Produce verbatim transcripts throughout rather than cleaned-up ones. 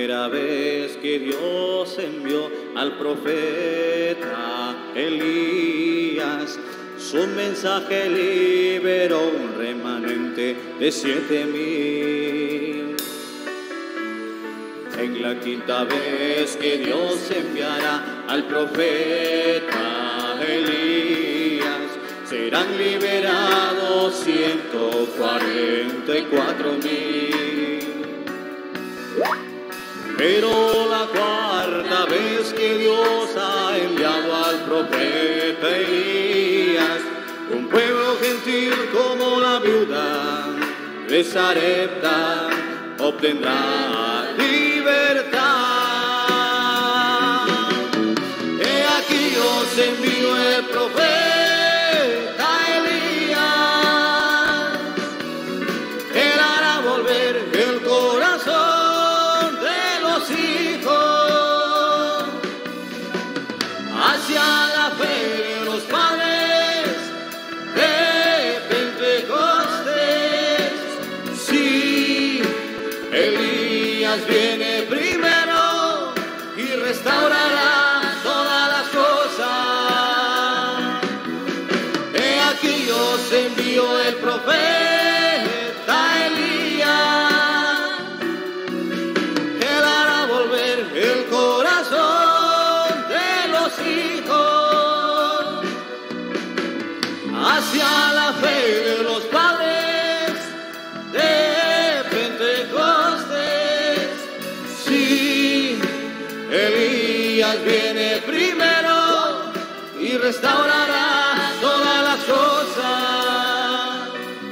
primera vez que Dios envió al profeta Elías, su mensaje liberó un remanente de siete mil. En la quinta vez que Dios enviará al profeta Elías, serán liberados ciento cuarenta y cuatro mil. Pero la cuarta vez que Dios ha enviado al profeta Elías, un pueblo gentil como la viuda de Sarepta obtendrá libertad. He aquí os envío el profeta Elías, él hará volver el corazón de los hijos hacia la fe de los padres de Pentecostés. Sí, Elías viene primero y restaurará todas las cosas. He aquí os envío el profeta Elías, él hará volver el corazón de los hijos hacia la fe de los padres de Pentecostés. Sí, Elías viene primero y restaurará todas las cosas.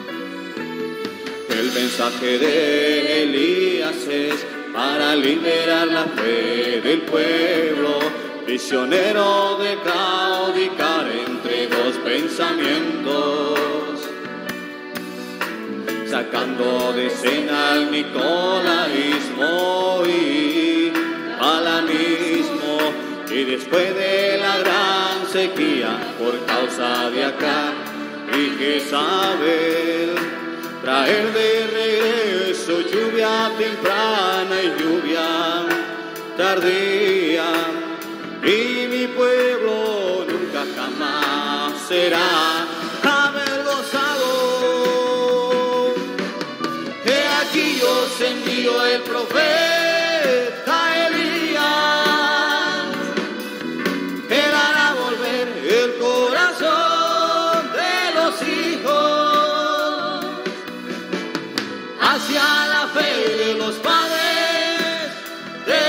El mensaje de Elías es para liberar la fe del pueblo, prisionero de claudicar entre dos pensamientos, sacando de escena al nicolaísmo y palanismo, y después de la gran sequía por causa de Acab y Jezabel, traer de regreso lluvia temprana y lluvia tardía, y mi pueblo nunca jamás será avergonzado. He aquí os envío el profeta Elías, él hará volver el corazón de los hijos hacia la fe de los padres de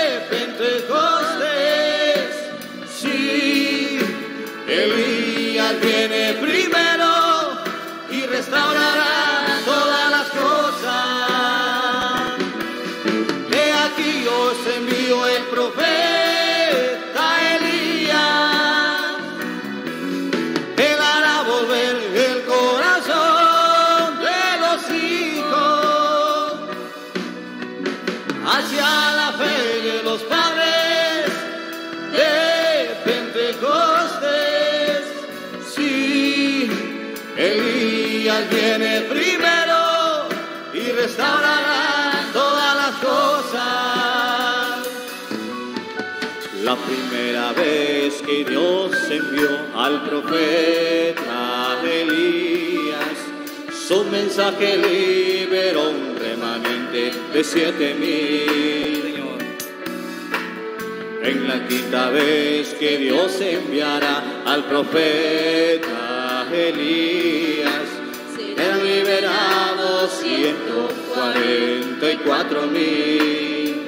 Pentecostés. Sí, Elías viene primero y restaurará todas las cosas. He aquí os envío el profeta Elías, él hará volver el corazón de los hijos hacia la fe de los padres de Pentecostés. Sí, Elías viene primero y restaurará todas las cosas. La primera vez que Dios envió al profeta Elías, su mensaje liberó un remanente de siete mil. En la quinta vez que Dios enviará al profeta Elías, serán liberados ciento cuarenta y cuatro mil.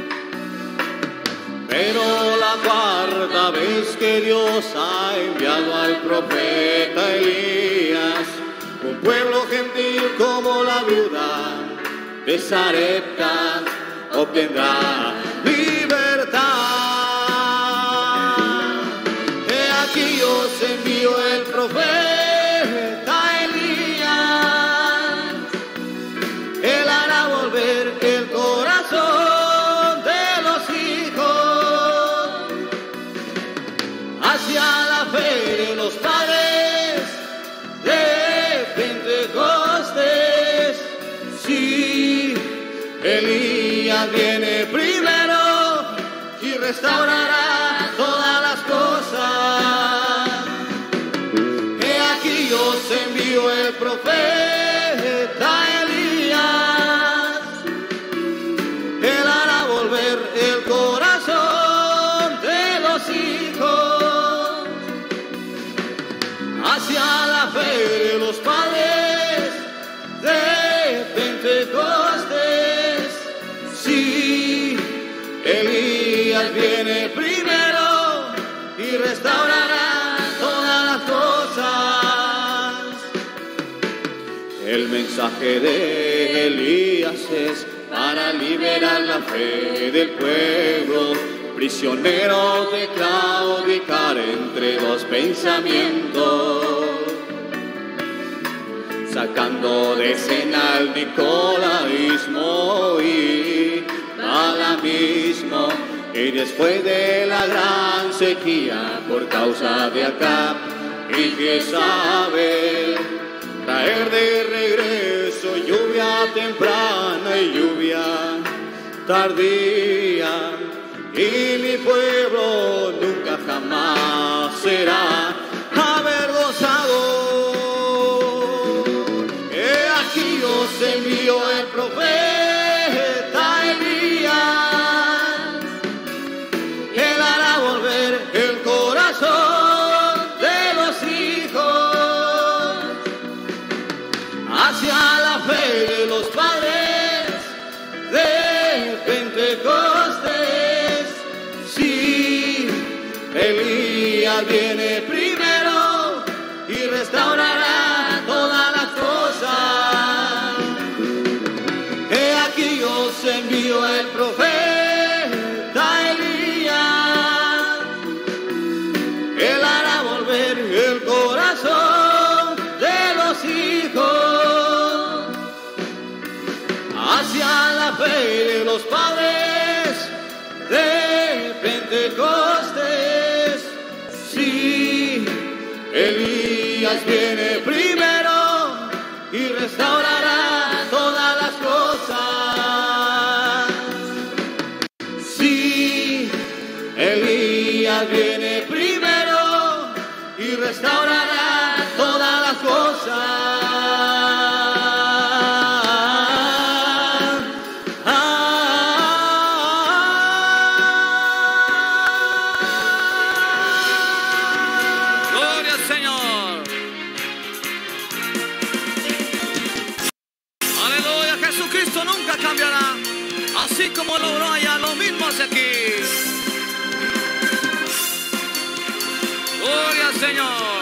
Pero la cuarta vez que Dios ha enviado al profeta Elías, un pueblo gentil como la viuda de Sarepta obtendrá libertad. He aquí os envío el profeta Elías, él hará volver el corazón de los hijos hacia la fe de los padres de Pentecostés. Sí, Elías viene primero restaurará todas las cosas. He aquí yo os envío el profeta Elías. Él hará volver el corazón de los hijos hacia la fe de los padres de Pentecostés. Sí, Elías viene primero y restaurará todas las cosas. El mensaje de Elías es para liberar la fe del pueblo, prisionero de claudicar entre dos pensamientos, sacando de escena al nicolaísmo y balamismo, y después de la gran sequía por causa de Acab y Jezabel, traer de regreso lluvia temprana y lluvia tardía, y mi pueblo nunca jamás será avergonzado. He aquí os envío el profeta Elías. Él hará volver el corazón de los hijos hacia la fe de los padres de Pentecostés. Sí, Elías viene primero y restaurará todas las cosas. He aquí yo os envío el profeta Elías. Él hará volver el corazón de los hijos hacia la fe de los padres de Pentecostés. Sí, Elías viene primero y restaurará todas las cosas. Sí, Elías viene primero y restaurará todas las cosas. Así como logró allá, lo mismo hace aquí. Gloria al Señor.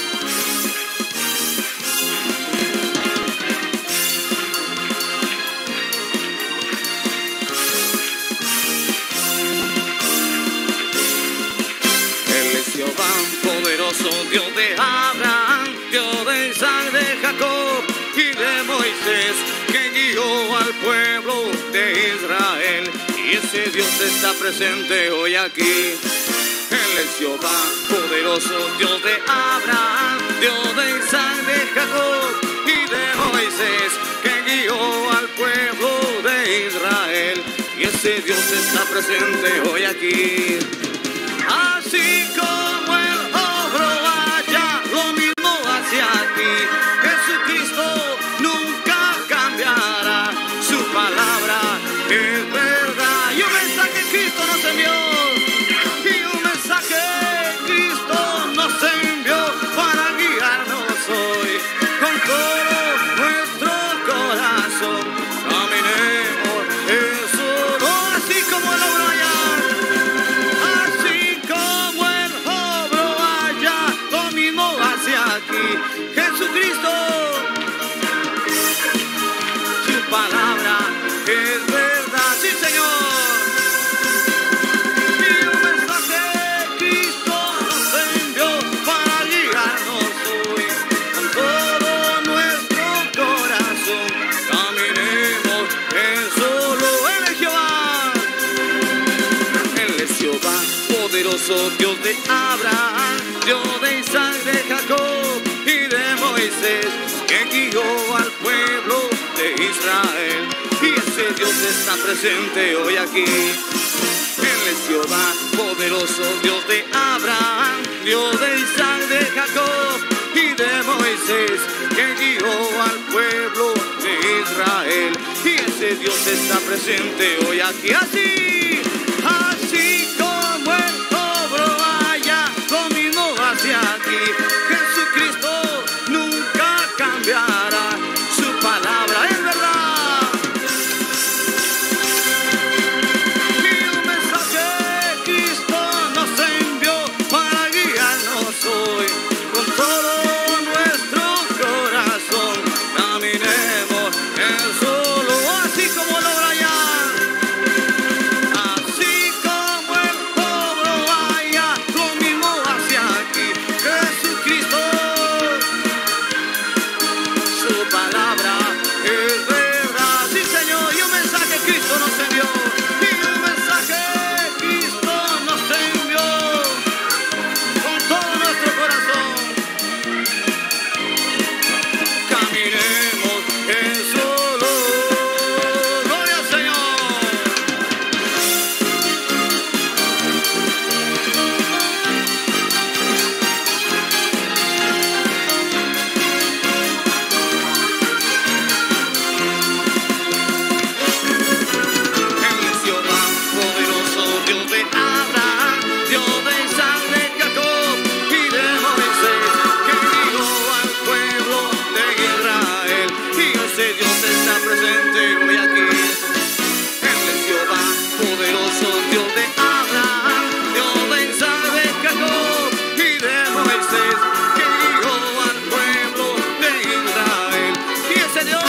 Él es Jehová poderoso, Dios de Abraham, Dios de Isaac, de Jacob y de Moisés, que guió al pueblo de Israel, y ese Dios está presente hoy aquí. Él es Jehová poderoso, Dios de Abraham, Dios de Isaac, de Jacob y de Moisés, que guió al pueblo de Israel, y ese Dios está presente hoy aquí. Así como Él obró allá, lo mismo hacia ti. Jesucristo nunca cambiará, su palabra es verdad. Y un mensaje Cristo nos envió, y un mensaje Cristo nos envió para guiarnos hoy con todo nuestro corazón. Caminemos en su honor, así como Él obró allá, así como Él obró allá, lo mismo hacia aquí. Jesucristo, su palabra es verdad, sí Señor. Y un mensaje Cristo nos envió para guiarnos hoy con todo nuestro corazón. Caminemos en solo Él es Jehová. Él es Jehová poderoso, Dios de Abraham, Dios de Isaac, de Jacob y de Moisés, que guió al pueblo de Israel, y ese Dios está presente hoy aquí. Él es Jehová, poderoso Dios de Abraham, Dios de Isaac, de Jacob y de Moisés, que guió al pueblo de Israel. Y ese Dios está presente hoy aquí, así, así como el obro allá, lo mismo hace aquí. Jesucristo nunca cambiará, su palabra es verdad. Y un mensaje Cristo nos envió para guiarnos hoy. Con todo nuestro corazón caminemos en solo, así como lo Brian, así como el pueblo allá, lo mismo hacia aquí. Jesucristo, su palabra es verdad. Sí, Señor, y un mensaje Cristo nos envió, y un mensaje Cristo nos envió con todo nuestro corazón. Caminemos en solo, gloria al Señor. El Jehová, poderoso Dios de Abraham, Dios de Isaac, de Jacob y de Moisés, que guió al pueblo de Israel. Y ese Dios está presente hoy aquí. Él es Jehová, poderoso Dios de Abraham, Dios de Isaac, de Jacob y de Moisés, que guió al pueblo de Israel. Y ese Dios,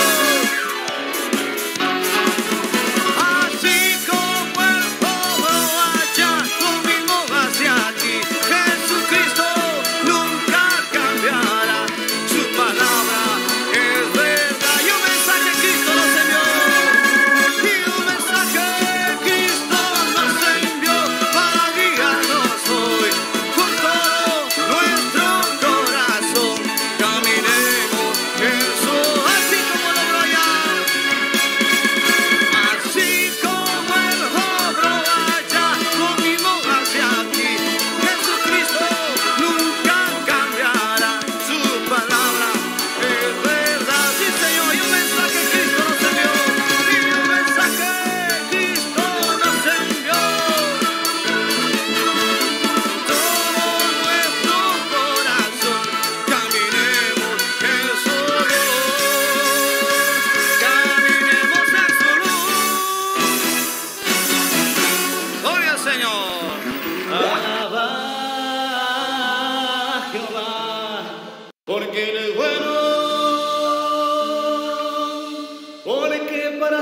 así como el pueblo allá, lo mismo hacia aquí. Jesucristo nunca cambiará, su palabra es verdad. Y un mensaje Cristo nos envió, y un mensaje Cristo nos envió para guiarnos hoy. Con todo nuestro corazón caminemos en su, así como lo Brian, así como el obro allá, lo mismo hacia aquí. Jesucristo nunca cambiará, su palabra es verdad. Sí, Señor, y un mensaje Cristo nos envió, y un mensaje Cristo nos envió. Todo nuestro corazón caminemos en su luz, caminemos en su luz. Gloria al Señor. Alaba a Jehová, porque Él es bueno, porque para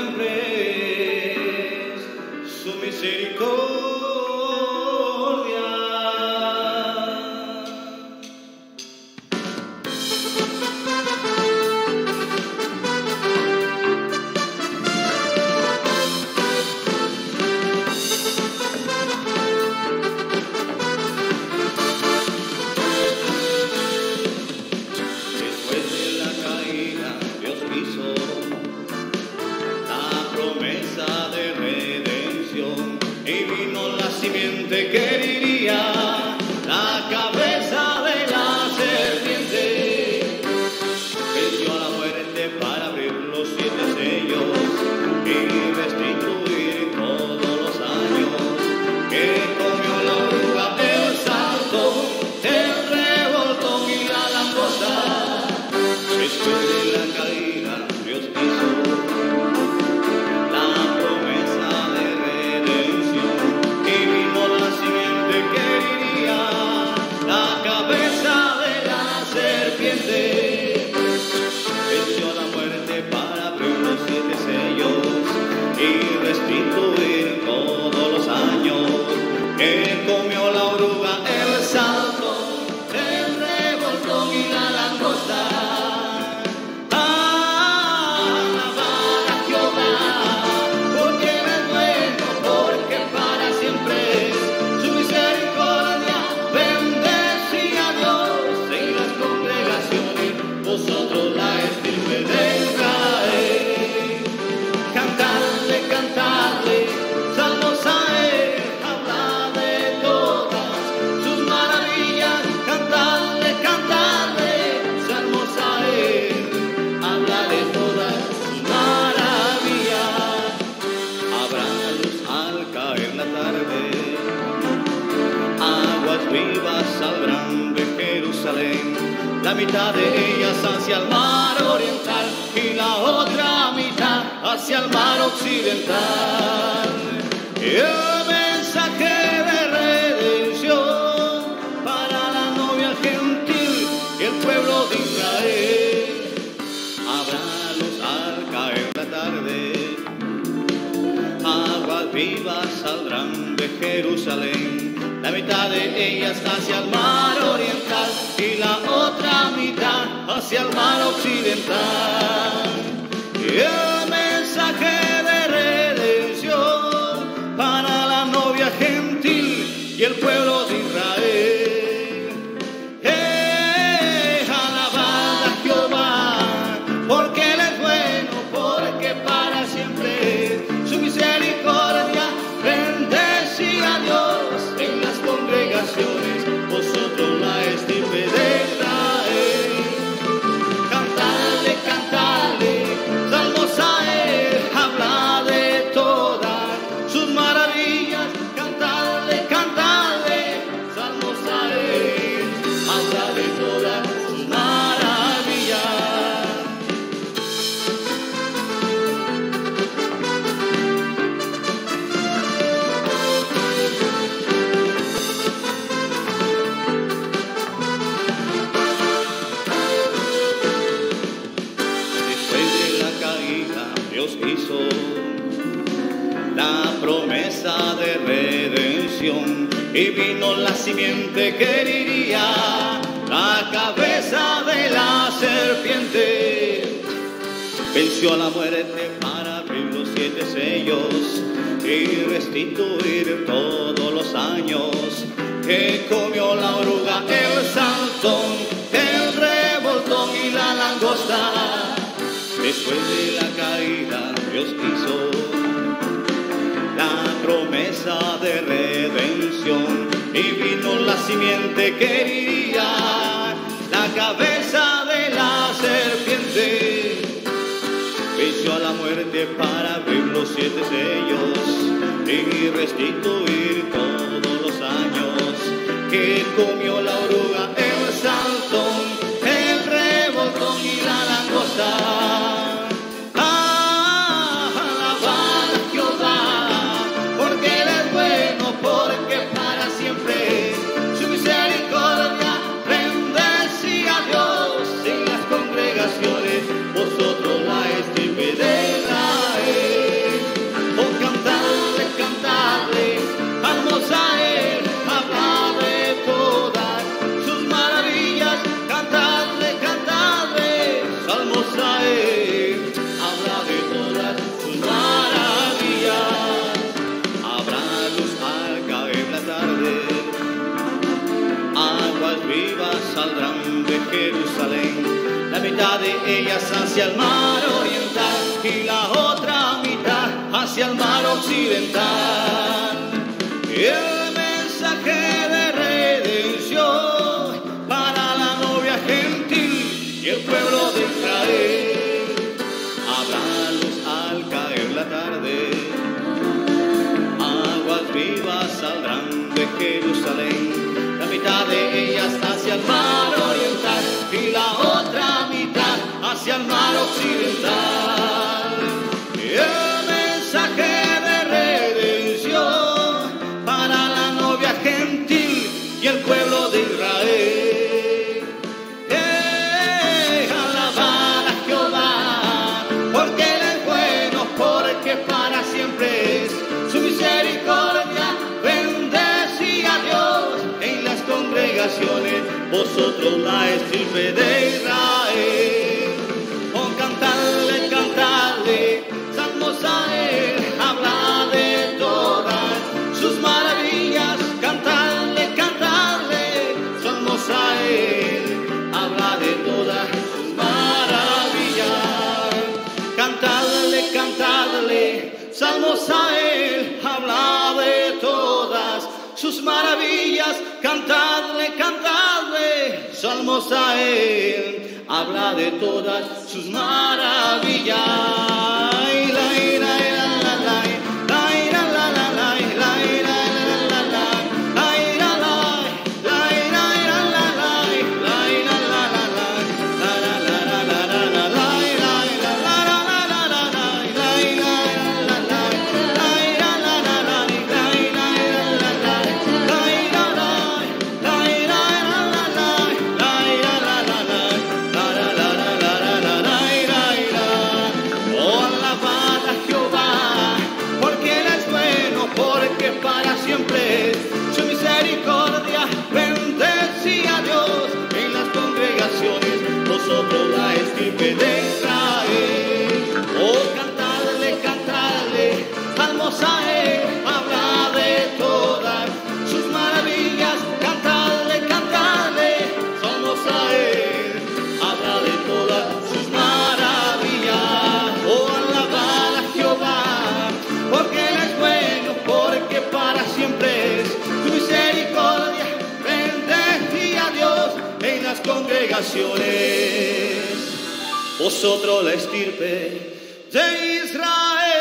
siempre es su misericordia. Después de la caída, Dios hizo la promesa de redención, y vino la simiente que heriría la cabeza de la serpiente. Venció a la muerte para abrir los siete sellos y restituir todos los años que comió la oruga, el salto, el revoltón y la langosta. Después de la caída, Dios hizo la promesa de redención, y vino la simiente que heriría la cabeza de la serpiente. Venció a la muerte para abrir los siete sellos y restituir todos los años que comió la oruga, el salto, el revoltón y la langosta. Alabar a Jehová, porque Él es bueno, porque para siempre es su misericordia. Bendecid a Dios en las congregaciones, vosotros la estirpe de Israel. Cantadle, cantadle mitad de ellas hacia el mar oriental y la otra mitad hacia el mar occidental. Y el mensaje de redención para la novia gentil y el pueblo de Israel. Habrá luz al caer la tarde, aguas vivas saldrán de Jerusalén, la mitad de ellas hacia el mar oriental y la otra mitad hacia el mar occidental. Y el mensaje de redención para la novia gentil y el pueblo de Israel. ¡Eh! Alabad a Jehová, porque Él es bueno, porque para siempre su misericordia. Bendecía a Dios en las congregaciones, vosotros la estirpe de Israel. Cantadle, cantadle, salmos a Él, habla de todas sus maravillas. Cantadle, cantadle, salmos a Él, habla de todas sus maravillas. Dios hizo la promesa de redención y vino la simiente que heriría la cabeza de la serpiente. Venció a la muerte para abrir los siete sellos y restituir todos los años que comió la oruga, el saltón, el revoltón y la langosta. Después de la caída, Dios hizo la promesa de redención y vino la simiente que heriría la cabeza de la serpiente. Venció a la muerte para abrir los siete sellos y restituir todos los años que comió la oruga, el saltón, el revoltón y la langosta. Vosotros la estirpe de Israel. Oh, cantadle, cantadle, salmos a Él, habla de todas sus maravillas. Cantadle, cantadle, salmos a Él, habla de todas sus maravillas. Habrá luz al caer la tarde, aguas vivas saldrán de Jerusalén, la mitad de ellas hacia el mar oriental y la otra mitad hacia el mar occidental. Y el mensaje de redención para la novia gentil y el pueblo de Israel. Habrá luz al caer la tarde, aguas vivas saldrán de Jerusalén, la mitad de ellas hacia el mar oriental y la otra mitad hacia el mar occidental. Y el mensaje de redención para la novia gentil y el pueblo de Israel. Eh, alabad a Jehová, porque Él es bueno, porque para siempre es su misericordia. Bendecía a Dios en las congregaciones, vosotros la estirpe de Israel. Oh, cantadle, cantadle, salmos a Él, habla de todas sus maravillas. Cantadle, cantadle, salmos a Él, habla de todas sus maravillas. Cantadle, cantadle, salmos a Él, habla de todas sus maravillas. Cantadle, cantadle, salmos a Él, habla de todas sus maravillas. naciones, vosotros la estirpe de Israel.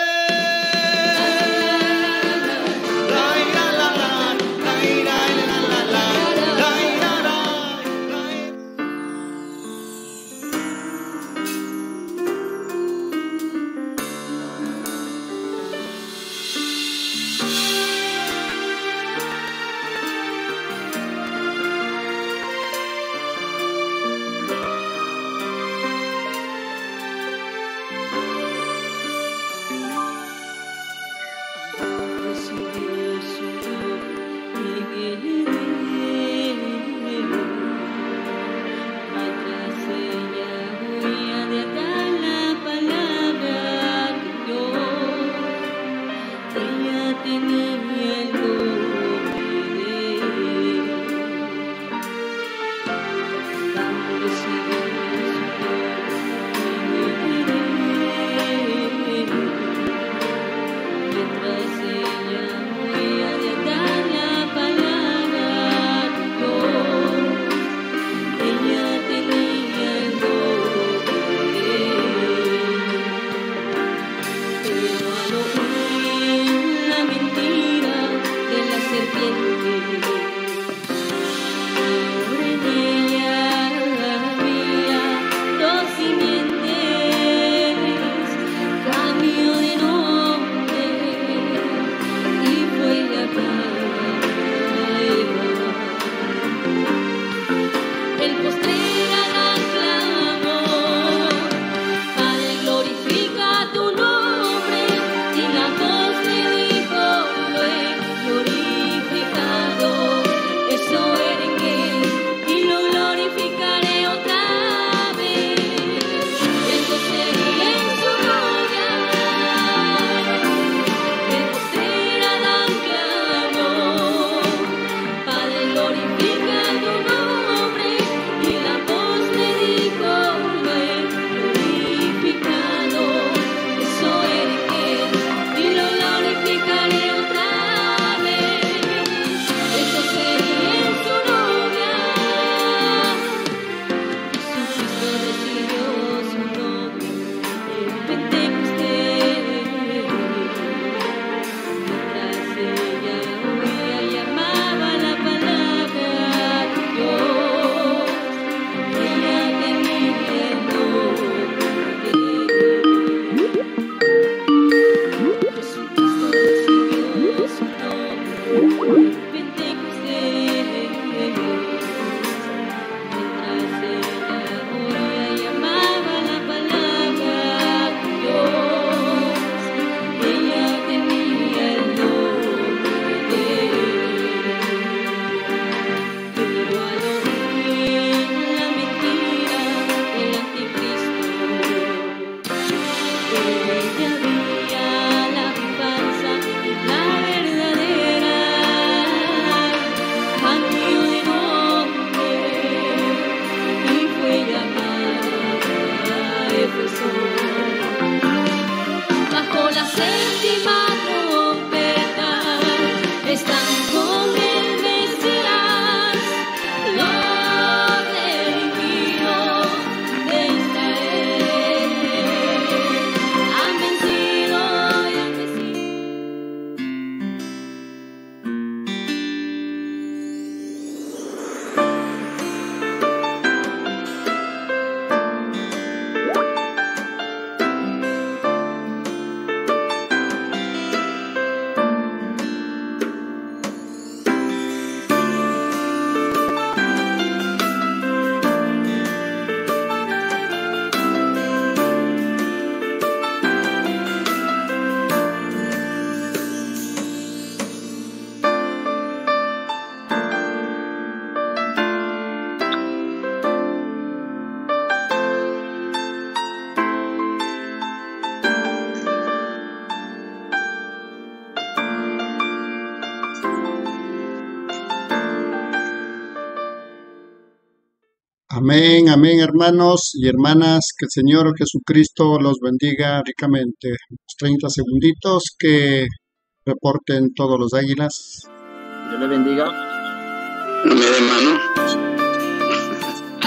Amén, amén, hermanos y hermanas, que el Señor Jesucristo los bendiga ricamente. Los treinta segunditos que reporten todos los águilas. Dios le bendiga. Amén, hermano.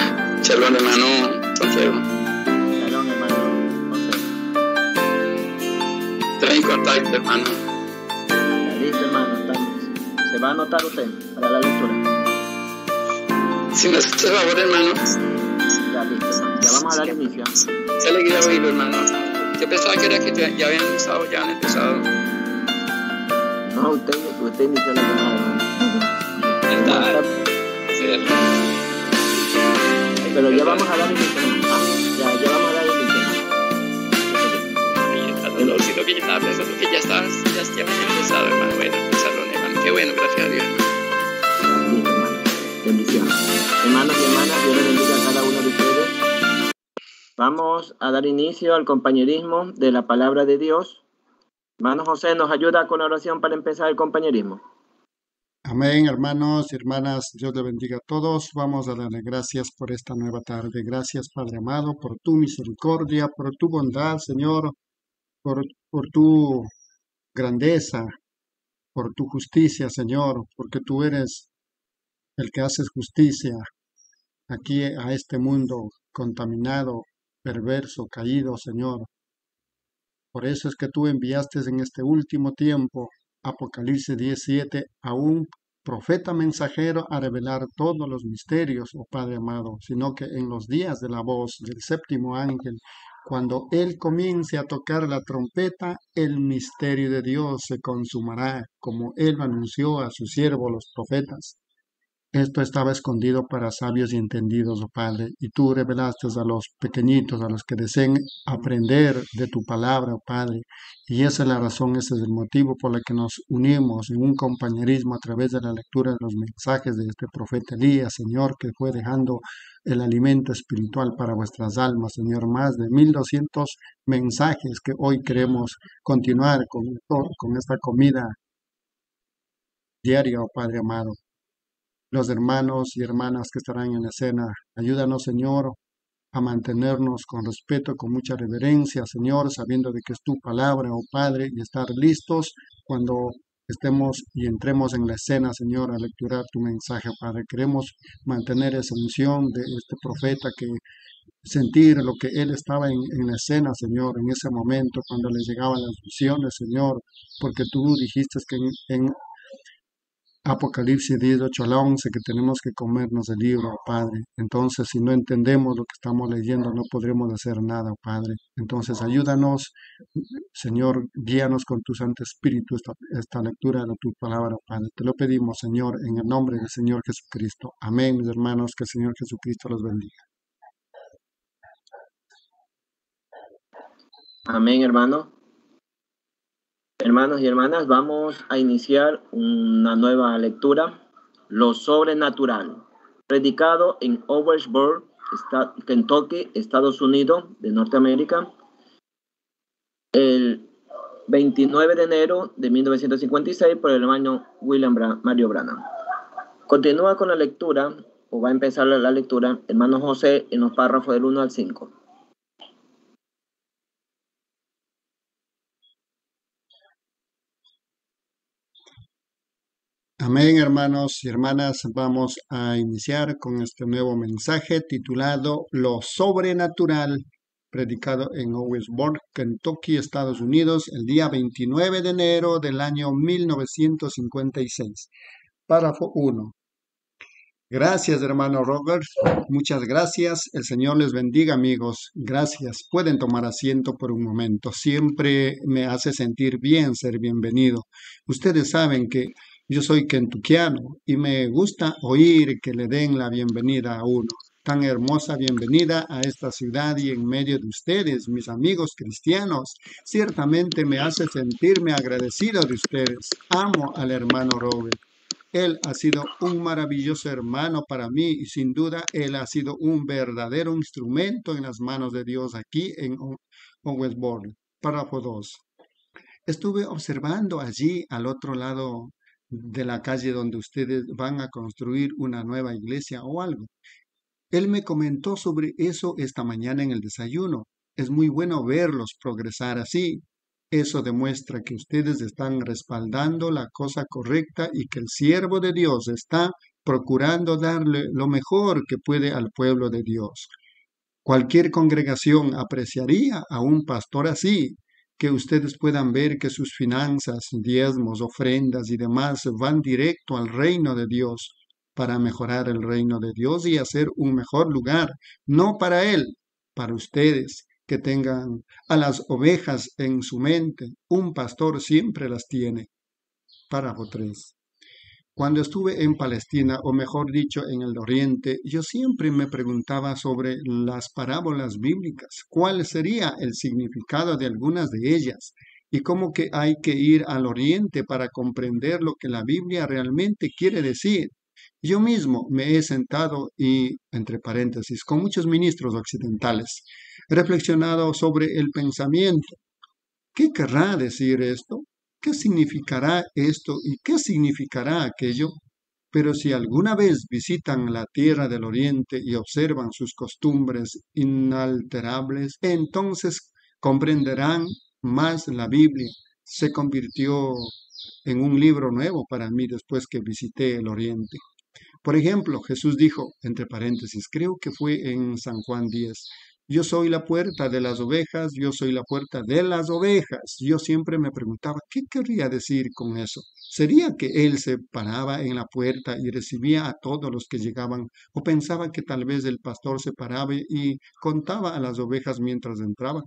Shalom, hermano Consejo. Shalom, hermano José. Estoy en contacto, hermano. Ya listo, hermano, estamos. ¿Se va a anotar usted para la lectura? Si me hace favor, hermano. Ya listo, hermano. Ya vamos a dar inicio. Qué alegría oírlo, hermano. Yo pensaba que era que ya, ya habían empezado, ya han empezado. No, usted, usted inició la llamada, hermano. Está, sí, hermano. Pero ya vamos a dar inicio, hermano. Ah, ya, ya vamos a dar inicio, Ahí está dolor, sino que yo estaba pensando que ya estabas, ya, ya habían empezado, hermano. Bueno, Shalom, hermano. Qué bueno, gracias a Dios, hermano. listo, hermano. Bendiciones. Hermanos y hermanas, Dios les bendiga a cada uno de ustedes. Vamos a dar inicio al compañerismo de la palabra de Dios. Hermano José, ¿nos ayuda con la oración para empezar el compañerismo? Amén, hermanos y hermanas, Dios le bendiga a todos. Vamos a darle gracias por esta nueva tarde. Gracias, Padre amado, por tu misericordia, por tu bondad, Señor, por, por tu grandeza, por tu justicia, Señor, porque tú eres el que haces justicia aquí a este mundo contaminado, perverso, caído, Señor. Por eso es que tú enviaste en este último tiempo, Apocalipsis diecisiete, a un profeta mensajero a revelar todos los misterios, oh Padre amado, sino que en los días de la voz del séptimo ángel, cuando él comience a tocar la trompeta, el misterio de Dios se consumará, como él anunció a sus siervos los profetas. Esto estaba escondido para sabios y entendidos, oh Padre, y tú revelaste a los pequeñitos, a los que deseen aprender de tu palabra, oh Padre. Y esa es la razón, ese es el motivo por el que nos unimos en un compañerismo a través de la lectura de los mensajes de este profeta Elías, Señor, que fue dejando el alimento espiritual para vuestras almas, Señor. Más de mil doscientos mensajes que hoy queremos continuar con, con esta comida diaria, oh Padre amado. Los hermanos y hermanas que estarán en la escena, ayúdanos, Señor, a mantenernos con respeto, con mucha reverencia, Señor, sabiendo de que es tu palabra, oh Padre, y estar listos cuando estemos y entremos en la escena, Señor, a lecturar tu mensaje, Padre. Queremos mantener esa unción de este profeta, que sentir lo que él estaba en, en la escena, Señor, en ese momento, cuando le llegaban las visiones, Señor, porque tú dijiste que en, en Apocalipsis dieciocho al once, que tenemos que comernos el libro, oh Padre. Entonces, si no entendemos lo que estamos leyendo, no podremos hacer nada, oh Padre. Entonces, ayúdanos, Señor, guíanos con tu Santo Espíritu esta, esta lectura de tu palabra, oh Padre. Te lo pedimos, Señor, en el nombre del Señor Jesucristo. Amén, mis hermanos, que el Señor Jesucristo los bendiga. Amén, hermano. Hermanos y hermanas, vamos a iniciar una nueva lectura, Lo Sobrenatural, predicado en Owensboro, Kentucky, Estados Unidos de Norteamérica, el veintinueve de enero de mil novecientos cincuenta y seis por el hermano William Bra- Mario Branham. Continúa con la lectura, o va a empezar la, la lectura, hermano José, en los párrafos del uno al cinco. Amén, hermanos y hermanas. Vamos a iniciar con este nuevo mensaje titulado Lo Sobrenatural, predicado en Owensboro, Kentucky, Estados Unidos, el día veintinueve de enero del año mil novecientos cincuenta y seis. Párrafo uno. Gracias, hermano Robert. Muchas gracias. El Señor les bendiga, amigos. Gracias. Pueden tomar asiento por un momento. Siempre me hace sentir bien ser bienvenido. Ustedes saben que yo soy kentuckiano y me gusta oír que le den la bienvenida a uno. Tan hermosa bienvenida a esta ciudad y en medio de ustedes, mis amigos cristianos. Ciertamente me hace sentirme agradecido de ustedes. Amo al hermano Robert. Él ha sido un maravilloso hermano para mí y sin duda él ha sido un verdadero instrumento en las manos de Dios aquí en Owensboro. Párrafo dos. Estuve observando allí al otro lado de la calle donde ustedes van a construir una nueva iglesia o algo. Él me comentó sobre eso esta mañana en el desayuno. Es muy bueno verlos progresar así. Eso demuestra que ustedes están respaldando la cosa correcta y que el siervo de Dios está procurando darle lo mejor que puede al pueblo de Dios. Cualquier congregación apreciaría a un pastor así, que ustedes puedan ver que sus finanzas, diezmos, ofrendas y demás van directo al reino de Dios, para mejorar el reino de Dios y hacer un mejor lugar, no para Él, para ustedes, que tengan a las ovejas en su mente. Un pastor siempre las tiene. Párrafo tres. Cuando estuve en Palestina, o mejor dicho, en el Oriente, yo siempre me preguntaba sobre las parábolas bíblicas, cuál sería el significado de algunas de ellas, y cómo que hay que ir al Oriente para comprender lo que la Biblia realmente quiere decir. Yo mismo me he sentado y, entre paréntesis, con muchos ministros occidentales, reflexionado sobre el pensamiento. ¿Qué querrá decir esto? ¿Qué significará esto y qué significará aquello? Pero si alguna vez visitan la tierra del Oriente y observan sus costumbres inalterables, entonces comprenderán más la Biblia. Se convirtió en un libro nuevo para mí después que visité el Oriente. Por ejemplo, Jesús dijo, entre paréntesis, creo que fue en San Juan diez, yo soy la puerta de las ovejas, yo soy la puerta de las ovejas. Yo siempre me preguntaba, ¿qué querría decir con eso? ¿Sería que Él se paraba en la puerta y recibía a todos los que llegaban? ¿O pensaba que tal vez el pastor se paraba y contaba a las ovejas mientras entraban?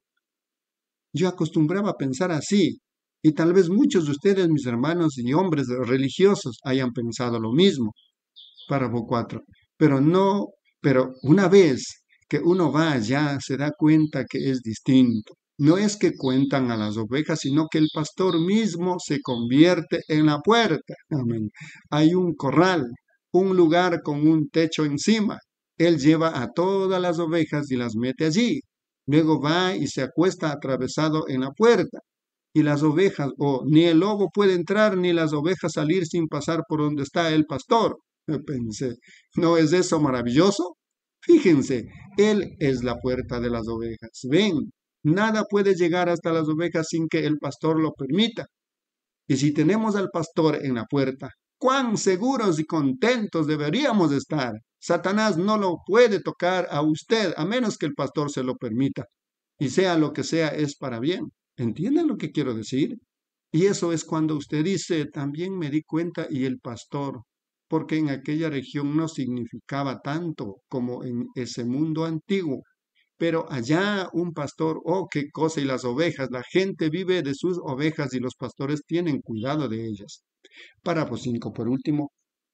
Yo acostumbraba a pensar así, y tal vez muchos de ustedes, mis hermanos y hombres religiosos, hayan pensado lo mismo. Párrafo cuatro. Pero no, pero una vez que uno va allá, se da cuenta que es distinto. No es que cuentan a las ovejas, sino que el pastor mismo se convierte en la puerta. Amén. Hay un corral, un lugar con un techo encima. Él lleva a todas las ovejas y las mete allí. Luego va y se acuesta atravesado en la puerta. Y las ovejas, o ni el lobo puede entrar, ni las ovejas salir sin pasar por donde está el pastor. Pensé, ¿no es eso maravilloso? Fíjense, Él es la puerta de las ovejas. Ven, nada puede llegar hasta las ovejas sin que el pastor lo permita. Y si tenemos al pastor en la puerta, cuán seguros y contentos deberíamos estar. Satanás no lo puede tocar a usted a menos que el pastor se lo permita. Y sea lo que sea, es para bien. ¿Entienden lo que quiero decir? Y eso es cuando usted dice, también me di cuenta y el pastor, porque en aquella región no significaba tanto como en ese mundo antiguo. Pero allá un pastor, oh, qué cosa, y las ovejas, la gente vive de sus ovejas y los pastores tienen cuidado de ellas. Párrafo cinco, por último.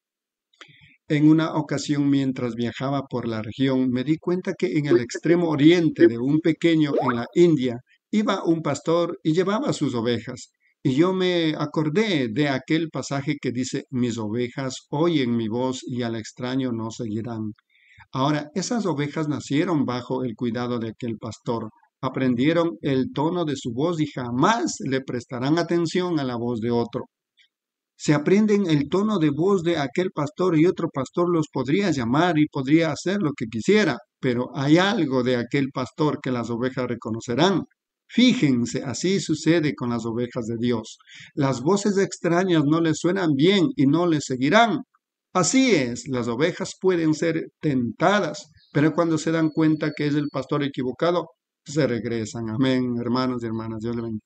En una ocasión, mientras viajaba por la región, me di cuenta que en el extremo oriente de un pequeño en la India, iba un pastor y llevaba sus ovejas. Y yo me acordé de aquel pasaje que dice, mis ovejas oyen mi voz y al extraño no seguirán. Ahora, esas ovejas nacieron bajo el cuidado de aquel pastor, aprendieron el tono de su voz y jamás le prestarán atención a la voz de otro. Se aprenden el tono de voz de aquel pastor y otro pastor los podría llamar y podría hacer lo que quisiera, pero hay algo de aquel pastor que las ovejas reconocerán. Fíjense, así sucede con las ovejas de Dios. Las voces extrañas no les suenan bien y no les seguirán. Así es, las ovejas pueden ser tentadas, pero cuando se dan cuenta que es el pastor equivocado, se regresan. Amén, hermanos y hermanas. Dios le bendiga.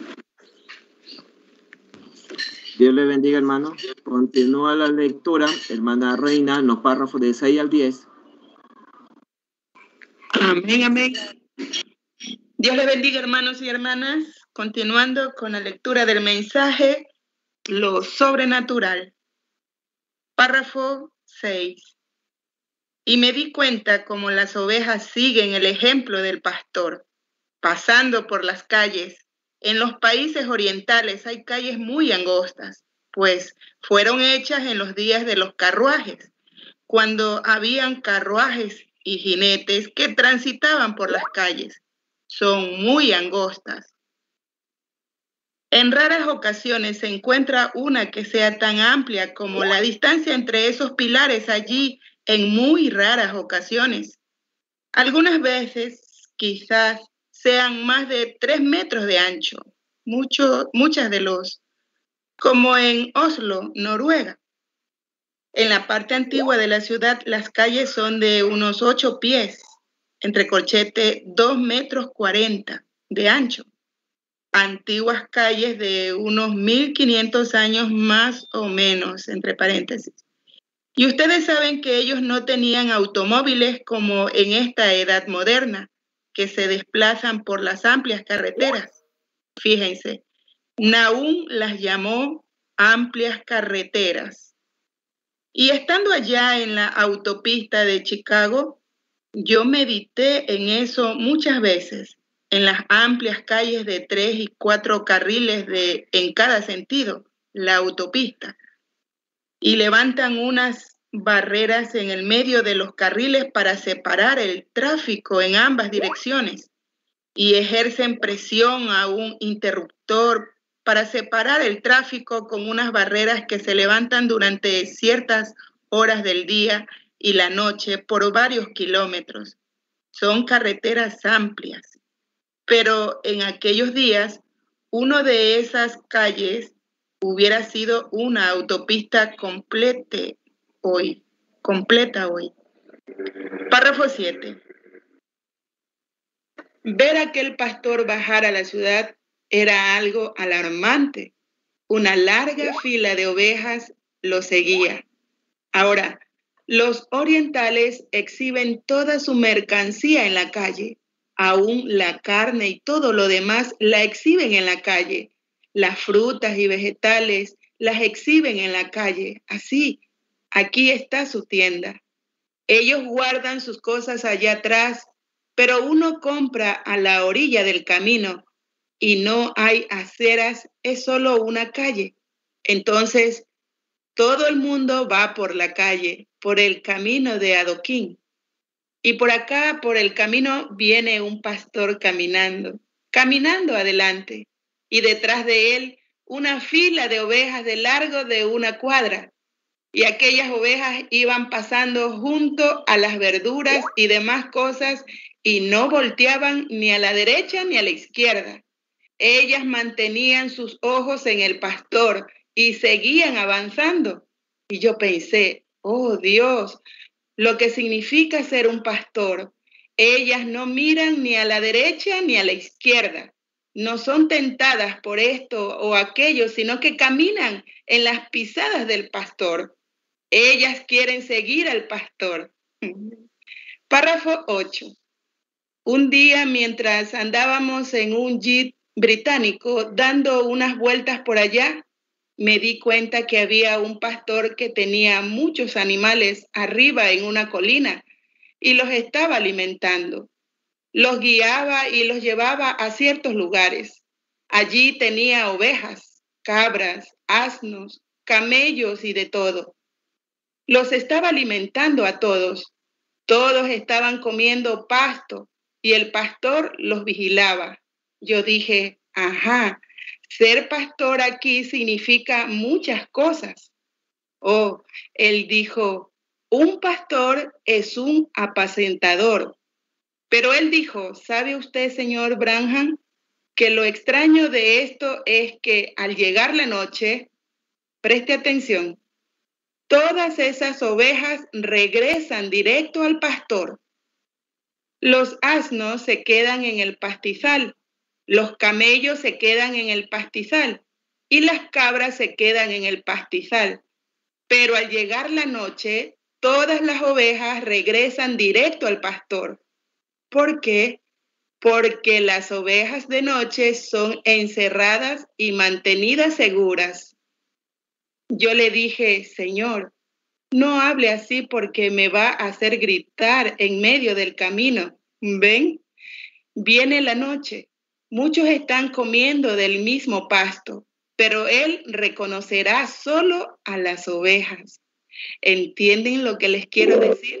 Dios le bendiga, hermano. Continúa la lectura, hermana Reina, en los párrafos de seis al diez. Amén, amén. Dios le bendiga, hermanos y hermanas. Continuando con la lectura del mensaje, lo sobrenatural. Párrafo seis. Y me di cuenta cómo las ovejas siguen el ejemplo del pastor, pasando por las calles. En los países orientales hay calles muy angostas, pues fueron hechas en los días de los carruajes, cuando habían carruajes y jinetes que transitaban por las calles. Son muy angostas. En raras ocasiones se encuentra una que sea tan amplia como la distancia entre esos pilares allí, en muy raras ocasiones. Algunas veces, quizás, sean más de tres metros de ancho, mucho, muchas de los, como en Oslo, Noruega. En la parte antigua de la ciudad, las calles son de unos ocho pies, entre corchete dos metros cuarenta de ancho. Antiguas calles de unos mil quinientos años más o menos, entre paréntesis. Y ustedes saben que ellos no tenían automóviles como en esta edad moderna, que se desplazan por las amplias carreteras. Fíjense, Nahum las llamó amplias carreteras. Y estando allá en la autopista de Chicago, yo medité en eso muchas veces, en las amplias calles de tres y cuatro carriles de, en cada sentido, la autopista. Y levantan unas barreras en el medio de los carriles para separar el tráfico en ambas direcciones y ejercen presión a un interruptor para separar el tráfico con unas barreras que se levantan durante ciertas horas del día y la noche por varios kilómetros. Son carreteras amplias, pero en aquellos días uno de esas calles hubiera sido una autopista completa hoy, completa hoy. Párrafo siete. Ver a aquel pastor bajar a la ciudad era algo alarmante. Una larga fila de ovejas lo seguía. Ahora, los orientales exhiben toda su mercancía en la calle. Aún la carne y todo lo demás la exhiben en la calle. Las frutas y vegetales las exhiben en la calle. Así, aquí está su tienda. Ellos guardan sus cosas allá atrás, pero uno compra a la orilla del camino y no hay aceras, es solo una calle. Entonces, todo el mundo va por la calle, por el camino de adoquín. Y por acá, por el camino, viene un pastor caminando, caminando adelante. Y detrás de él, una fila de ovejas de largo de una cuadra. Y aquellas ovejas iban pasando junto a las verduras y demás cosas y no volteaban ni a la derecha ni a la izquierda. Ellas mantenían sus ojos en el pastor y seguían avanzando. Y yo pensé, oh Dios, lo que significa ser un pastor. Ellas no miran ni a la derecha ni a la izquierda. No son tentadas por esto o aquello, sino que caminan en las pisadas del pastor. Ellas quieren seguir al pastor. Párrafo ocho. Un día, mientras andábamos en un jeep británico dando unas vueltas por allá, me di cuenta que había un pastor que tenía muchos animales arriba en una colina y los estaba alimentando. Los guiaba y los llevaba a ciertos lugares. Allí tenía ovejas, cabras, asnos, camellos y de todo. Los estaba alimentando a todos. Todos estaban comiendo pasto y el pastor los vigilaba. Yo dije, ajá, ser pastor aquí significa muchas cosas. Oh, él dijo, un pastor es un apacentador. Pero él dijo, ¿sabe usted, señor Branham, que lo extraño de esto es que al llegar la noche, preste atención, todas esas ovejas regresan directo al pastor. Los asnos se quedan en el pastizal, los camellos se quedan en el pastizal y las cabras se quedan en el pastizal. Pero al llegar la noche, todas las ovejas regresan directo al pastor. ¿Por qué? Porque las ovejas de noche son encerradas y mantenidas seguras. Yo le dije, Señor, no hable así porque me va a hacer gritar en medio del camino. ¿Ven? Viene la noche. Muchos están comiendo del mismo pasto, pero Él reconocerá solo a las ovejas. ¿Entienden lo que les quiero decir?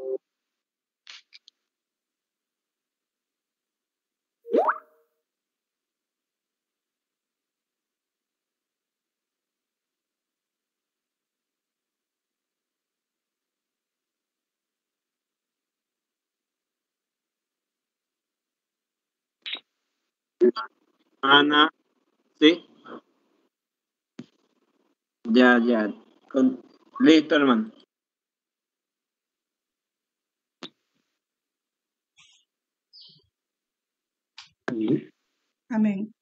Ana, ¿sí? Ya, ya. Con- Listo, hermano. Amén.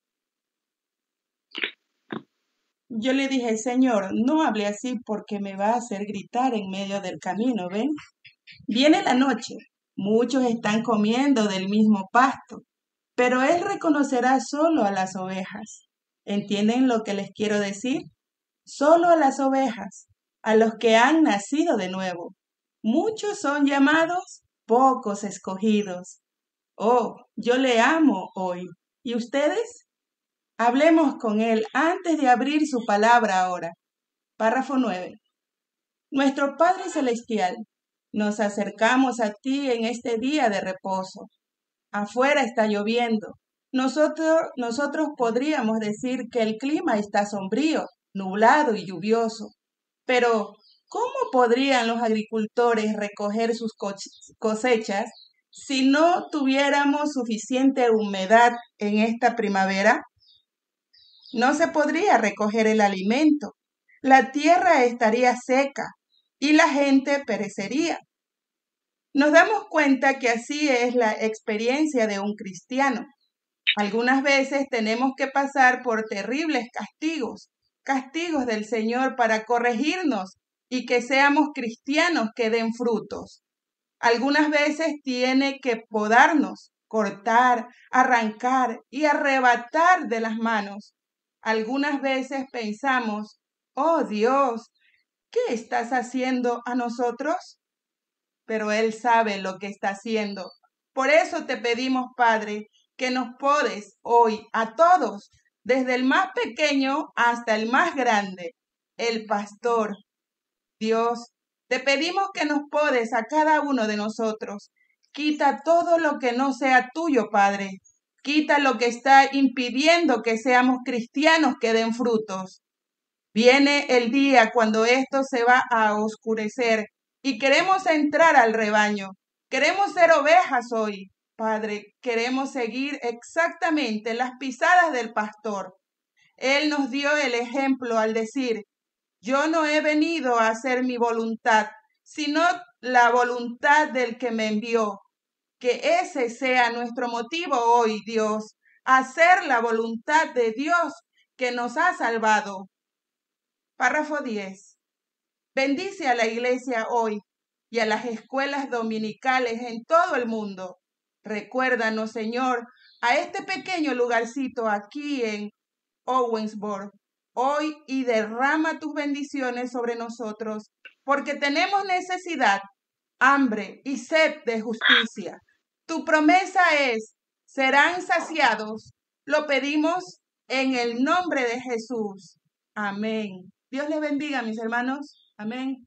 Yo le dije, Señor, no hable así porque me va a hacer gritar en medio del camino, ¿ven? Viene la noche, muchos están comiendo del mismo pasto, pero Él reconocerá solo a las ovejas. ¿Entienden lo que les quiero decir? Solo a las ovejas, a los que han nacido de nuevo. Muchos son llamados, pocos escogidos. Oh, yo le amo hoy. ¿Y ustedes? Hablemos con Él antes de abrir su palabra ahora. Párrafo nueve. Nuestro Padre Celestial, nos acercamos a ti en este día de reposo. Afuera está lloviendo. Nosotros, nosotros podríamos decir que el clima está sombrío, nublado y lluvioso. Pero, ¿cómo podrían los agricultores recoger sus cosechas si no tuviéramos suficiente humedad en esta primavera? No se podría recoger el alimento. La tierra estaría seca y la gente perecería. Nos damos cuenta que así es la experiencia de un cristiano. Algunas veces tenemos que pasar por terribles castigos, castigos del Señor para corregirnos y que seamos cristianos que den frutos. Algunas veces tiene que podarnos, cortar, arrancar y arrebatar de las manos. Algunas veces pensamos, oh Dios, ¿qué estás haciendo a nosotros? Pero Él sabe lo que está haciendo. Por eso te pedimos, Padre, que nos podes hoy a todos, desde el más pequeño hasta el más grande, el pastor. Dios, te pedimos que nos podes a cada uno de nosotros. Quita todo lo que no sea tuyo, Padre. Quita lo que está impidiendo que seamos cristianos que den frutos. Viene el día cuando esto se va a oscurecer y queremos entrar al rebaño. Queremos ser ovejas hoy, Padre. Queremos seguir exactamente las pisadas del pastor. Él nos dio el ejemplo al decir, yo no he venido a hacer mi voluntad, sino la voluntad del que me envió. Que ese sea nuestro motivo hoy, Dios, hacer la voluntad de Dios que nos ha salvado. Párrafo diez. Bendice a la iglesia hoy y a las escuelas dominicales en todo el mundo. Recuérdanos, Señor, a este pequeño lugarcito aquí en Owensboro hoy y derrama tus bendiciones sobre nosotros, porque tenemos necesidad, hambre y sed de justicia. Tu promesa es, serán saciados. Lo pedimos en el nombre de Jesús. Amén. Dios les bendiga, mis hermanos. Amén.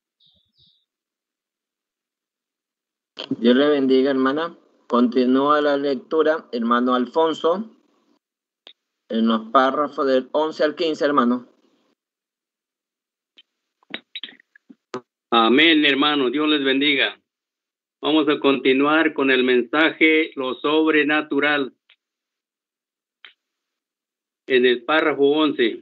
Dios le bendiga, hermana. Continúa la lectura, hermano Alfonso, en los párrafos del once al quince, hermano. Amén, hermano. Dios les bendiga. Vamos a continuar con el mensaje, lo sobrenatural. En el párrafo once.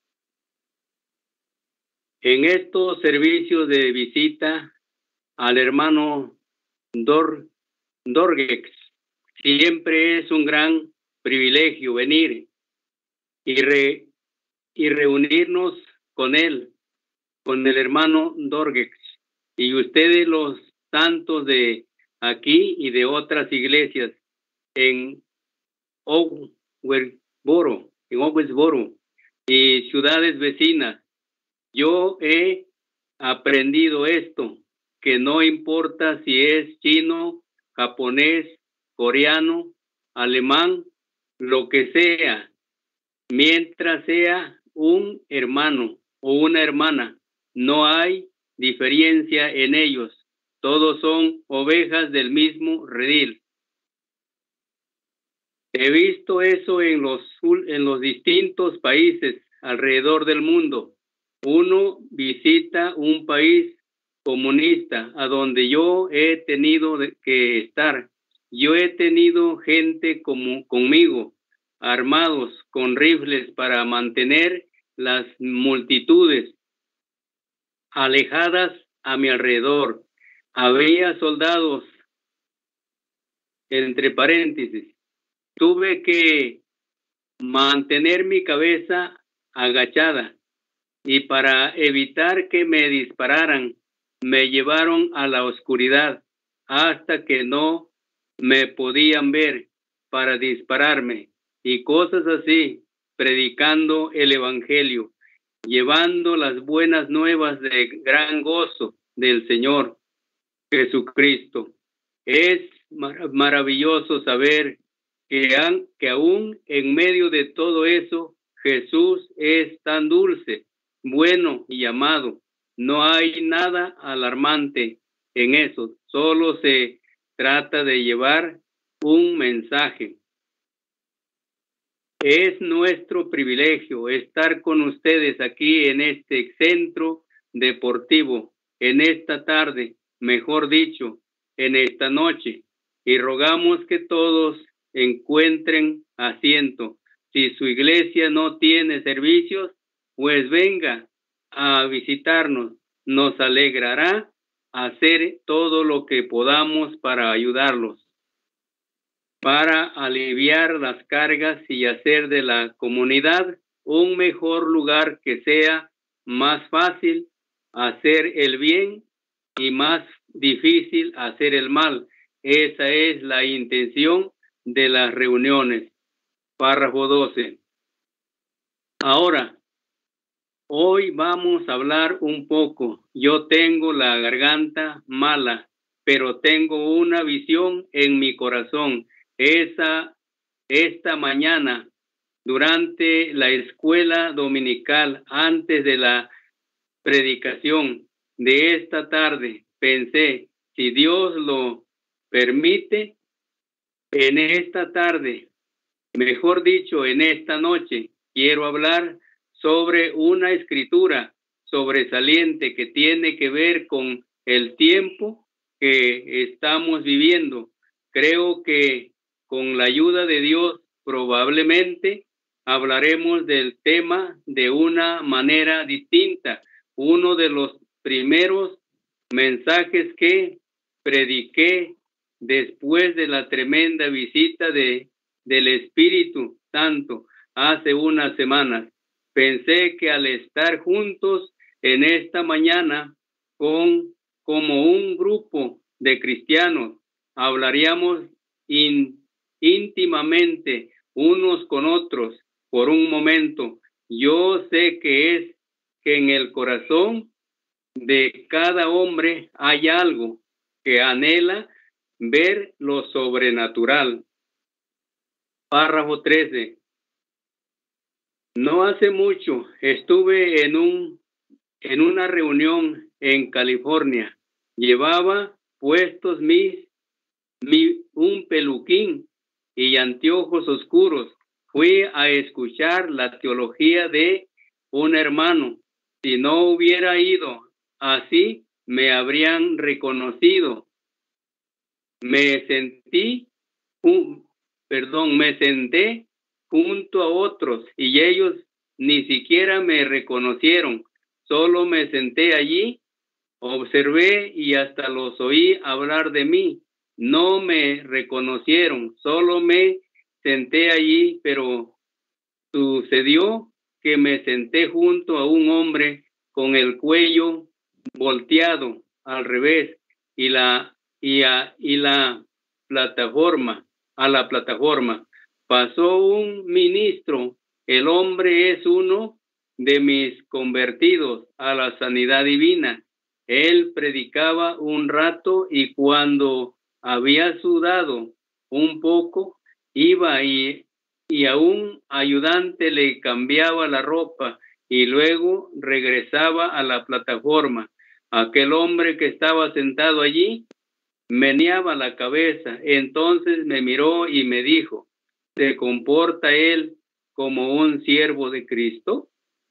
En estos servicios de visita al hermano Dor, Dorgex, siempre es un gran privilegio venir y, re, y reunirnos con él, con el hermano Dorgex, y ustedes los santos de aquí y de otras iglesias en Owensboro, en Owensboro y ciudades vecinas. Yo he aprendido esto, que no importa si es chino, japonés, coreano, alemán, lo que sea, mientras sea un hermano o una hermana, no hay diferencia en ellos. Todos son ovejas del mismo redil. He visto eso en los, en los distintos países alrededor del mundo. Uno visita un país comunista a donde yo he tenido que estar. Yo he tenido gente como conmigo, armados con rifles para mantener las multitudes alejadas a mi alrededor. Había soldados, entre paréntesis. Tuve que mantener mi cabeza agachada y para evitar que me dispararan, me llevaron a la oscuridad hasta que no me podían ver para dispararme y cosas así, predicando el evangelio, llevando las buenas nuevas de gran gozo del Señor Jesucristo. Es mar- maravilloso saber que, han, que aún en medio de todo eso, Jesús es tan dulce, bueno y amado. No hay nada alarmante en eso, solo se trata de llevar un mensaje. Es nuestro privilegio estar con ustedes aquí en este centro deportivo, en esta tarde, mejor dicho, en esta noche, y rogamos que todos encuentren asiento. Si su iglesia no tiene servicios, pues venga a visitarnos. Nos alegrará hacer todo lo que podamos para ayudarlos, para aliviar las cargas y hacer de la comunidad un mejor lugar, que sea más fácil hacer el bien y más difícil hacer el mal. Esa es la intención de las reuniones. Párrafo doce. Ahora, hoy vamos a hablar un poco. Yo tengo la garganta mala, pero tengo una visión en mi corazón. Esa, esta mañana, durante la escuela dominical, antes de la predicación de esta tarde, pensé, si Dios lo permite, en esta tarde, mejor dicho, en esta noche, quiero hablar sobre una escritura sobresaliente que tiene que ver con el tiempo que estamos viviendo. Creo que con la ayuda de Dios probablemente hablaremos del tema de una manera distinta. Uno de los primeros mensajes que prediqué después de la tremenda visita de, del Espíritu Santo hace unas semanas. Pensé que al estar juntos en esta mañana con como un grupo de cristianos, hablaríamos in, íntimamente unos con otros por un momento. Yo sé que es que en el corazón de cada hombre hay algo que anhela ver lo sobrenatural. Párrafo trece. No hace mucho estuve en un en una reunión en California. Llevaba puestos mis mi, un peluquín y anteojos oscuros. Fui a escuchar la teología de un hermano. Si no hubiera ido así, me habrían reconocido. Me sentí, un, perdón, me senté junto a otros y ellos ni siquiera me reconocieron. Solo me senté allí, observé y hasta los oí hablar de mí. No me reconocieron, solo me senté allí, pero sucedió que me senté junto a un hombre con el cuello volteado al revés y la y a y la plataforma a la plataforma pasó un ministro. El hombre es uno de mis convertidos a la sanidad divina. Él predicaba un rato y cuando había sudado un poco iba y y a un ayudante le cambiaba la ropa y luego regresaba a la plataforma. Aquel hombre que estaba sentado allí meneaba la cabeza. Entonces me miró y me dijo, ¿se comporta él como un siervo de Cristo?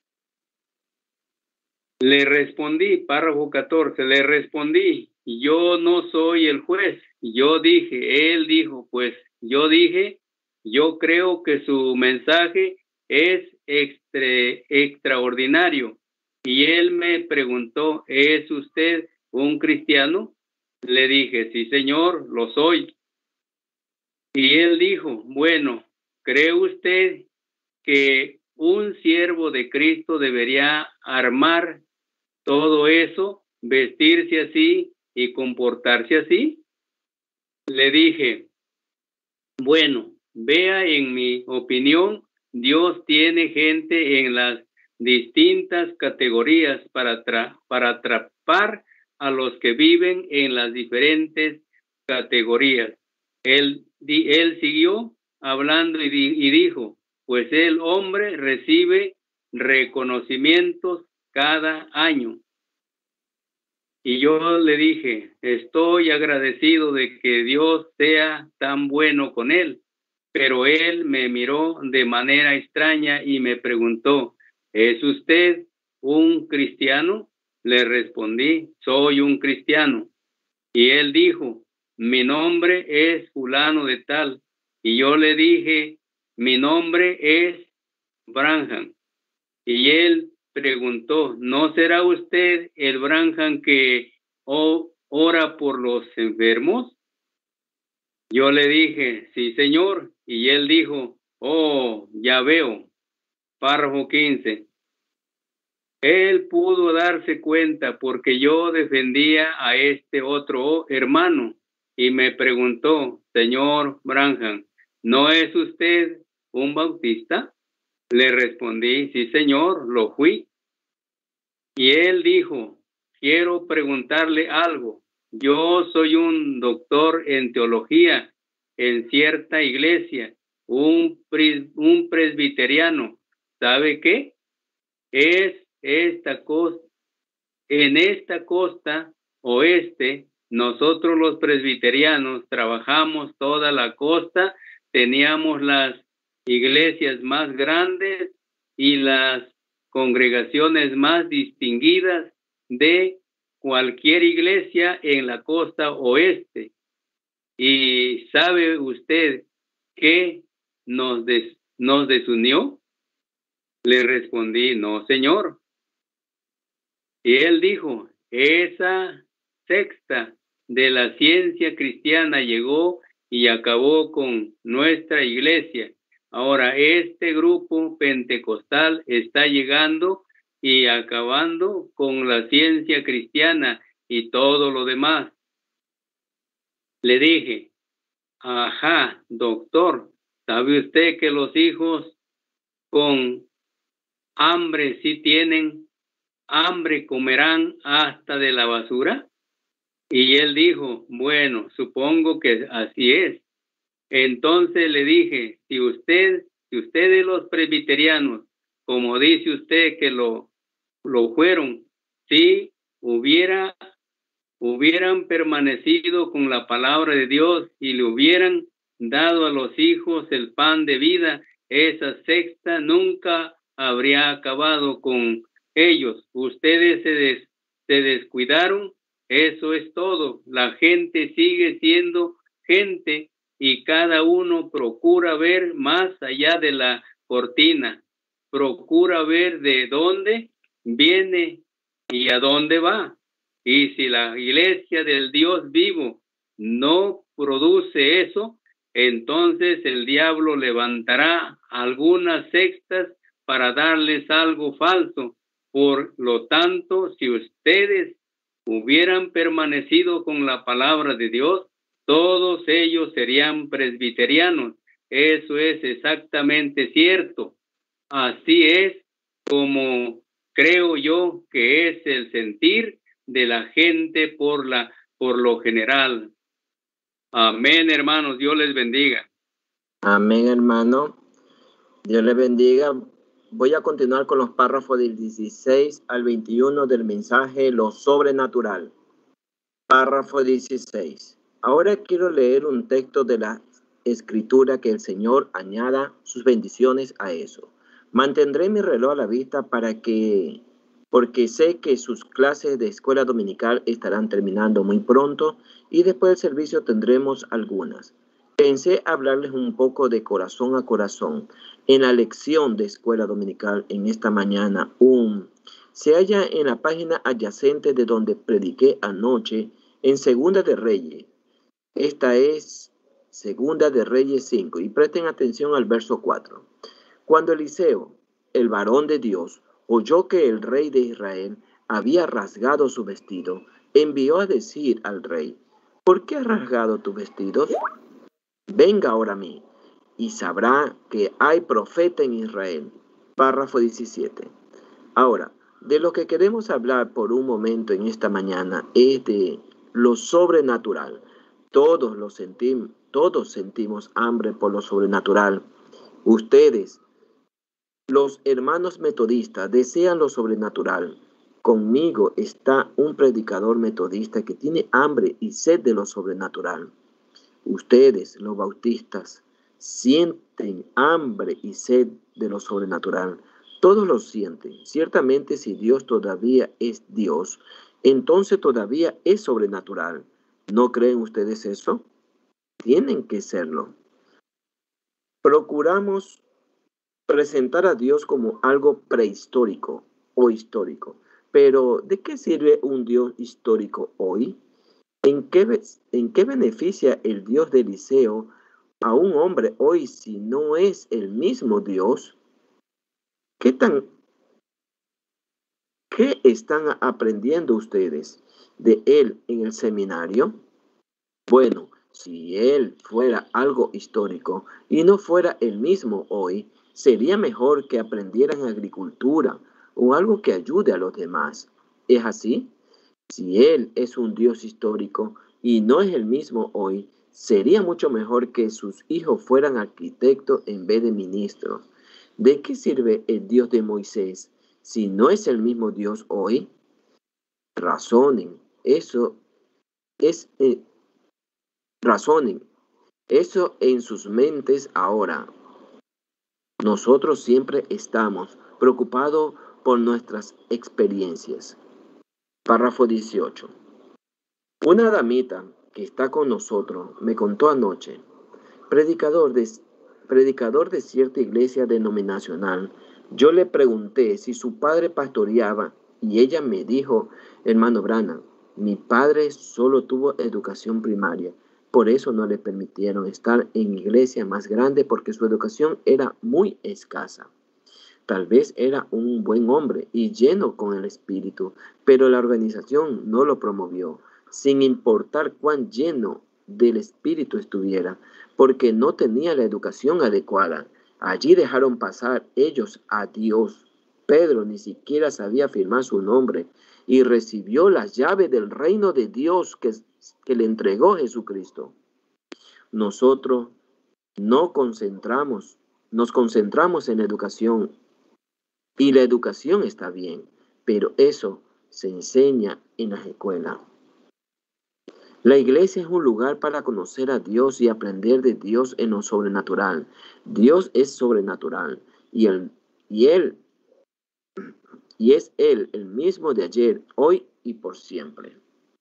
Le respondí, párrafo catorce, le respondí, yo no soy el juez. Yo dije, él dijo, pues yo dije, yo creo que su mensaje es extra, extraordinario. Y él me preguntó, ¿es usted un cristiano? Le dije, sí, señor, lo soy. Y él dijo, bueno, ¿cree usted que un siervo de Cristo debería armar todo eso, vestirse así y comportarse así? Le dije, bueno, vea, en mi opinión, Dios tiene gente en las distintas categorías para, tra para atrapar a los que viven en las diferentes categorías. Él, di él siguió hablando y, di y dijo, pues el hombre recibe reconocimientos cada año. Y yo le dije, estoy agradecido de que Dios sea tan bueno con él. Pero él me miró de manera extraña y me preguntó, ¿es usted un cristiano? Le respondí, soy un cristiano. Y él dijo, mi nombre es fulano de tal. Y yo le dije, mi nombre es Branham. Y él preguntó, ¿no será usted el Branham que oh, ora por los enfermos? Yo le dije, sí, señor. Y él dijo, oh, ya veo. Párrafo quince. Él pudo darse cuenta porque yo defendía a este otro hermano y me preguntó, señor Branham, ¿no es usted un bautista? Le respondí, sí, señor, lo fui. Y él dijo, quiero preguntarle algo. Yo soy un doctor en teología en cierta iglesia, un, pres un presbiteriano. ¿Sabe qué? Es esta costa, en esta costa oeste, nosotros los presbiterianos trabajamos toda la costa, teníamos las iglesias más grandes y las congregaciones más distinguidas de cualquier iglesia en la costa oeste. ¿Y sabe usted qué nos, des, nos desunió? Le respondí, no, señor. Y él dijo, esa secta de la ciencia cristiana llegó y acabó con nuestra iglesia. Ahora este grupo pentecostal está llegando y acabando con la ciencia cristiana y todo lo demás. Le dije, ajá, doctor, ¿sabe usted que los hijos con hambre sí tienen hambre, comerán hasta de la basura? Y él dijo, bueno, supongo que así es. Entonces le dije, si usted, si ustedes los presbiterianos, como dice usted que lo, lo fueron, si hubiera, hubieran permanecido con la palabra de Dios y le hubieran dado a los hijos el pan de vida, esa secta nunca habría acabado con ellos. Ustedes se, des, se descuidaron, eso es todo. La gente sigue siendo gente y cada uno procura ver más allá de la cortina, procura ver de dónde viene y a dónde va. Y si la iglesia del Dios vivo no produce eso, entonces el diablo levantará algunas sectas para darles algo falso. Por lo tanto, si ustedes hubieran permanecido con la palabra de Dios, todos ellos serían presbiterianos. Eso es exactamente cierto. Así es como creo yo que es el sentir de la gente por, la, por lo general. Amén, hermanos. Dios les bendiga. Amén, hermano. Dios les bendiga. Voy a continuar con los párrafos del dieciséis al veintiuno del mensaje Lo Sobrenatural. Párrafo dieciséis. Ahora quiero leer un texto de la Escritura que el Señor añada sus bendiciones a eso. Mantendré mi reloj a la vista para que, porque sé que sus clases de escuela dominical estarán terminando muy pronto y después del servicio tendremos algunas. Pensé hablarles un poco de corazón a corazón. En la lección de escuela dominical en esta mañana, un Se halla en la página adyacente de donde prediqué anoche, en Segunda de Reyes. Esta es Segunda de Reyes cinco, y presten atención al verso cuatro. Cuando Eliseo, el varón de Dios, oyó que el rey de Israel había rasgado su vestido, envió a decir al rey: ¿por qué has rasgado tus vestidos? Venga ahora a mí, y sabrá que hay profeta en Israel. Párrafo diecisiete. Ahora, de lo que queremos hablar por un momento en esta mañana es de lo sobrenatural. Todos, lo sentim- todos sentimos hambre por lo sobrenatural. Ustedes, los hermanos metodistas, desean lo sobrenatural. Conmigo está un predicador metodista que tiene hambre y sed de lo sobrenatural. Ustedes, los bautistas, sienten hambre y sed de lo sobrenatural. Todos lo sienten. Ciertamente, si Dios todavía es Dios, entonces todavía es sobrenatural. ¿No creen ustedes eso? Tienen que serlo. Procuramos presentar a Dios como algo prehistórico o histórico. Pero, ¿de qué sirve un Dios histórico hoy? ¿En qué, ¿En qué beneficia el Dios de Eliseo a un hombre hoy si no es el mismo Dios? ¿Qué tan, qué están aprendiendo ustedes de él en el seminario? Bueno, si él fuera algo histórico y no fuera el mismo hoy, sería mejor que aprendieran agricultura o algo que ayude a los demás. ¿Es así? Si él es un Dios histórico y no es el mismo hoy, sería mucho mejor que sus hijos fueran arquitectos en vez de ministros. ¿De qué sirve el Dios de Moisés si no es el mismo Dios hoy? Razonen, eso es, eh, razonen, eso en sus mentes ahora. Nosotros siempre estamos preocupados por nuestras experiencias. Párrafo dieciocho. Una damita que está con nosotros me contó anoche, predicador de, predicador de cierta iglesia denominacional, yo le pregunté si su padre pastoreaba y ella me dijo: hermano Branham, mi padre solo tuvo educación primaria, por eso no le permitieron estar en iglesia más grande porque su educación era muy escasa. Tal vez era un buen hombre y lleno con el espíritu, pero la organización no lo promovió, sin importar cuán lleno del espíritu estuviera, porque no tenía la educación adecuada. Allí dejaron pasar ellos a Dios. Pedro ni siquiera sabía firmar su nombre y recibió las llaves del reino de Dios que, que le entregó Jesucristo. Nosotros no concentramos, nos concentramos en la educación. Y la educación está bien, pero eso se enseña en las escuelas. La iglesia es un lugar para conocer a Dios y aprender de Dios en lo sobrenatural. Dios es sobrenatural y él, y él, y es Él el mismo de ayer, hoy y por siempre.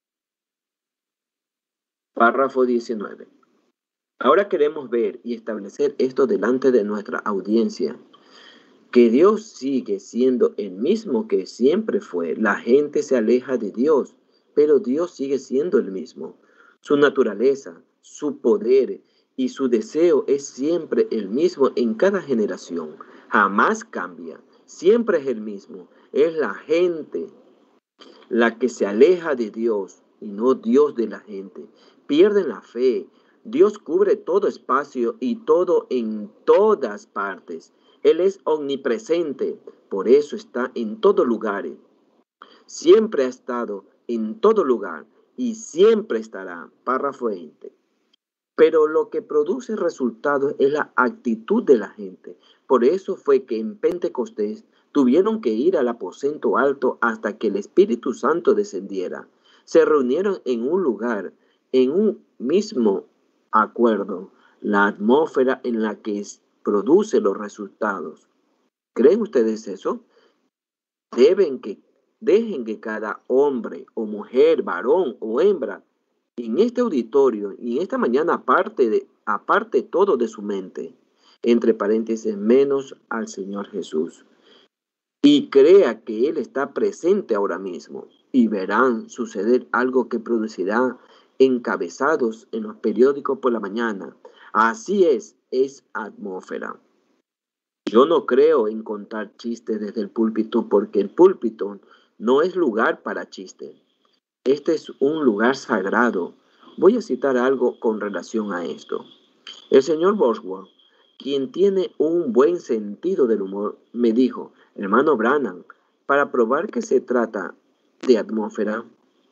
Párrafo diecinueve. Ahora queremos ver y establecer esto delante de nuestra audiencia. Que Dios sigue siendo el mismo que siempre fue. La gente se aleja de Dios, pero Dios sigue siendo el mismo. Su naturaleza, su poder y su deseo es siempre el mismo en cada generación. Jamás cambia, siempre es el mismo. Es la gente la que se aleja de Dios y no Dios de la gente. Pierden la fe. Dios cubre todo espacio y todo en todas partes. Él es omnipresente, por eso está en todo lugar. Siempre ha estado en todo lugar y siempre estará. Párrafo veinte. Pero lo que produce resultados es la actitud de la gente. Por eso fue que en Pentecostés tuvieron que ir al aposento alto hasta que el Espíritu Santo descendiera. Se reunieron en un lugar, en un mismo acuerdo, la atmósfera en la que produce los resultados. ¿Creen ustedes eso? Deben que, dejen que cada hombre o mujer, varón o hembra, en este auditorio y en esta mañana aparte, de, aparte todo de su mente, entre paréntesis, menos al Señor Jesús. y crea que Él está presente ahora mismo, y verán suceder algo que producirá encabezados en los periódicos por la mañana. Así es, es atmósfera. Yo no creo en contar chistes desde el púlpito, porque el púlpito no es lugar para chistes. Este es un lugar sagrado. Voy a citar algo con relación a esto. El señor Bosworth, quien tiene un buen sentido del humor, me dijo: hermano Branham, para probar que se trata de atmósfera,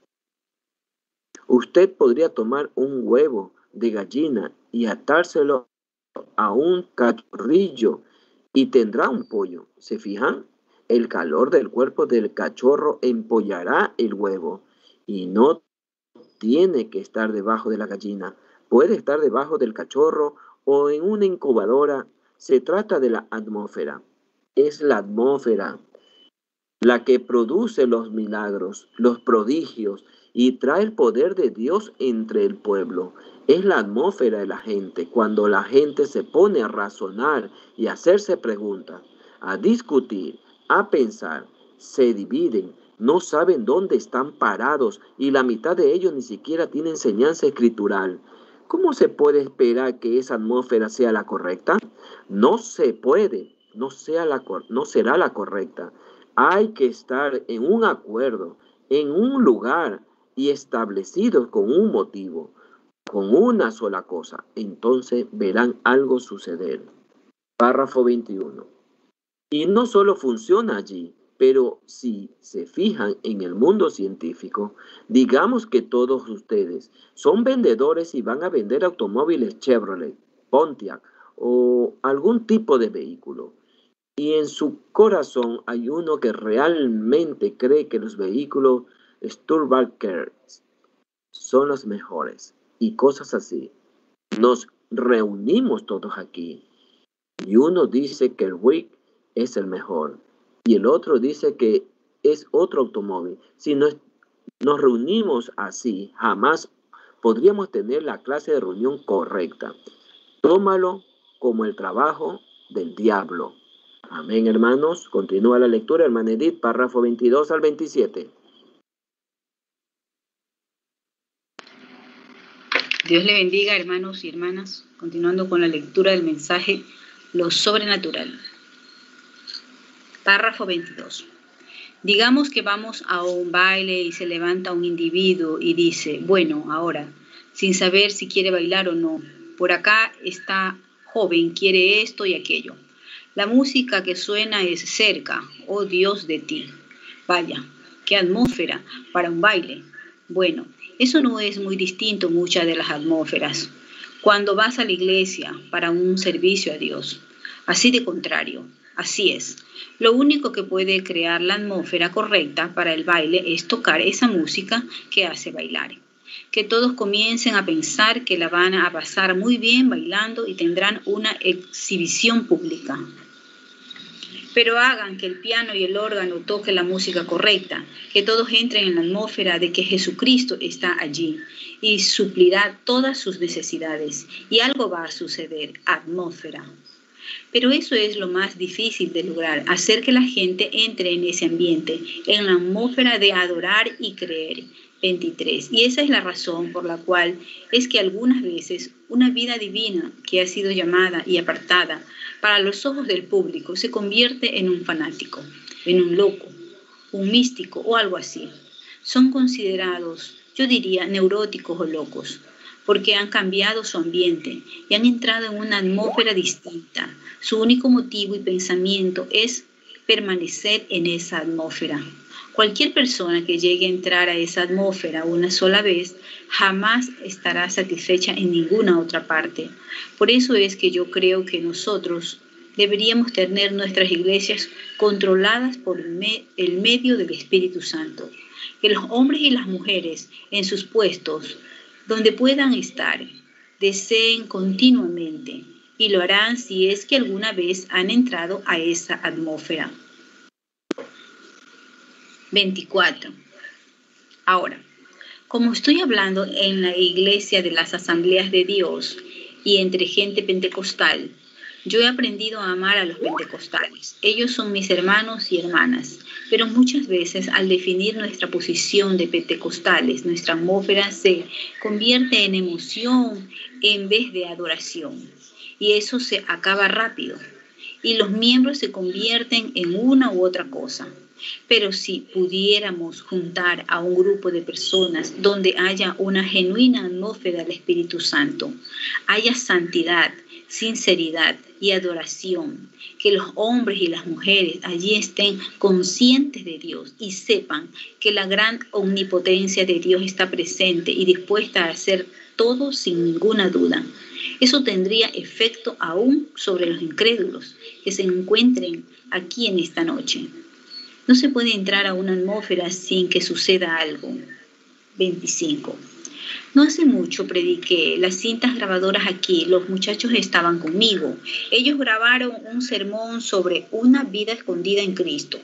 usted podría tomar un huevo de gallina y atárselo a un cachorrillo y tendrá un pollo. ¿Se fijan? El calor del cuerpo del cachorro empollará el huevo y no tiene que estar debajo de la gallina. Puede estar debajo del cachorro o en una incubadora. Se trata de la atmósfera. Es la atmósfera la que produce los milagros, los prodigios y trae el poder de Dios entre el pueblo. Es la atmósfera de la gente. Cuando la gente se pone a razonar y a hacerse preguntas, a discutir, a pensar, se dividen, no saben dónde están parados y la mitad de ellos ni siquiera tiene enseñanza escritural. ¿Cómo se puede esperar que esa atmósfera sea la correcta? No se puede, no, sea la, no será la correcta. Hay que estar en un acuerdo, en un lugar y establecidos con un motivo, con una sola cosa. Entonces verán algo suceder. Párrafo veintiuno. Y no solo funciona allí, pero si se fijan en el mundo científico, digamos que todos ustedes son vendedores y van a vender automóviles Chevrolet, Pontiac o algún tipo de vehículo. Y en su corazón hay uno que realmente cree que los vehículos Studebaker son los mejores y cosas así. Nos reunimos todos aquí y uno dice que el Buick es el mejor y el otro dice que es otro automóvil. Si nos, nos reunimos así, jamás podríamos tener la clase de reunión correcta. Tómalo como el trabajo del diablo. Amén, hermanos. Continúa la lectura, hermana Edith, párrafo veintidós al veintisiete. Dios le bendiga, hermanos y hermanas. Continuando con la lectura del mensaje, lo sobrenatural. Párrafo veintidós. Digamos que vamos a un baile y se levanta un individuo y dice: bueno, ahora, sin saber si quiere bailar o no, por acá está joven, quiere esto y aquello. La música que suena es cerca, oh Dios de ti. Vaya, qué atmósfera para un baile. Bueno, eso no es muy distinto muchas de las atmósferas cuando vas a la iglesia para un servicio a Dios. Así de contrario, así es. Lo único que puede crear la atmósfera correcta para el baile es tocar esa música que hace bailar. Que todos comiencen a pensar que la van a pasar muy bien bailando y tendrán una exhibición pública. Pero hagan que el piano y el órgano toquen la música correcta, que todos entren en la atmósfera de que Jesucristo está allí y suplirá todas sus necesidades. Y algo va a suceder, atmósfera. Pero eso es lo más difícil de lograr, hacer que la gente entre en ese ambiente, en la atmósfera de adorar y creer. veintitrés. Y esa es la razón por la cual es que algunas veces una vida divina que ha sido llamada y apartada para los ojos del público se convierte en un fanático, en un loco, un místico o algo así. Son considerados, yo diría, neuróticos o locos, porque han cambiado su ambiente y han entrado en una atmósfera distinta. Su único motivo y pensamiento es permanecer en esa atmósfera. Cualquier persona que llegue a entrar a esa atmósfera una sola vez jamás estará satisfecha en ninguna otra parte. Por eso es que yo creo que nosotros deberíamos tener nuestras iglesias controladas por el, me- el medio del Espíritu Santo. Que los hombres y las mujeres en sus puestos, donde puedan estar, deseen continuamente y lo harán si es que alguna vez han entrado a esa atmósfera. veinticuatro. Ahora, como estoy hablando en la iglesia de las asambleas de Dios y entre gente pentecostal, Yo he aprendido a amar a los pentecostales. Ellos son mis hermanos y hermanas. Pero muchas veces al definir nuestra posición de pentecostales, nuestra atmósfera se convierte en emoción en vez de adoración. Y eso se acaba rápido. Y los miembros se convierten en una u otra cosa. Pero si pudiéramos juntar a un grupo de personas donde haya una genuina atmósfera del Espíritu Santo, haya santidad, sinceridad y adoración, que los hombres y las mujeres allí estén conscientes de Dios y sepan que la gran omnipotencia de Dios está presente y dispuesta a hacer todo sin ninguna duda. Eso tendría efecto aún sobre los incrédulos que se encuentren aquí en esta noche. No se puede entrar a una atmósfera sin que suceda algo. veinticinco. No hace mucho prediqué las cintas grabadoras aquí. Los muchachos estaban conmigo. Ellos grabaron un sermón sobre una vida escondida en Cristo.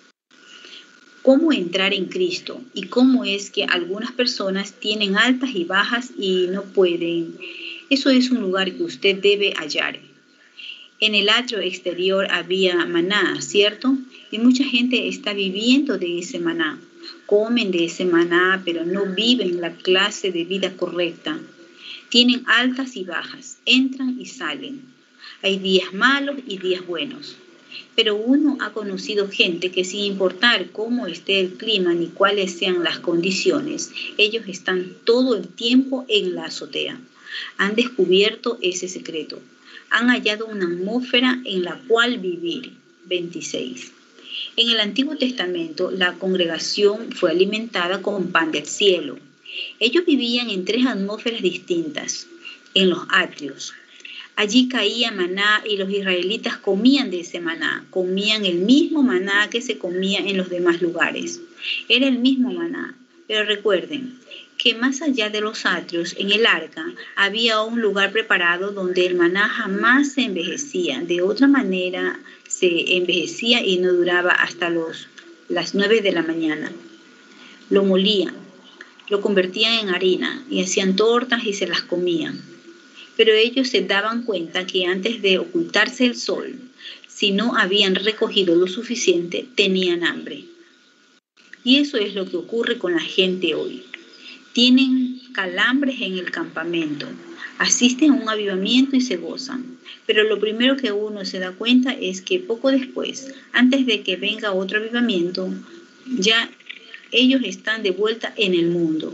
Cómo entrar en Cristo y cómo es que algunas personas tienen altas y bajas y no pueden. Eso es un lugar que usted debe hallar. En el atrio exterior había maná, ¿cierto? Y mucha gente está viviendo de ese maná. Comen de ese maná, pero no viven la clase de vida correcta. Tienen altas y bajas, entran y salen. Hay días malos y días buenos. Pero uno ha conocido gente que sin importar cómo esté el clima ni cuáles sean las condiciones, ellos están todo el tiempo en la azotea. Han descubierto ese secreto. Han hallado una atmósfera en la cual vivir. veintiséis. En el Antiguo Testamento, la congregación fue alimentada con pan del cielo. Ellos vivían en tres atmósferas distintas, en los atrios. Allí caía maná y los israelitas comían de ese maná. Comían el mismo maná que se comía en los demás lugares. Era el mismo maná. Pero recuerden que más allá de los atrios, en el arca, había un lugar preparado donde el maná jamás se envejecía. De otra manera, se envejecía y no duraba hasta los, las nueve de la mañana. Lo molían, lo convertían en harina y hacían tortas y se las comían. Pero ellos se daban cuenta que antes de ocultarse el sol, si no habían recogido lo suficiente, tenían hambre. Y eso es lo que ocurre con la gente hoy. Tienen calambres en el campamento, asisten a un avivamiento y se gozan. Pero lo primero que uno se da cuenta es que poco después, antes de que venga otro avivamiento, ya ellos están de vuelta en el mundo.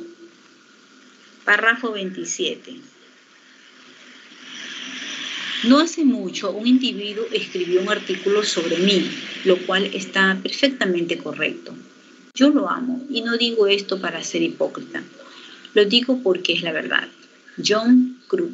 Párrafo veintisiete. No hace mucho un individuo escribió un artículo sobre mí, lo cual está perfectamente correcto. Yo lo amo y no digo esto para ser hipócrita. Lo digo porque es la verdad. John Cruz,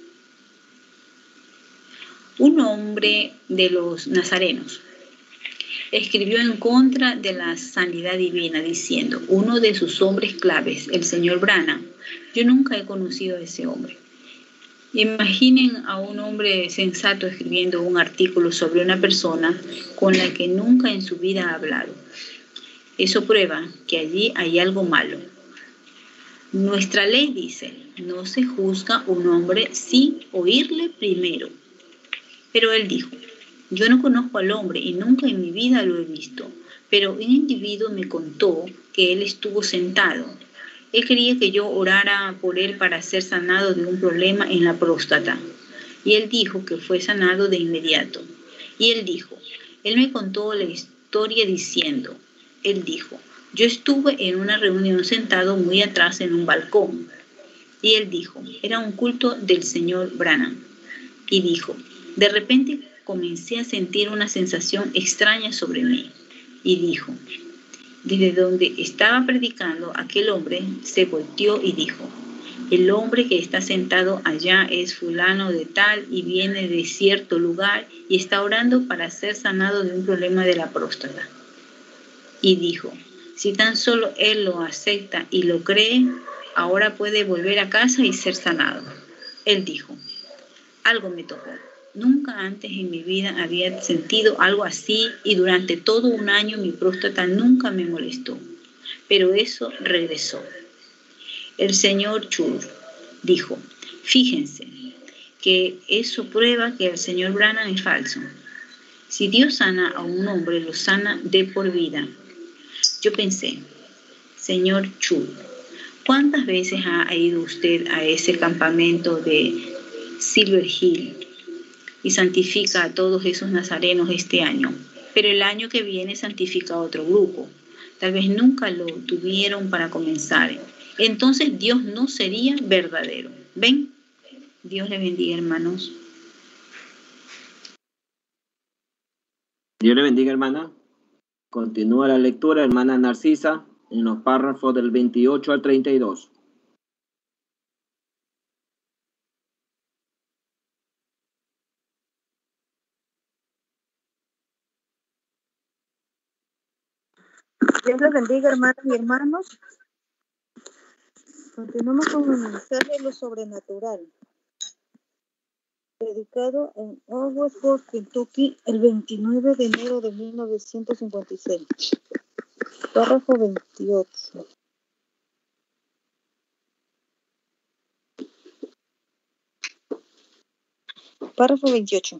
un hombre de los nazarenos, escribió en contra de la sanidad divina diciendo, uno de sus hombres claves, el señor Branham, yo nunca he conocido a ese hombre. Imaginen a un hombre sensato escribiendo un artículo sobre una persona con la que nunca en su vida ha hablado. Eso prueba que allí hay algo malo. Nuestra ley dice, no se juzga un hombre sin oírle primero. Pero él dijo, yo no conozco al hombre y nunca en mi vida lo he visto, pero un individuo me contó que él estuvo sentado. Él quería que yo orara por él para ser sanado de un problema en la próstata. Y él dijo que fue sanado de inmediato. Y él dijo, él me contó la historia diciendo, él dijo, yo estuve en una reunión sentado muy atrás en un balcón. Y él dijo, era un culto del señor Branham. Y dijo, de repente comencé a sentir una sensación extraña sobre mí. Y dijo, desde donde estaba predicando, aquel hombre se volteó y dijo, el hombre que está sentado allá es fulano de tal y viene de cierto lugar y está orando para ser sanado de un problema de la próstata. Y dijo, si tan solo él lo acepta y lo cree, ahora puede volver a casa y ser sanado. Él dijo, algo me tocó. Nunca antes en mi vida había sentido algo así y durante todo un año mi próstata nunca me molestó. Pero eso regresó. El señor Chur dijo, fíjense que eso prueba que el señor Branham es falso. Si Dios sana a un hombre, lo sana de por vida. Yo pensé, señor Chu, ¿cuántas veces ha ido usted a ese campamento de Silver Hill y santifica a todos esos nazarenos este año? Pero el año que viene santifica a otro grupo. Tal vez nunca lo tuvieron para comenzar. Entonces Dios no sería verdadero. ¿Ven? Dios le bendiga, hermanos. Dios le bendiga, hermana. Continúa la lectura, hermana Narcisa, en los párrafos del veintiocho al treinta y dos. Dios les bendiga, hermanas y hermanos. Continuamos con el mensaje de lo sobrenatural, predicado en Owensboro, Kentucky, el veintinueve de enero de mil novecientos cincuenta y seis. Párrafo veintiocho. Párrafo veintiocho.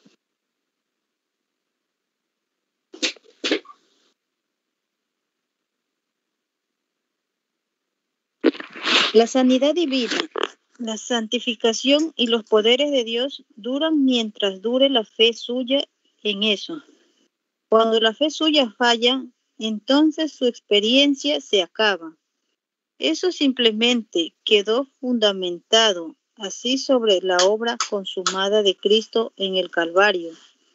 La sanidad divina, la santificación y los poderes de Dios duran mientras dure la fe suya en eso. Cuando la fe suya falla, entonces su experiencia se acaba. Eso simplemente quedó fundamentado así sobre la obra consumada de Cristo en el Calvario.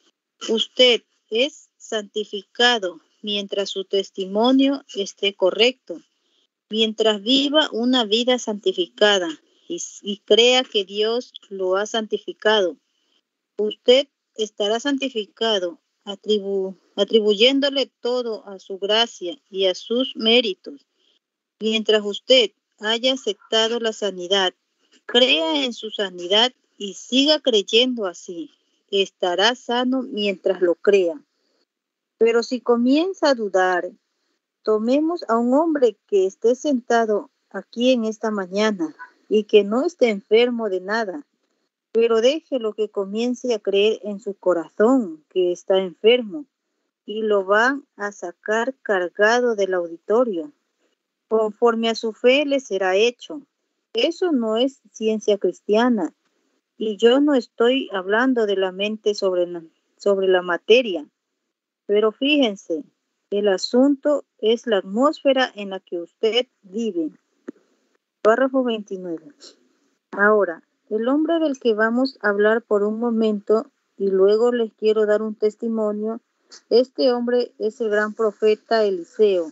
Usted es santificado mientras su testimonio esté correcto. Mientras viva una vida santificada y, y crea que Dios lo ha santificado, usted estará santificado atribu, atribuyéndole todo a su gracia y a sus méritos. Mientras usted haya aceptado la sanidad, crea en su sanidad y siga creyendo así. Estará sano mientras lo crea. Pero si comienza a dudar, tomemos a un hombre que esté sentado aquí en esta mañana y que no esté enfermo de nada, pero déjelo que comience a creer en su corazón que está enfermo y lo van a sacar cargado del auditorio. Conforme a su fe le será hecho. Eso no es ciencia cristiana y yo no estoy hablando de la mente sobre la, sobre la materia, pero fíjense. El asunto es la atmósfera en la que usted vive. Párrafo veintinueve. Ahora, el hombre del que vamos a hablar por un momento y luego les quiero dar un testimonio, este hombre es el gran profeta Eliseo.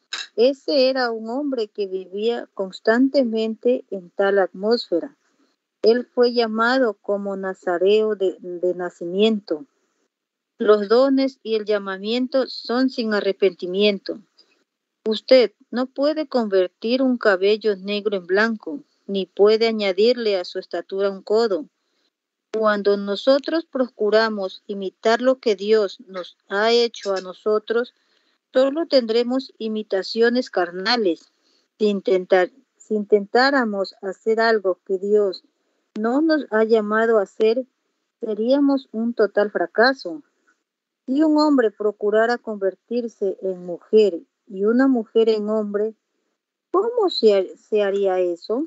Ese era un hombre que vivía constantemente en tal atmósfera. Él fue llamado como nazareo de, de nacimiento. Los dones y el llamamiento son sin arrepentimiento. Usted no puede convertir un cabello negro en blanco, ni puede añadirle a su estatura un codo. Cuando nosotros procuramos imitar lo que Dios nos ha hecho a nosotros, solo tendremos imitaciones carnales. Si, intentar, si intentáramos hacer algo que Dios no nos ha llamado a hacer, seríamos un total fracaso. Si un hombre procurara convertirse en mujer y una mujer en hombre, ¿cómo se, se haría eso?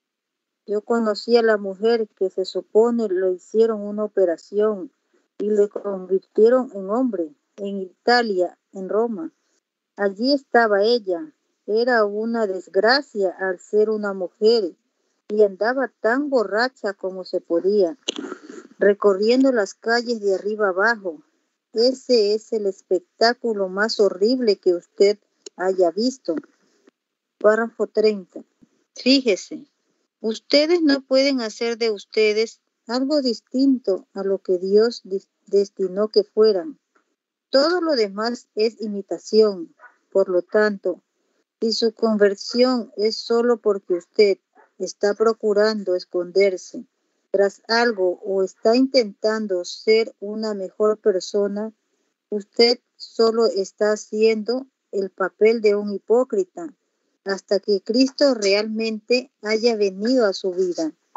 Yo conocí a la mujer que se supone le hicieron una operación y le convirtieron en hombre en Italia, en Roma. Allí estaba ella. Era una desgracia al ser una mujer y andaba tan borracha como se podía, recorriendo las calles de arriba abajo. Ese es el espectáculo más horrible que usted haya visto. Párrafo treinta. Fíjese, ustedes no pueden hacer de ustedes algo distinto a lo que Dios destinó que fueran. Todo lo demás es imitación. Por lo tanto, si su conversión es solo porque usted está procurando esconderse tras algo o está intentando ser una mejor persona, usted solo está haciendo el papel de un hipócrita hasta que Cristo realmente haya venido a su vida.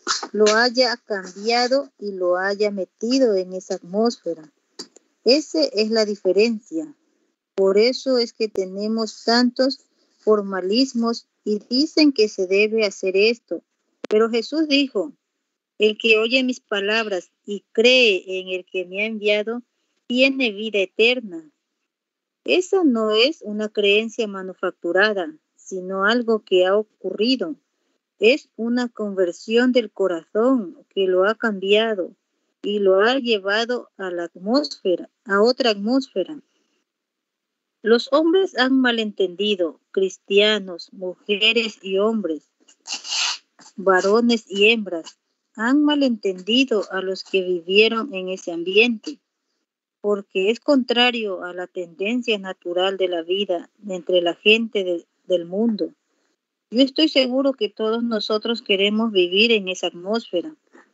lo haya cambiado y lo haya metido en esa atmósfera. Esa es la diferencia. Por eso es que tenemos tantos formalismos y dicen que se debe hacer esto. Pero Jesús dijo, el que oye mis palabras y cree en el que me ha enviado, tiene vida eterna. Esa no es una creencia manufacturada, sino algo que ha ocurrido. Es una conversión del corazón que lo ha cambiado y lo ha llevado a la atmósfera, a otra atmósfera. Los hombres han malentendido, cristianos, mujeres y hombres, varones y hembras, han malentendido a los que vivieron en ese ambiente, porque es contrario a la tendencia natural de la vida entre la gente de, del mundo. Yo estoy seguro que todos nosotros queremos vivir en esa atmósfera.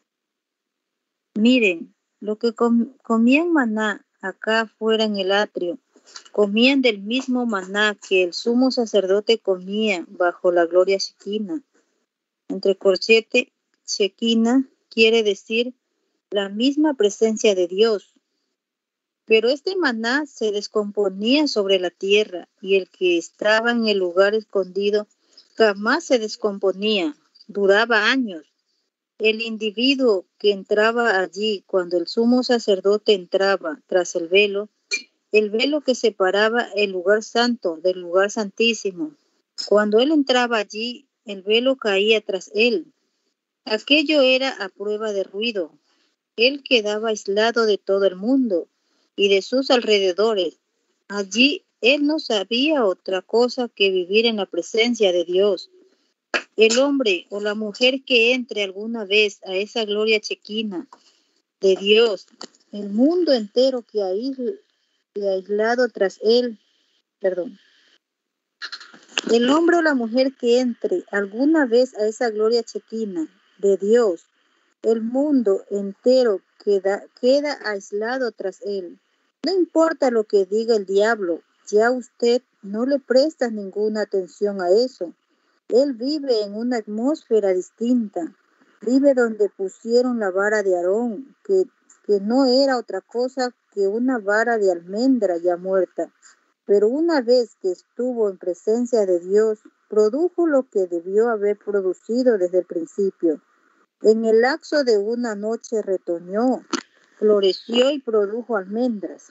Miren, lo que com- comían maná acá afuera en el atrio, comían del mismo maná que el sumo sacerdote comía bajo la gloria shekinah. Entre corchete, shekinah quiere decir la misma presencia de Dios. Pero este maná se descomponía sobre la tierra y el que estaba en el lugar escondido jamás se descomponía, duraba años. El individuo que entraba allí cuando el sumo sacerdote entraba tras el velo, el velo que separaba el lugar santo del lugar santísimo, cuando él entraba allí, el velo caía tras él. Aquello era a prueba de ruido. Él quedaba aislado de todo el mundo y de sus alrededores. Allí él no sabía otra cosa que vivir en la presencia de Dios. El hombre o la mujer que entre alguna vez a esa gloria chequina de Dios, el mundo entero que ha aislado tras él, perdón, el hombre o la mujer que entre alguna vez a esa gloria chequina de Dios, el mundo entero queda, queda aislado tras él. No importa lo que diga el diablo, ya usted no le presta ninguna atención a eso. Él vive en una atmósfera distinta. Vive donde pusieron la vara de Aarón, que, que no era otra cosa que una vara de almendra ya muerta. Pero una vez que estuvo en presencia de Dios, produjo lo que debió haber producido desde el principio. En el lapso de una noche retoñó, floreció y produjo almendras.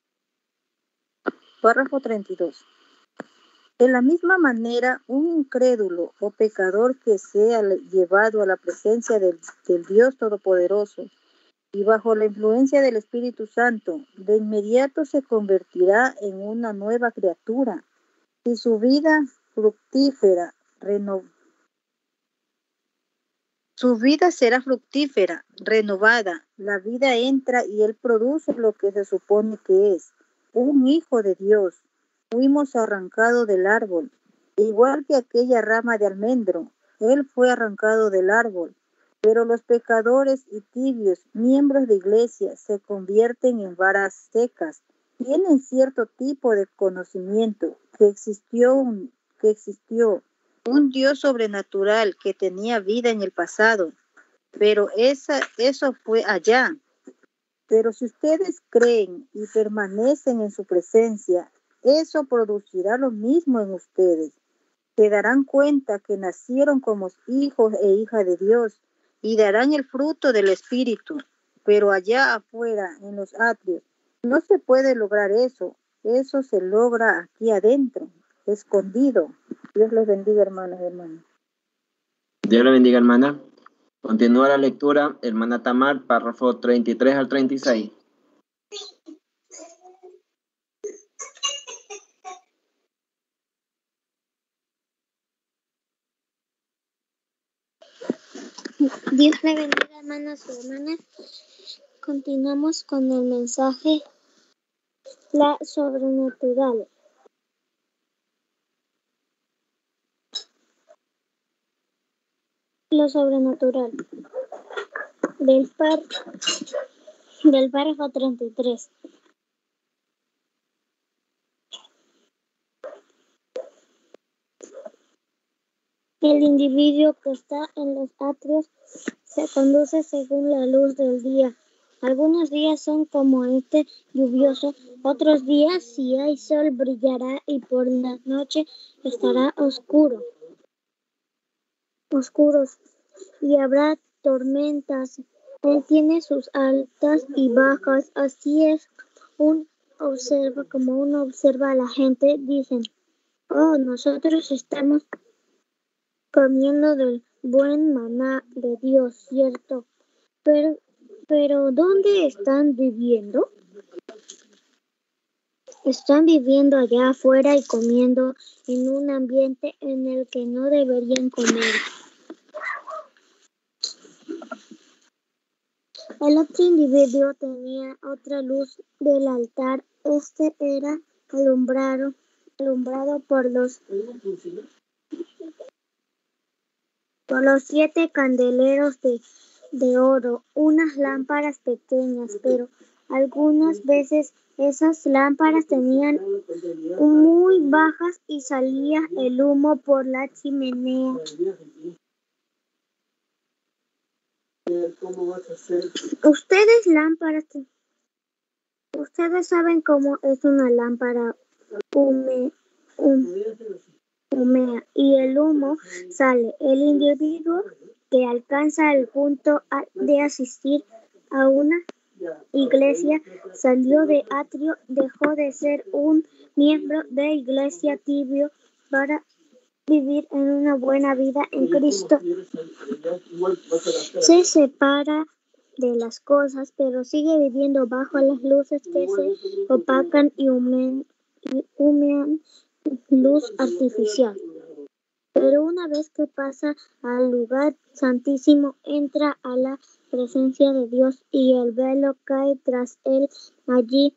Párrafo treinta y dos. De la misma manera, un incrédulo o pecador que sea llevado a la presencia del, del Dios Todopoderoso y bajo la influencia del Espíritu Santo, de inmediato se convertirá en una nueva criatura. Si su vida fructífera, reno... su vida será fructífera, renovada, la vida entra y él produce lo que se supone que es, un hijo de Dios. Fuimos arrancados del árbol, igual que aquella rama de almendro, él fue arrancado del árbol. Pero los pecadores y tibios, miembros de iglesia, se convierten en varas secas. Tienen cierto tipo de conocimiento que existió un, que existió un Dios sobrenatural que tenía vida en el pasado. Pero esa, eso fue allá. Pero si ustedes creen y permanecen en su presencia, eso producirá lo mismo en ustedes. Se darán cuenta que nacieron como hijos e hijas de Dios y darán el fruto del Espíritu. Pero allá afuera, en los atrios, no se puede lograr eso. Eso se logra aquí adentro, escondido. Dios les bendiga, hermanos y hermanas. Dios le bendiga, hermana. Continúa la lectura, hermana Tamar, párrafo treinta y tres al treinta y seis. Dios le bendiga, hermanos y hermanas. Continuamos con el mensaje La Sobrenatural. Lo sobrenatural. Del, par, del párrafo treinta y tres. El individuo que está en los atrios se conduce según la luz del día. Algunos días son como este lluvioso, otros días si hay sol brillará y por la noche estará oscuro, oscuros y habrá tormentas. Él tiene sus altas y bajas, así es un observa, como uno observa a la gente, dicen, oh, nosotros estamos comiendo del buen maná de Dios, ¿cierto? Pero, pero ¿dónde están viviendo? Están viviendo allá afuera y comiendo en un ambiente en el que no deberían comer. El otro individuo tenía otra luz del altar. Este era alumbrado, alumbrado por los, por los siete candeleros de, de oro, unas lámparas pequeñas, pero algunas veces esas lámparas tenían muy bajas y salía el humo por la chimenea. Ustedes lámparas, ustedes saben cómo es una lámpara hume, hume, humea y el humo sale. El individuo que alcanza el punto de asistir a una iglesia salió de atrio, dejó de ser un miembro de iglesia tibio para vivir en una buena vida en Cristo. Se separa de las cosas, pero sigue viviendo bajo las luces que se opacan y humean, y humean luz artificial. Pero una vez que pasa al lugar santísimo, entra a la presencia de Dios y el velo cae tras él. Allí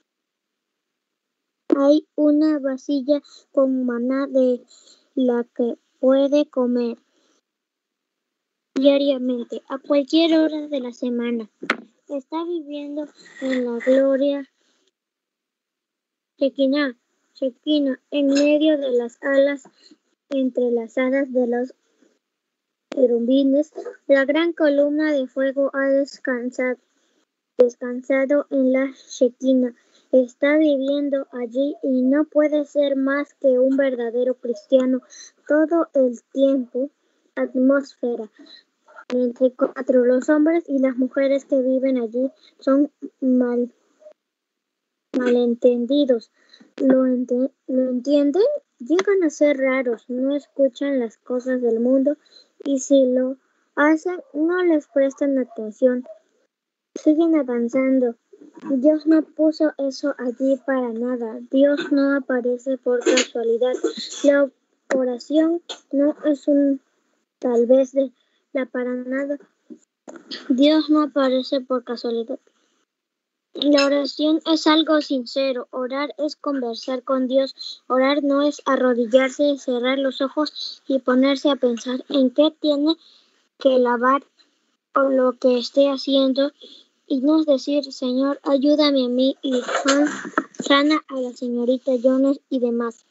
hay una vasilla con maná de la que puede comer diariamente, a cualquier hora de la semana. Está viviendo en la gloria Shekinah, Shekinah, en medio de las alas entrelazadas de los querubines. La gran columna de fuego ha descansado, descansado en la Shekinah. Está viviendo allí y no puede ser más que un verdadero cristiano todo el tiempo. Atmósfera veinticuatro. Los hombres y las mujeres que viven allí son mal, malentendidos. ¿Lo, enti- ¿Lo entienden? Llegan a ser raros, no escuchan las cosas del mundo y si lo hacen no les prestan atención. Siguen avanzando. Dios no puso eso allí para nada. Dios no aparece por casualidad. La oración no es un tal vez de la para nada. Dios no aparece por casualidad. La oración es algo sincero. Orar es conversar con Dios. Orar no es arrodillarse, cerrar los ojos y ponerse a pensar en qué tiene que lavar o lo que esté haciendo. Y no es decir, Señor, ayúdame a mí y sana a la señorita Jones y demás.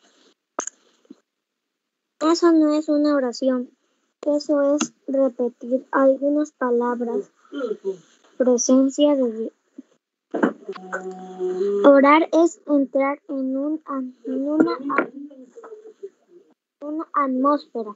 Eso no es una oración. Eso es repetir algunas palabras. Presencia de Dios. Orar es entrar en, un, en una, una atmósfera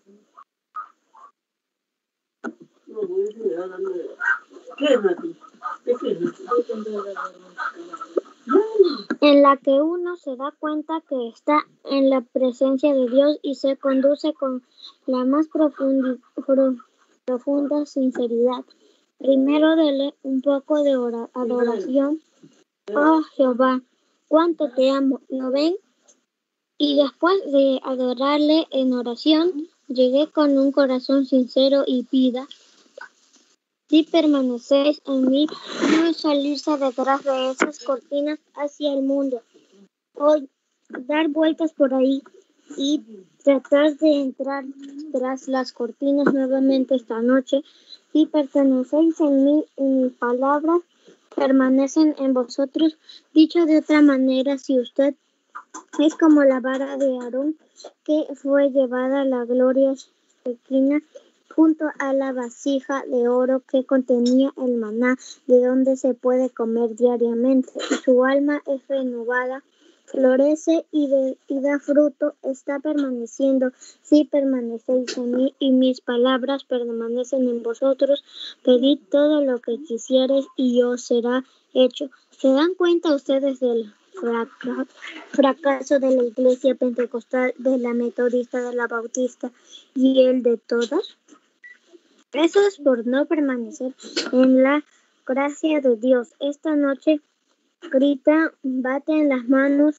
en la que uno se da cuenta que está en la presencia de Dios y se conduce con la más profunda, profunda sinceridad. Primero dele un poco de ora, adoración. Oh Jehová, cuánto te amo, ¿lo ven? Y después de adorarle en oración, llegué con un corazón sincero y pida. Si permanecéis en mí, no es salirse detrás de esas cortinas hacia el mundo, o dar vueltas por ahí y tratar de entrar tras las cortinas nuevamente esta noche. Si permanecéis en mí y mis palabras permanecen en vosotros. Dicho de otra manera, si usted es como la vara de Aarón que fue llevada a la gloria Shekinah junto a la vasija de oro que contenía el maná, de donde se puede comer diariamente, y su alma es renovada, florece y, de, y da fruto, está permaneciendo. Si permanecéis en mí y mis palabras permanecen en vosotros, pedid todo lo que quisiereis y os será hecho. ¿Se dan cuenta ustedes del fraca- fracaso de la iglesia pentecostal, de la metodista, de la bautista y el de todas? Eso es por no permanecer en la gracia de Dios. Esta noche grita, bate en las manos,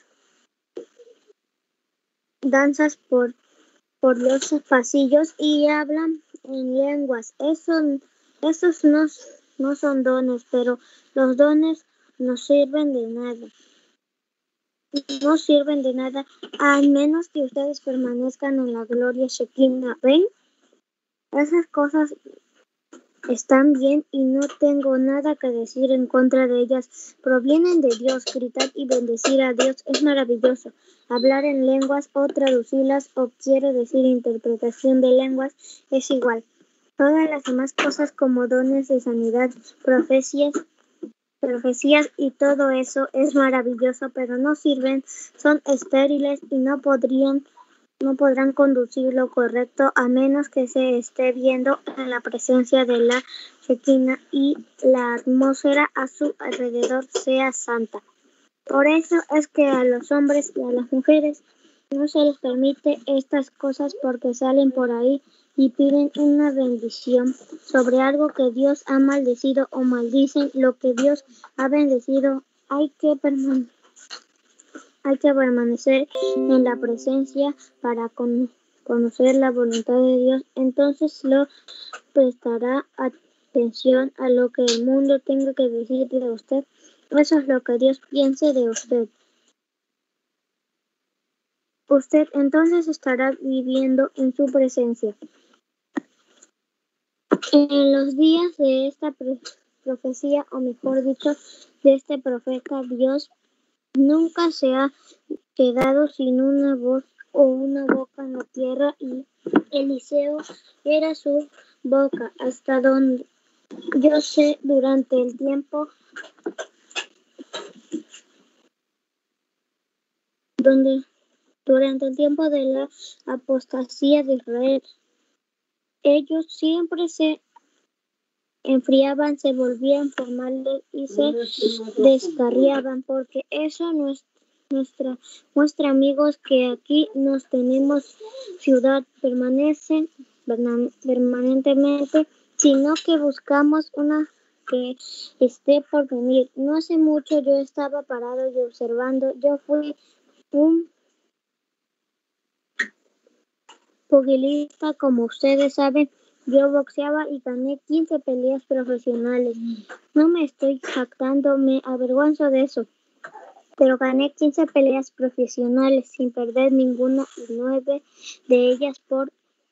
danzas por, por los pasillos y hablan en lenguas. Eso, esos no, no son dones, pero los dones no sirven de nada. No sirven de nada, a menos que ustedes permanezcan en la gloria Shekinah. ¿Ven? Esas cosas están bien y no tengo nada que decir en contra de ellas. Provienen de Dios. Gritar y bendecir a Dios es maravilloso. Hablar en lenguas o traducirlas, o quiere decir interpretación de lenguas, es igual. Todas las demás cosas como dones de sanidad, profecías, profecías y todo eso es maravilloso, pero no sirven, son estériles y no podrían no podrán conducir lo correcto a menos que se esté viendo en la presencia de la Shekinah y la atmósfera a su alrededor sea santa. Por eso es que a los hombres y a las mujeres no se les permite estas cosas, porque salen por ahí y piden una bendición sobre algo que Dios ha maldecido, o maldicen lo que Dios ha bendecido. Hay que permanecer. Hay que permanecer en la presencia para con, conocer la voluntad de Dios. Entonces lo prestará atención a lo que el mundo tenga que decir de usted. Eso es lo que Dios piense de usted. Usted entonces estará viviendo en su presencia. En los días de esta pre- profecía, o mejor dicho, de este profeta, Dios nunca se ha quedado sin una voz o una boca en la tierra, y Eliseo era su boca, hasta donde yo sé. Durante el tiempo donde durante el tiempo de la apostasía de Israel, ellos siempre se enfriaban, se volvían formales y se descarriaban, porque eso no es nuestra muestra, amigos, que aquí nos tenemos ciudad permanecen permanentemente, sino que buscamos una que esté por venir. No hace mucho yo estaba parado y observando. Yo fui un pugilista, como ustedes saben. Yo boxeaba y gané quince peleas profesionales. No me estoy jactando, me avergüenzo de eso. Pero gané quince peleas profesionales sin perder ninguna, y nueve de ellas por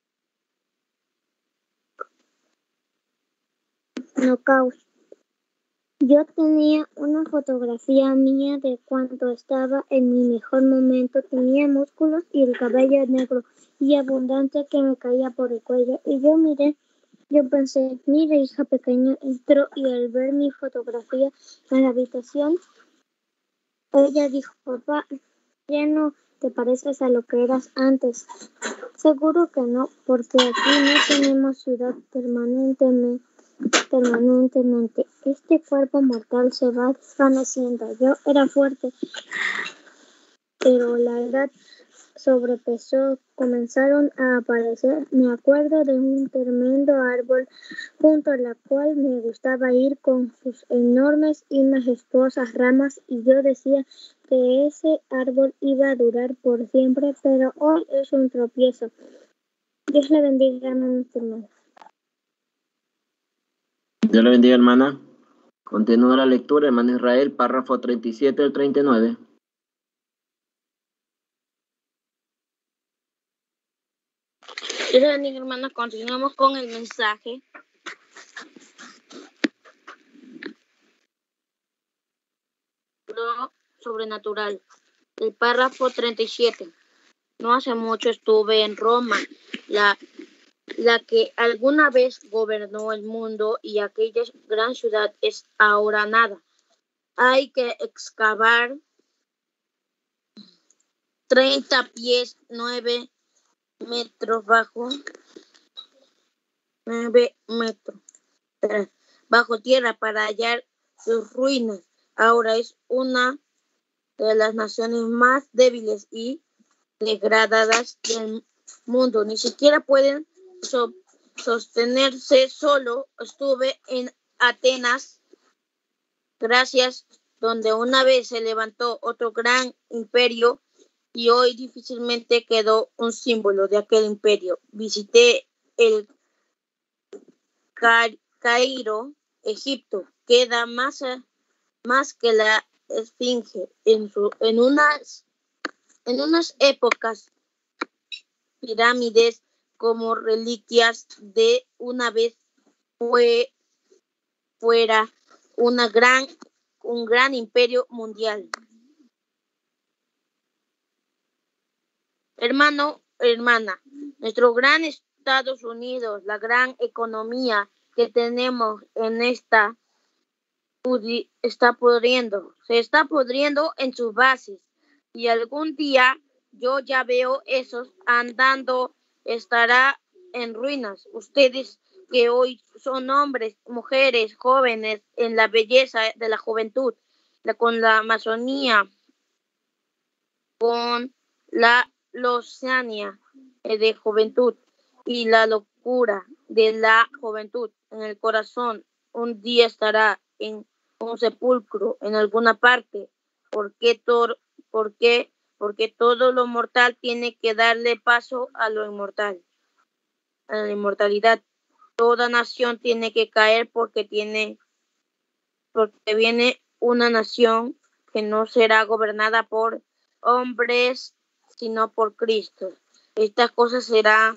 nocaut. Yo tenía una fotografía mía de cuando estaba en mi mejor momento. Tenía músculos y el cabello negro y abundante que me caía por el cuello. Y yo miré, yo pensé, mira, hija pequeña, entró, y al ver mi fotografía en la habitación, ella dijo, papá, ya no te pareces a lo que eras antes. Seguro que no, porque aquí no tenemos ciudad permanentemente. Permanentemente. Este cuerpo mortal se va desvaneciendo. Yo era fuerte, pero la edad sobrepesó. Comenzaron a aparecer. Me acuerdo de un tremendo árbol junto al cual me gustaba ir, con sus enormes y majestuosas ramas, y yo decía que ese árbol iba a durar por siempre, pero hoy es un tropiezo. Dios le bendiga, hermanos y hermanas. Dios le bendiga, hermana. Continúa la lectura, hermano Israel, párrafo treinta y siete al treinta y nueve. Dios le bendiga, hermanas. Continuamos con el mensaje. Lo sobrenatural. El párrafo treinta y siete. No hace mucho estuve en Roma. La la que alguna vez gobernó el mundo, y aquella gran ciudad es ahora nada. Hay que excavar treinta pies, nueve metros bajo, nueve metros bajo tierra para hallar sus ruinas. Ahora es una de las naciones más débiles y degradadas del mundo. Ni siquiera pueden so- sostenerse solo. Estuve en Atenas, gracias, donde una vez se levantó otro gran imperio y hoy difícilmente quedó un símbolo de aquel imperio. Visité el Ca- Cairo, Egipto, queda más, más que la Esfinge. En, su, en, unas, en unas épocas, pirámides como reliquias de una vez fue fuera una gran, un gran imperio mundial. Hermano, hermana, nuestro gran Estados Unidos, la gran economía que tenemos en esta está pudriendo, se está pudriendo en sus bases, y algún día yo ya veo esos andando, estará en ruinas. Ustedes que hoy son hombres, mujeres, jóvenes en la belleza de la juventud, la, con la Amazonía, con la Oceanía de juventud y la locura de la juventud en el corazón, un día estará en un sepulcro en alguna parte. ¿Por qué, tor- por qué? Porque todo lo mortal tiene que darle paso a lo inmortal, a la inmortalidad. Toda nación tiene que caer porque tiene, porque viene una nación que no será gobernada por hombres, sino por Cristo. Estas cosas serán,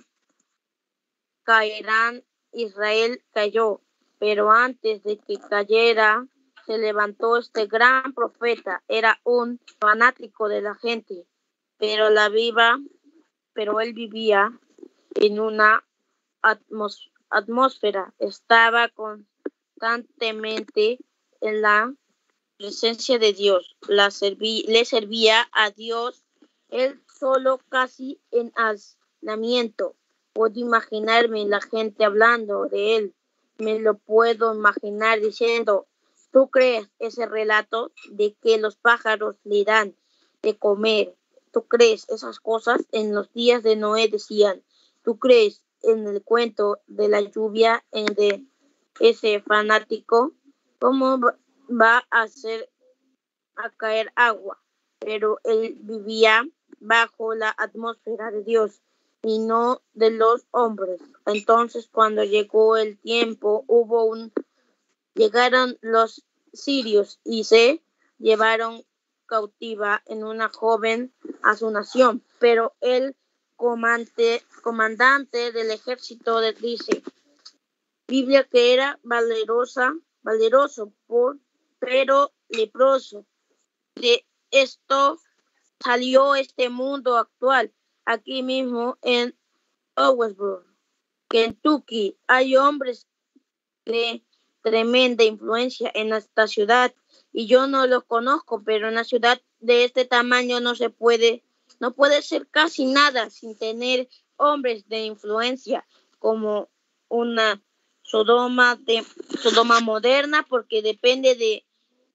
caerán. Israel cayó, pero antes de que cayera, se levantó este gran profeta. Era un fanático de la gente, pero la viva, pero él vivía en una atmos, atmósfera, estaba constantemente en la presencia de Dios, la serví, le servía a Dios él solo, casi en aislamiento. Puedo imaginarme la gente hablando de él, me lo puedo imaginar diciendo: ¿tú crees ese relato de que los pájaros le dan de comer? ¿Tú crees esas cosas? En los días de Noé decían. ¿Tú crees en el cuento de la lluvia en de ese fanático? ¿Cómo va a hacer a caer agua? Pero él vivía bajo la atmósfera de Dios y no de los hombres. Entonces, cuando llegó el tiempo, hubo un llegaron los sirios y se llevaron cautiva en una joven a su nación. Pero el comandante, comandante del ejército dice, Biblia, que era valerosa, valeroso, por, pero leproso. De esto salió este mundo actual. Aquí mismo en Owensboro, Kentucky, hay hombres de tremenda influencia en esta ciudad y yo no los conozco, pero en una ciudad de este tamaño no se puede, no puede ser casi nada sin tener hombres de influencia como una Sodoma de Sodoma moderna, porque depende de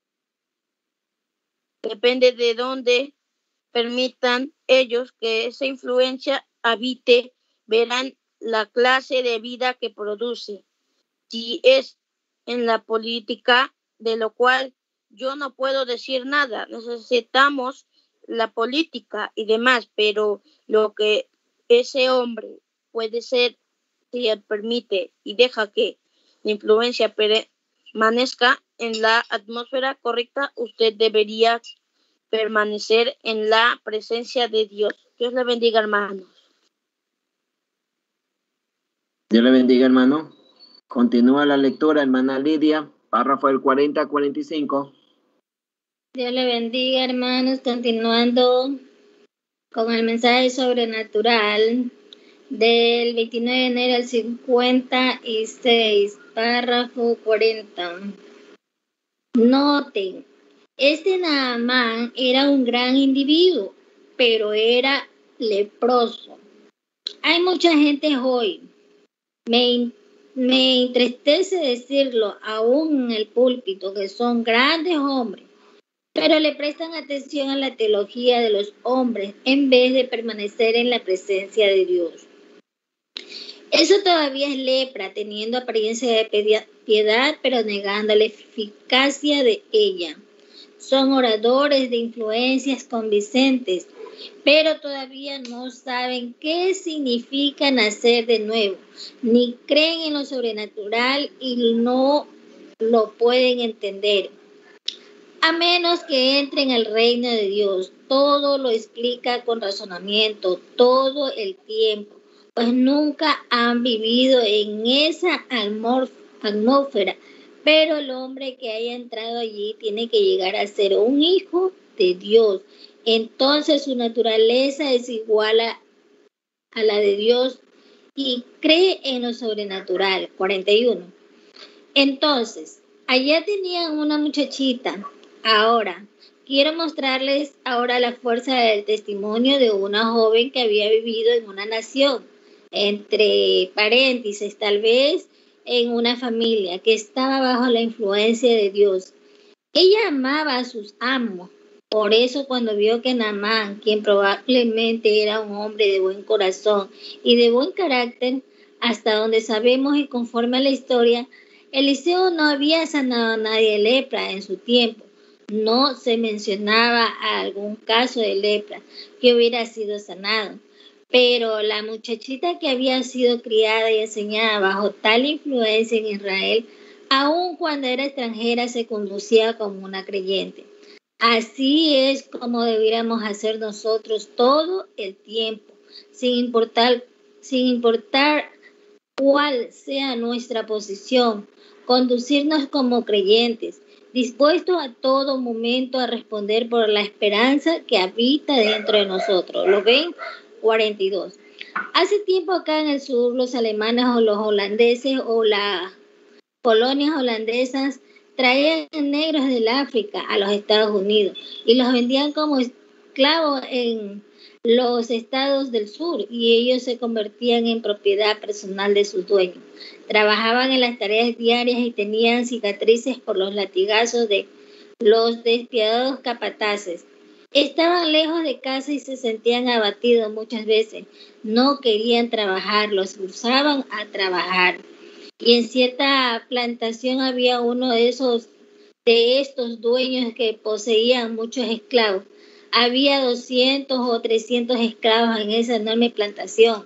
depende de dónde permitan ellos que esa influencia habite, verán la clase de vida que produce. Si es en la política, de lo cual yo no puedo decir nada, necesitamos la política y demás, pero lo que ese hombre puede ser, si él permite y deja que la influencia permanezca en la atmósfera correcta, usted debería permanecer en la presencia de Dios. Dios le bendiga, hermanos. Dios le bendiga, hermano. Continúa la lectura, hermana Lidia, párrafo del cuarenta a cuarenta y cinco. Dios le bendiga, hermanos. Continuando con el mensaje sobrenatural, del veintinueve de enero al cincuenta y seis, párrafo cuarenta. Noten, este Naamán era un gran individuo, pero era leproso. Hay mucha gente hoy, me, me entristece decirlo, aún en el púlpito, que son grandes hombres, pero le prestan atención a la teología de los hombres en vez de permanecer en la presencia de Dios. Eso todavía es lepra, teniendo apariencia de piedad, pero negando la eficacia de ella. Son oradores de influencias convincentes, pero todavía no saben qué significa nacer de nuevo, ni creen en lo sobrenatural y no lo pueden entender. A menos que entren al reino de Dios, todo lo explica con razonamiento, todo el tiempo, pues nunca han vivido en esa atmósfera. Pero el hombre que haya entrado allí tiene que llegar a ser un hijo de Dios. Entonces su naturaleza es igual a, a la de Dios y cree en lo sobrenatural. cuarenta y uno. Entonces, allá tenían una muchachita. Ahora, quiero mostrarles ahora la fuerza del testimonio de una joven que había vivido en una nación, entre paréntesis, tal vez en una familia que estaba bajo la influencia de Dios. Ella amaba a sus amos. Por eso cuando vio que Naamán, quien probablemente era un hombre de buen corazón y de buen carácter, hasta donde sabemos y conforme a la historia, Eliseo no había sanado a nadie de lepra en su tiempo. No se mencionaba algún caso de lepra que hubiera sido sanado. Pero la muchachita que había sido criada y enseñada bajo tal influencia en Israel, aun cuando era extranjera, se conducía como una creyente. Así es como debiéramos hacer nosotros todo el tiempo, sin importar, sin importar cuál sea nuestra posición, conducirnos como creyentes, dispuestos a todo momento a responder por la esperanza que habita dentro de nosotros. ¿Lo ven? cuarenta y dos. Hace tiempo acá en el sur, los alemanes o los holandeses o las colonias holandesas traían negros del África a los Estados Unidos y los vendían como esclavos en los estados del sur y ellos se convertían en propiedad personal de sus dueños. Trabajaban en las tareas diarias y tenían cicatrices por los latigazos de los despiadados capataces. Estaban lejos de casa y se sentían abatidos muchas veces. No querían trabajar, los forzaban a trabajar. Y en cierta plantación había uno de esos, de estos dueños que poseían muchos esclavos. Había doscientos o trescientos esclavos en esa enorme plantación.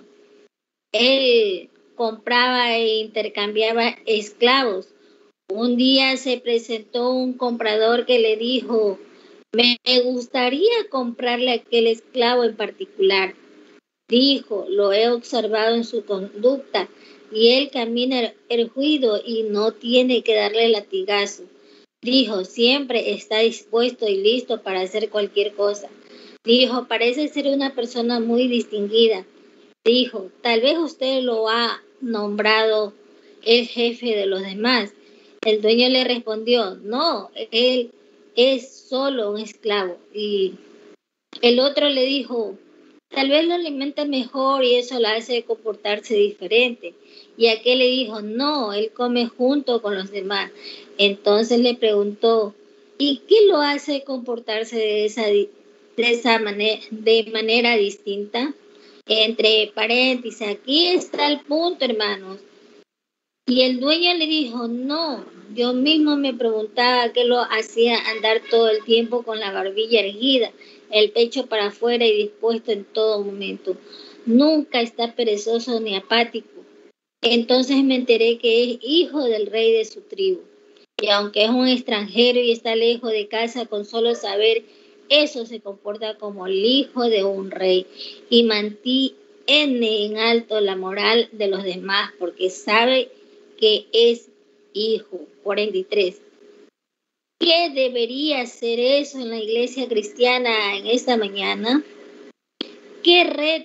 Él compraba e intercambiaba esclavos. Un día se presentó un comprador que le dijo: me gustaría comprarle a aquel esclavo en particular. Dijo: lo he observado en su conducta y él camina erguido y no tiene que darle latigazo. Dijo: siempre está dispuesto y listo para hacer cualquier cosa. Dijo: parece ser una persona muy distinguida. Dijo: tal vez usted lo ha nombrado el jefe de los demás. El dueño le respondió: no, él es solo un esclavo. Y el otro le dijo: tal vez lo alimenta mejor y eso lo hace comportarse diferente. Y aquel le dijo: no, él come junto con los demás. Entonces le preguntó: ¿y qué lo hace comportarse de esa, de esa manera, de manera distinta? Entre paréntesis, aquí está el punto, hermanos. Y el dueño le dijo: no, yo mismo me preguntaba qué lo hacía andar todo el tiempo con la barbilla erguida, el pecho para afuera y dispuesto en todo momento. Nunca está perezoso ni apático. Entonces me enteré que es hijo del rey de su tribu. Y aunque es un extranjero y está lejos de casa, con solo saber eso se comporta como el hijo de un rey y mantiene en alto la moral de los demás porque sabe que es hijo. cuarenta y tres. ¿Qué debería ser eso en la iglesia cristiana en esta mañana? ¿Qué reto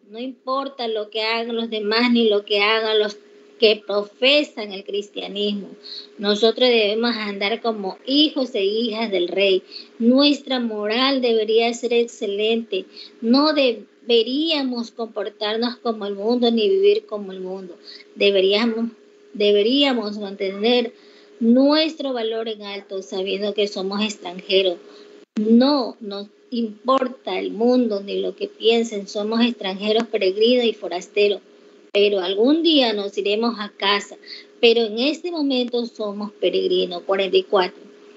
no importa lo que hagan los demás ni lo que hagan los que profesan el cristianismo. Nosotros debemos andar como hijos e hijas del Rey. Nuestra moral debería ser excelente. No deberíamos comportarnos como el mundo ni vivir como el mundo. Deberíamos, deberíamos mantener nuestro valor en alto, sabiendo que somos extranjeros. No nos importa el mundo ni lo que piensen. Somos extranjeros, peregrinos y forasteros. Pero algún día nos iremos a casa, pero en este momento somos peregrinos. cuarenta y cuatro.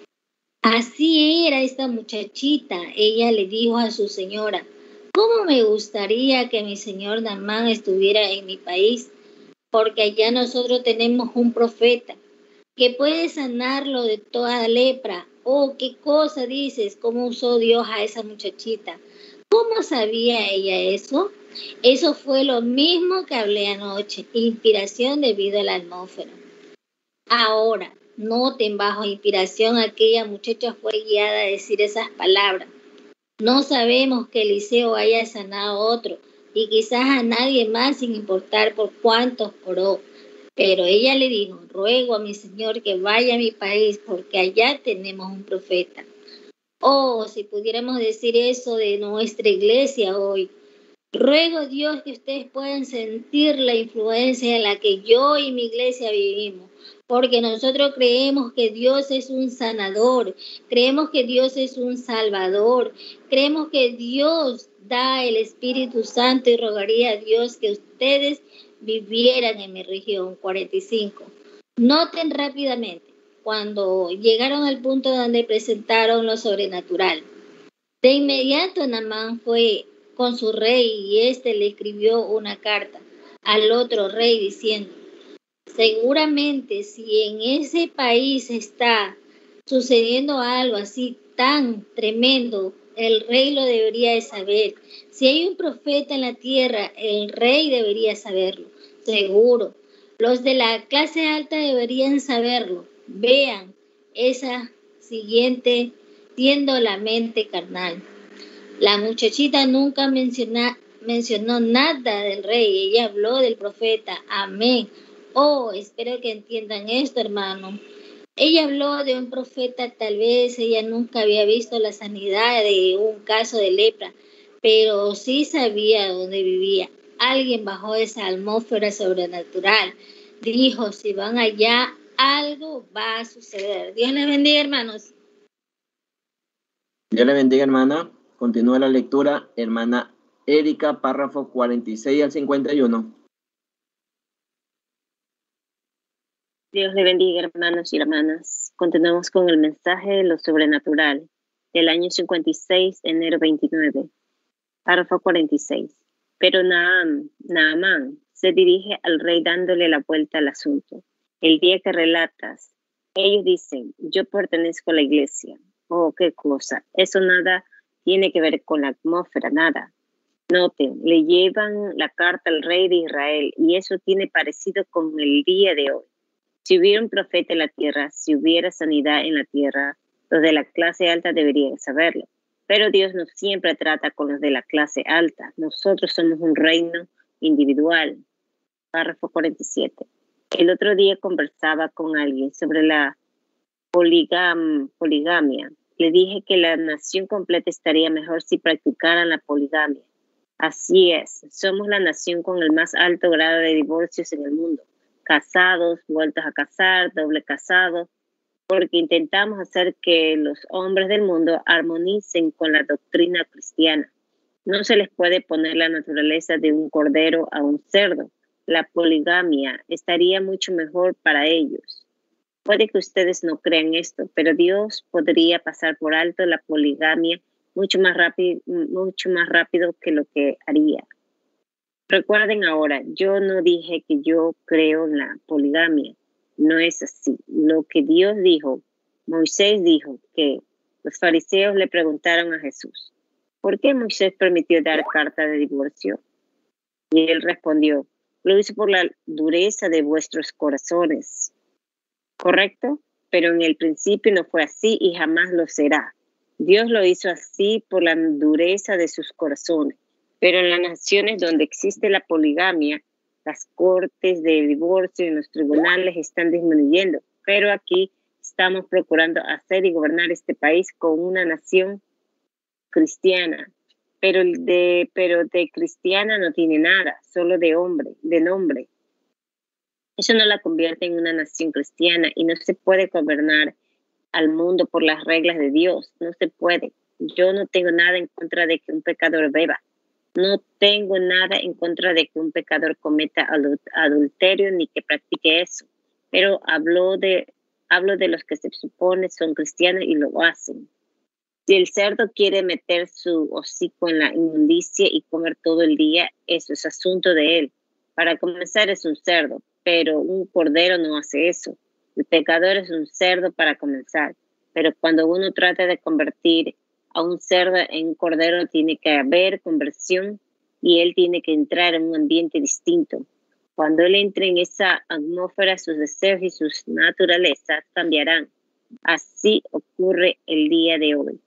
Así era esta muchachita. Ella le dijo a su señora: ¿cómo me gustaría que mi señor Naamán estuviera en mi país? Porque allá nosotros tenemos un profeta que puede sanarlo de toda lepra. Oh, ¿qué cosa dices? ¿Cómo usó Dios a esa muchachita? ¿Cómo sabía ella eso? Eso fue lo mismo que hablé anoche, inspiración debido a la atmósfera. Ahora, noten, bajo inspiración, aquella muchacha fue guiada a decir esas palabras. No sabemos que Eliseo haya sanado a otro, y quizás a nadie más, sin importar por cuántos oró. Pero ella le dijo: ruego a mi Señor que vaya a mi país, porque allá tenemos un profeta. Oh, si pudiéramos decir eso de nuestra iglesia hoy. Ruego a Dios que ustedes puedan sentir la influencia en la que yo y mi iglesia vivimos, porque nosotros creemos que Dios es un sanador, creemos que Dios es un salvador, creemos que Dios da el Espíritu Santo, y rogaría a Dios que ustedes vivieran en mi región. cuarenta y cinco. Noten rápidamente, cuando llegaron al punto donde presentaron lo sobrenatural, de inmediato Naamán fue con su rey, y éste le escribió una carta al otro rey diciendo: seguramente si en ese país está sucediendo algo así tan tremendo, el rey lo debería de saber. Si hay un profeta en la tierra, el rey debería saberlo, seguro. Los de la clase alta deberían saberlo. Vean esa siguiente, siendo la mente carnal. La muchachita nunca menciona, mencionó nada del rey. Ella habló del profeta. Amén. Oh, espero que entiendan esto, hermano. Ella habló de un profeta. Tal vez ella nunca había visto la sanidad de un caso de lepra, pero sí sabía dónde vivía. Alguien bajo esa atmósfera sobrenatural dijo: si van allá, algo va a suceder. Dios les bendiga, hermanos. Dios le bendiga, hermana. Continúa la lectura, hermana Erika, párrafo cuarenta y seis al cincuenta y uno. Dios le bendiga, hermanos y hermanas. Continuamos con el mensaje de lo sobrenatural del año cincuenta y seis, enero veintinueve. Párrafo cuarenta y seis. Pero Naam, Naamán se dirige al rey dándole la vuelta al asunto. El día que relatas, ellos dicen: yo pertenezco a la iglesia. Oh, qué cosa. Eso nada tiene que ver con la atmósfera, nada. Noten, le llevan la carta al rey de Israel, y eso tiene parecido con el día de hoy. Si hubiera un profeta en la tierra, si hubiera sanidad en la tierra, los de la clase alta deberían saberlo. Pero Dios no siempre trata con los de la clase alta. Nosotros somos un reino individual. Párrafo cuarenta y siete. El otro día conversaba con alguien sobre la poligam, poligamia. Le dije que la nación completa estaría mejor si practicaran la poligamia. Así es, somos la nación con el más alto grado de divorcios en el mundo. Casados, vueltos a casar, doble casados, porque intentamos hacer que los hombres del mundo armonicen con la doctrina cristiana. No se les puede poner la naturaleza de un cordero a un cerdo. La poligamia estaría mucho mejor para ellos. Puede que ustedes no crean esto, pero Dios podría pasar por alto la poligamia mucho más rápido, mucho más rápido que lo que haría. Recuerden ahora, yo no dije que yo creo en la poligamia. No es así. Lo que Dios dijo, Moisés dijo que los fariseos le preguntaron a Jesús: ¿por qué Moisés permitió dar carta de divorcio? Y él respondió: lo hizo por la dureza de vuestros corazones. ¿Correcto? Pero en el principio no fue así y jamás lo será. Dios lo hizo así por la dureza de sus corazones. Pero en las naciones donde existe la poligamia, las cortes de divorcio y los tribunales están disminuyendo. Pero aquí estamos procurando hacer y gobernar este país con una nación cristiana. Pero de, pero de cristiana no tiene nada, solo de hombre, de nombre. Eso no la convierte en una nación cristiana y no se puede gobernar al mundo por las reglas de Dios. No se puede. Yo no tengo nada en contra de que un pecador beba. No tengo nada en contra de que un pecador cometa adulterio ni que practique eso. Pero hablo de, hablo de los que se supone son cristianos y lo hacen. Si el cerdo quiere meter su hocico en la inmundicia y comer todo el día, eso es asunto de él. Para comenzar es un cerdo, pero un cordero no hace eso. El pecador es un cerdo para comenzar, pero cuando uno trata de convertir a un cerdo en un cordero, tiene que haber conversión y él tiene que entrar en un ambiente distinto. Cuando él entre en esa atmósfera, sus deseos y sus naturalezas cambiarán. Así ocurre el día de hoy.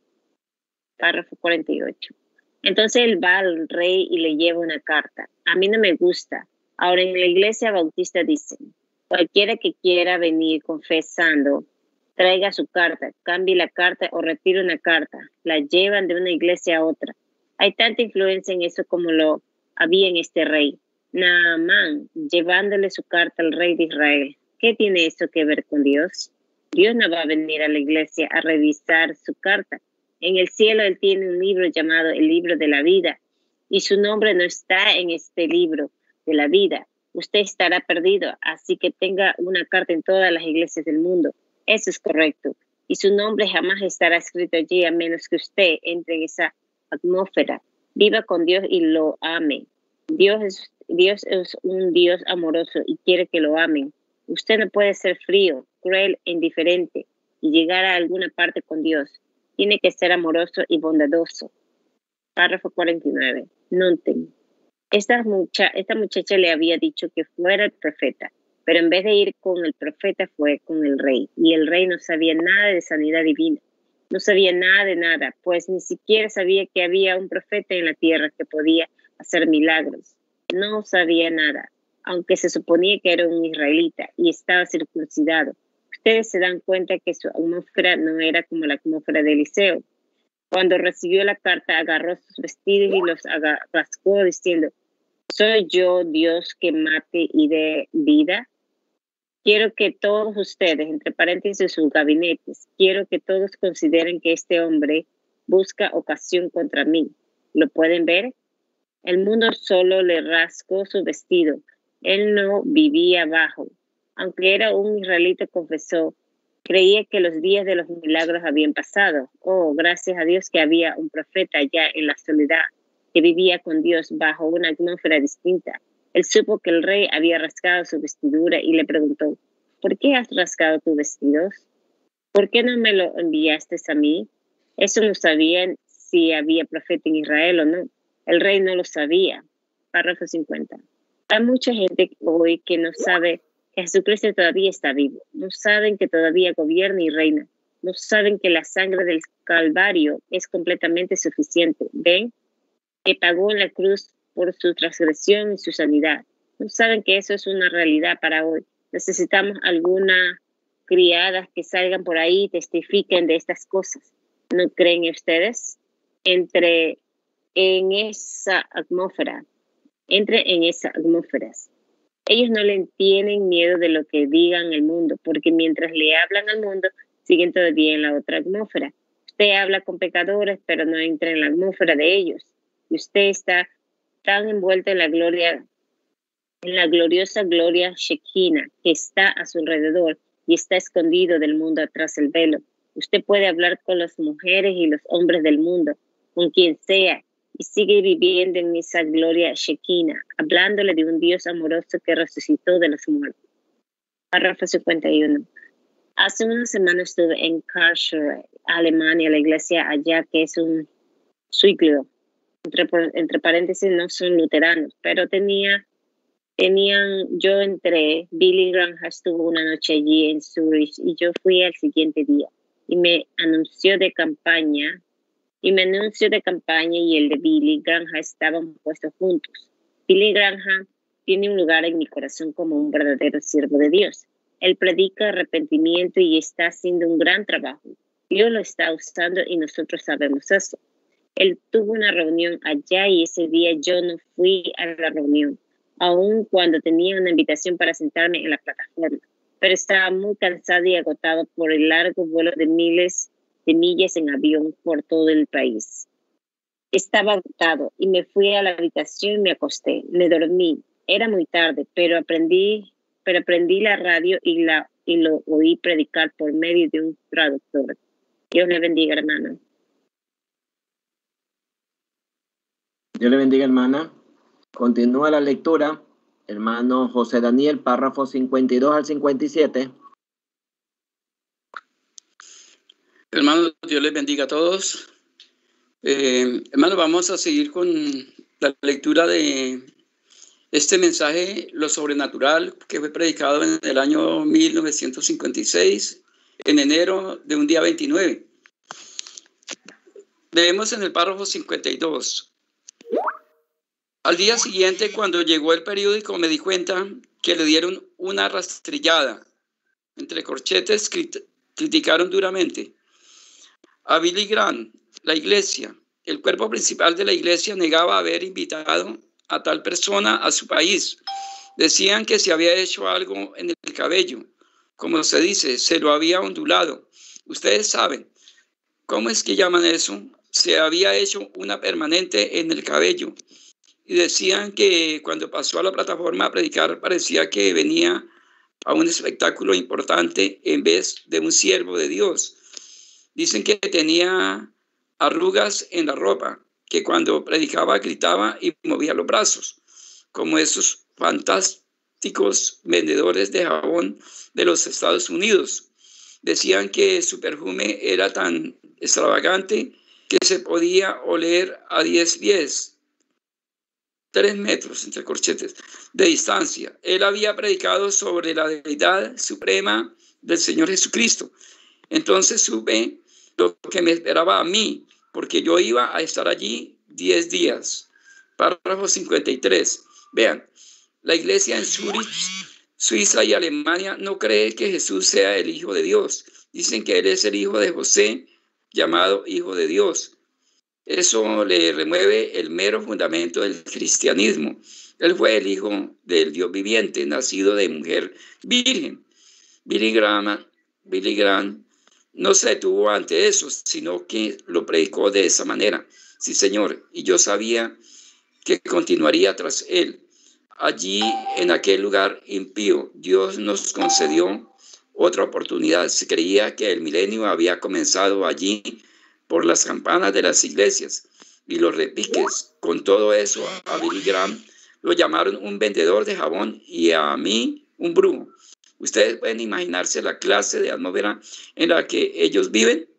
Párrafo cuarenta y ocho. Entonces él va al rey y le lleva una carta. A mí no me gusta. Ahora en la iglesia bautista dicen, cualquiera que quiera venir confesando, traiga su carta, cambie la carta o retire una carta. La llevan de una iglesia a otra. Hay tanta influencia en eso como lo había en este rey. Naamán, llevándole su carta al rey de Israel. ¿Qué tiene eso que ver con Dios? Dios no va a venir a la iglesia a revisar su carta. En el cielo él tiene un libro llamado el libro de la vida y su nombre no está en este libro de la vida. Usted estará perdido, así que tenga una carta en todas las iglesias del mundo. Eso es correcto. Y su nombre jamás estará escrito allí a menos que usted entre en esa atmósfera. Viva con Dios y lo ame. Dios es, Dios es un Dios amoroso y quiere que lo amen. Usted no puede ser frío, cruel e indiferente y llegar a alguna parte con Dios. Tiene que ser amoroso y bondadoso. Párrafo cuarenta y nueve. Noten. Esta, mucha, esta muchacha le había dicho que fuera el profeta, pero en vez de ir con el profeta fue con el rey. Y el rey no sabía nada de sanidad divina. No sabía nada de nada, pues ni siquiera sabía que había un profeta en la tierra que podía hacer milagros. No sabía nada, aunque se suponía que era un israelita y estaba circuncidado. Ustedes se dan cuenta que su atmósfera no era como la atmósfera de Eliseo. Cuando recibió la carta, agarró sus vestidos y los rasgó diciendo, ¿soy yo Dios que mate y dé vida? Quiero que todos ustedes, entre paréntesis sus gabinetes, quiero que todos consideren que este hombre busca ocasión contra mí. ¿Lo pueden ver? El mundo solo le rasgó su vestido. Él no vivía abajo. Aunque era un israelita, confesó, creía que los días de los milagros habían pasado. Oh, gracias a Dios que había un profeta allá en la soledad, que vivía con Dios bajo una atmósfera distinta. Él supo que el rey había rasgado su vestidura y le preguntó, ¿por qué has rasgado tus vestidos? ¿Por qué no me lo enviaste a mí? Eso no sabían si había profeta en Israel o no. El rey no lo sabía. Párrafo cincuenta. Hay mucha gente hoy que no sabe que Jesucristo todavía está vivo. No saben que todavía gobierna y reina. No saben que la sangre del Calvario es completamente suficiente. ¿Ven? Que pagó en la cruz por su transgresión y su sanidad. No saben que eso es una realidad para hoy. Necesitamos algunas criadas que salgan por ahí y testifiquen de estas cosas. ¿No creen ustedes? Entre en esa atmósfera. Entre en esas atmósferas. Ellos no le tienen miedo de lo que digan el mundo, porque mientras le hablan al mundo, siguen todavía en la otra atmósfera. Usted habla con pecadores, pero no entra en la atmósfera de ellos. Y usted está tan envuelto en la gloria, en la gloriosa gloria Shekinah que está a su alrededor y está escondido del mundo atrás del velo. Usted puede hablar con las mujeres y los hombres del mundo, con quien sea, y sigue viviendo en esa gloria Shekinah, hablándole de un Dios amoroso que resucitó de los muertos. Párrafo cincuenta y uno. Hace una semana estuve en Karlsruhe, Alemania, la iglesia allá que es un ciclo. Entre, entre paréntesis, no son luteranos, pero tenía, tenían, yo entré, Billy Graham estuvo una noche allí en Zurich y yo fui al siguiente día y me anunció de campaña Y mi anuncio de campaña y el de Billy Graham estaban puestos juntos. Billy Graham tiene un lugar en mi corazón como un verdadero siervo de Dios. Él predica arrepentimiento y está haciendo un gran trabajo. Dios lo está usando y nosotros sabemos eso. Él tuvo una reunión allá y ese día yo no fui a la reunión, aun cuando tenía una invitación para sentarme en la plataforma. Pero estaba muy cansado y agotado por el largo vuelo de miles de millas en avión por todo el país. Estaba agotado y me fui a la habitación y me acosté. Me dormí. Era muy tarde, pero aprendí, pero aprendí la radio y, la, y lo oí predicar por medio de un traductor. Dios le bendiga, hermano. Dios le bendiga, hermana. Continúa la lectura. Hermano José Daniel, párrafo cincuenta y dos al cincuenta y siete. Hermanos, Dios les bendiga a todos. Eh, hermanos, vamos a seguir con la lectura de este mensaje, lo sobrenatural, que fue predicado en el año mil novecientos cincuenta y seis, en enero de un día veintinueve. Leemos en el párrafo cincuenta y dos. Al día siguiente, cuando llegó el periódico, me di cuenta que le dieron una rastrillada. Entre corchetes crit- criticaron duramente a Billy Graham. La iglesia, el cuerpo principal de la iglesia, negaba haber invitado a tal persona a su país. Decían que se había hecho algo en el cabello, como se dice, se lo había ondulado. Ustedes saben cómo es que llaman eso. Se había hecho una permanente en el cabello. Y decían que cuando pasó a la plataforma a predicar parecía que venía a un espectáculo importante en vez de un siervo de Dios. Dicen que tenía arrugas en la ropa, que cuando predicaba gritaba y movía los brazos, como esos fantásticos vendedores de jabón de los Estados Unidos. Decían que su perfume era tan extravagante que se podía oler a diez pies. Tres metros entre corchetes de distancia. Él había predicado sobre la deidad suprema del Señor Jesucristo. Entonces supe lo que me esperaba a mí, porque yo iba a estar allí diez días. Párrafo cincuenta y tres. Vean, la iglesia en Zurich, Suiza y Alemania no cree que Jesús sea el Hijo de Dios. Dicen que Él es el hijo de José, llamado Hijo de Dios. Eso le remueve el mero fundamento del cristianismo. Él fue el hijo del Dios viviente, nacido de mujer virgen. Billy Graham, Billy Graham no se detuvo ante eso, sino que lo predicó de esa manera. Sí, Señor, y yo sabía que continuaría tras él. Allí, en aquel lugar impío, Dios nos concedió otra oportunidad. Se creía que el milenio había comenzado allí por las campanas de las iglesias y los repiques. Con todo eso, a Billy Graham lo llamaron un vendedor de jabón y a mí un brujo. Ustedes pueden imaginarse la clase de atmósfera en la que ellos viven.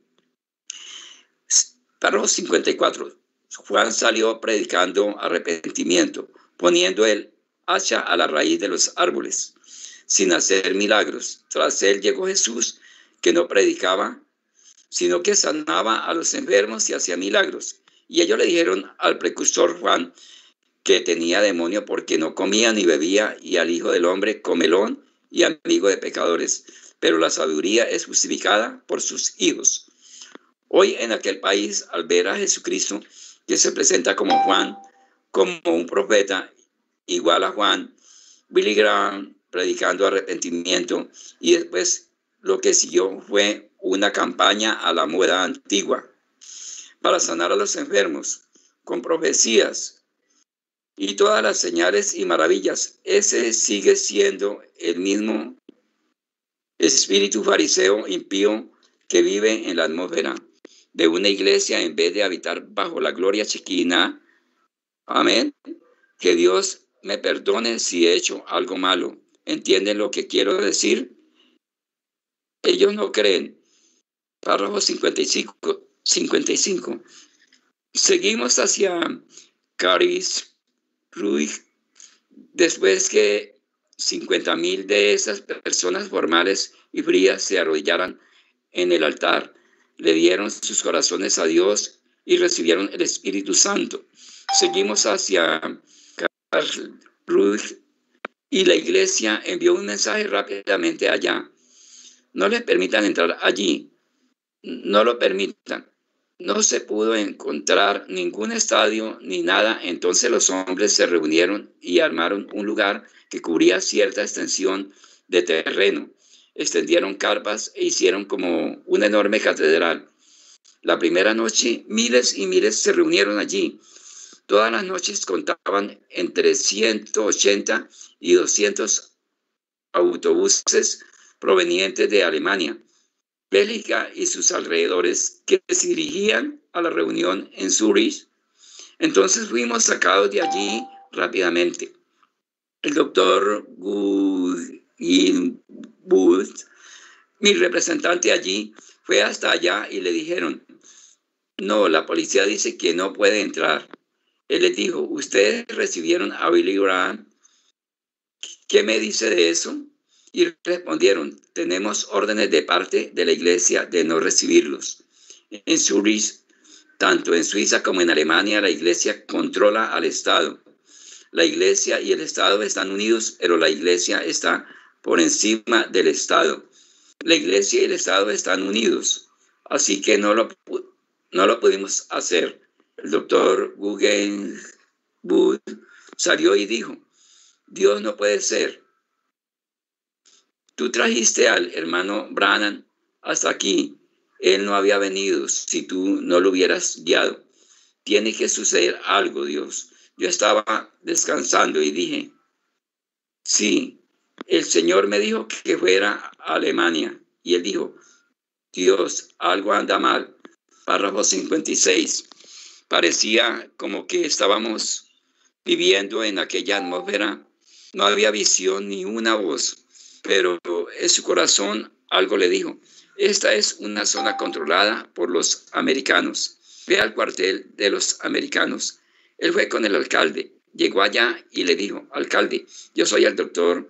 Párrafo cincuenta y cuatro. Juan salió predicando arrepentimiento, poniendo el hacha a la raíz de los árboles, sin hacer milagros. Tras él llegó Jesús, que no predicaba, sino que sanaba a los enfermos y hacía milagros. Y ellos le dijeron al precursor Juan que tenía demonio porque no comía ni bebía, y al Hijo del Hombre comelón y amigo de pecadores. Pero la sabiduría es justificada por sus hijos. Hoy en aquel país, al ver a Jesucristo, que se presenta como Juan, como un profeta igual a Juan, Billy Graham predicando arrepentimiento, y después lo que siguió fue una campaña a la moda antigua para sanar a los enfermos con profecías y todas las señales y maravillas. Ese sigue siendo el mismo espíritu fariseo impío que vive en la atmósfera de una iglesia en vez de habitar bajo la gloria chequina. Amén. Que Dios me perdone si he hecho algo malo. ¿Entienden lo que quiero decir? Ellos no creen. Párrafo cincuenta y cinco. cincuenta y cinco. Seguimos hacia Caris Ruiz. Después que cincuenta mil de esas personas formales y frías se arrodillaran en el altar, le dieron sus corazones a Dios y recibieron el Espíritu Santo. Seguimos hacia Karlsruhe y la iglesia envió un mensaje rápidamente allá. No les permitan entrar allí. No lo permitan. No se pudo encontrar ningún estadio ni nada. Entonces los hombres se reunieron y armaron un lugar que cubría cierta extensión de terreno. Extendieron carpas e hicieron como una enorme catedral. La primera noche, miles y miles se reunieron allí. Todas las noches contaban entre ciento ochenta y doscientos autobuses provenientes de Alemania, Bélgica y sus alrededores que se dirigían a la reunión en Zúrich. Entonces fuimos sacados de allí rápidamente. El doctor Guggenbuth, mi representante allí, fue hasta allá y le dijeron, no, la policía dice que no puede entrar. Él les dijo, ¿ustedes recibieron a Billy Graham? ¿Qué me dice de eso? Y respondieron, tenemos órdenes de parte de la iglesia de no recibirlos. En Zurich, tanto en Suiza como en Alemania, la iglesia controla al Estado. La iglesia y el Estado están unidos, pero la iglesia está por encima del Estado. La iglesia y el Estado están unidos, así que no lo, no lo pudimos hacer. El doctor Guggenbuth salió y dijo, Dios no puede ser. Tú trajiste al hermano Branham hasta aquí. Él no había venido si tú no lo hubieras guiado. Tiene que suceder algo, Dios. Yo estaba descansando y dije, sí, el Señor me dijo que fuera a Alemania. Y él dijo, Dios, algo anda mal. Párrafo cincuenta y seis. Parecía como que estábamos viviendo en aquella atmósfera. No había visión ni una voz, pero en su corazón algo le dijo, esta es una zona controlada por los americanos. Ve al cuartel de los americanos. Él fue con el alcalde, llegó allá y le dijo, alcalde, yo soy el doctor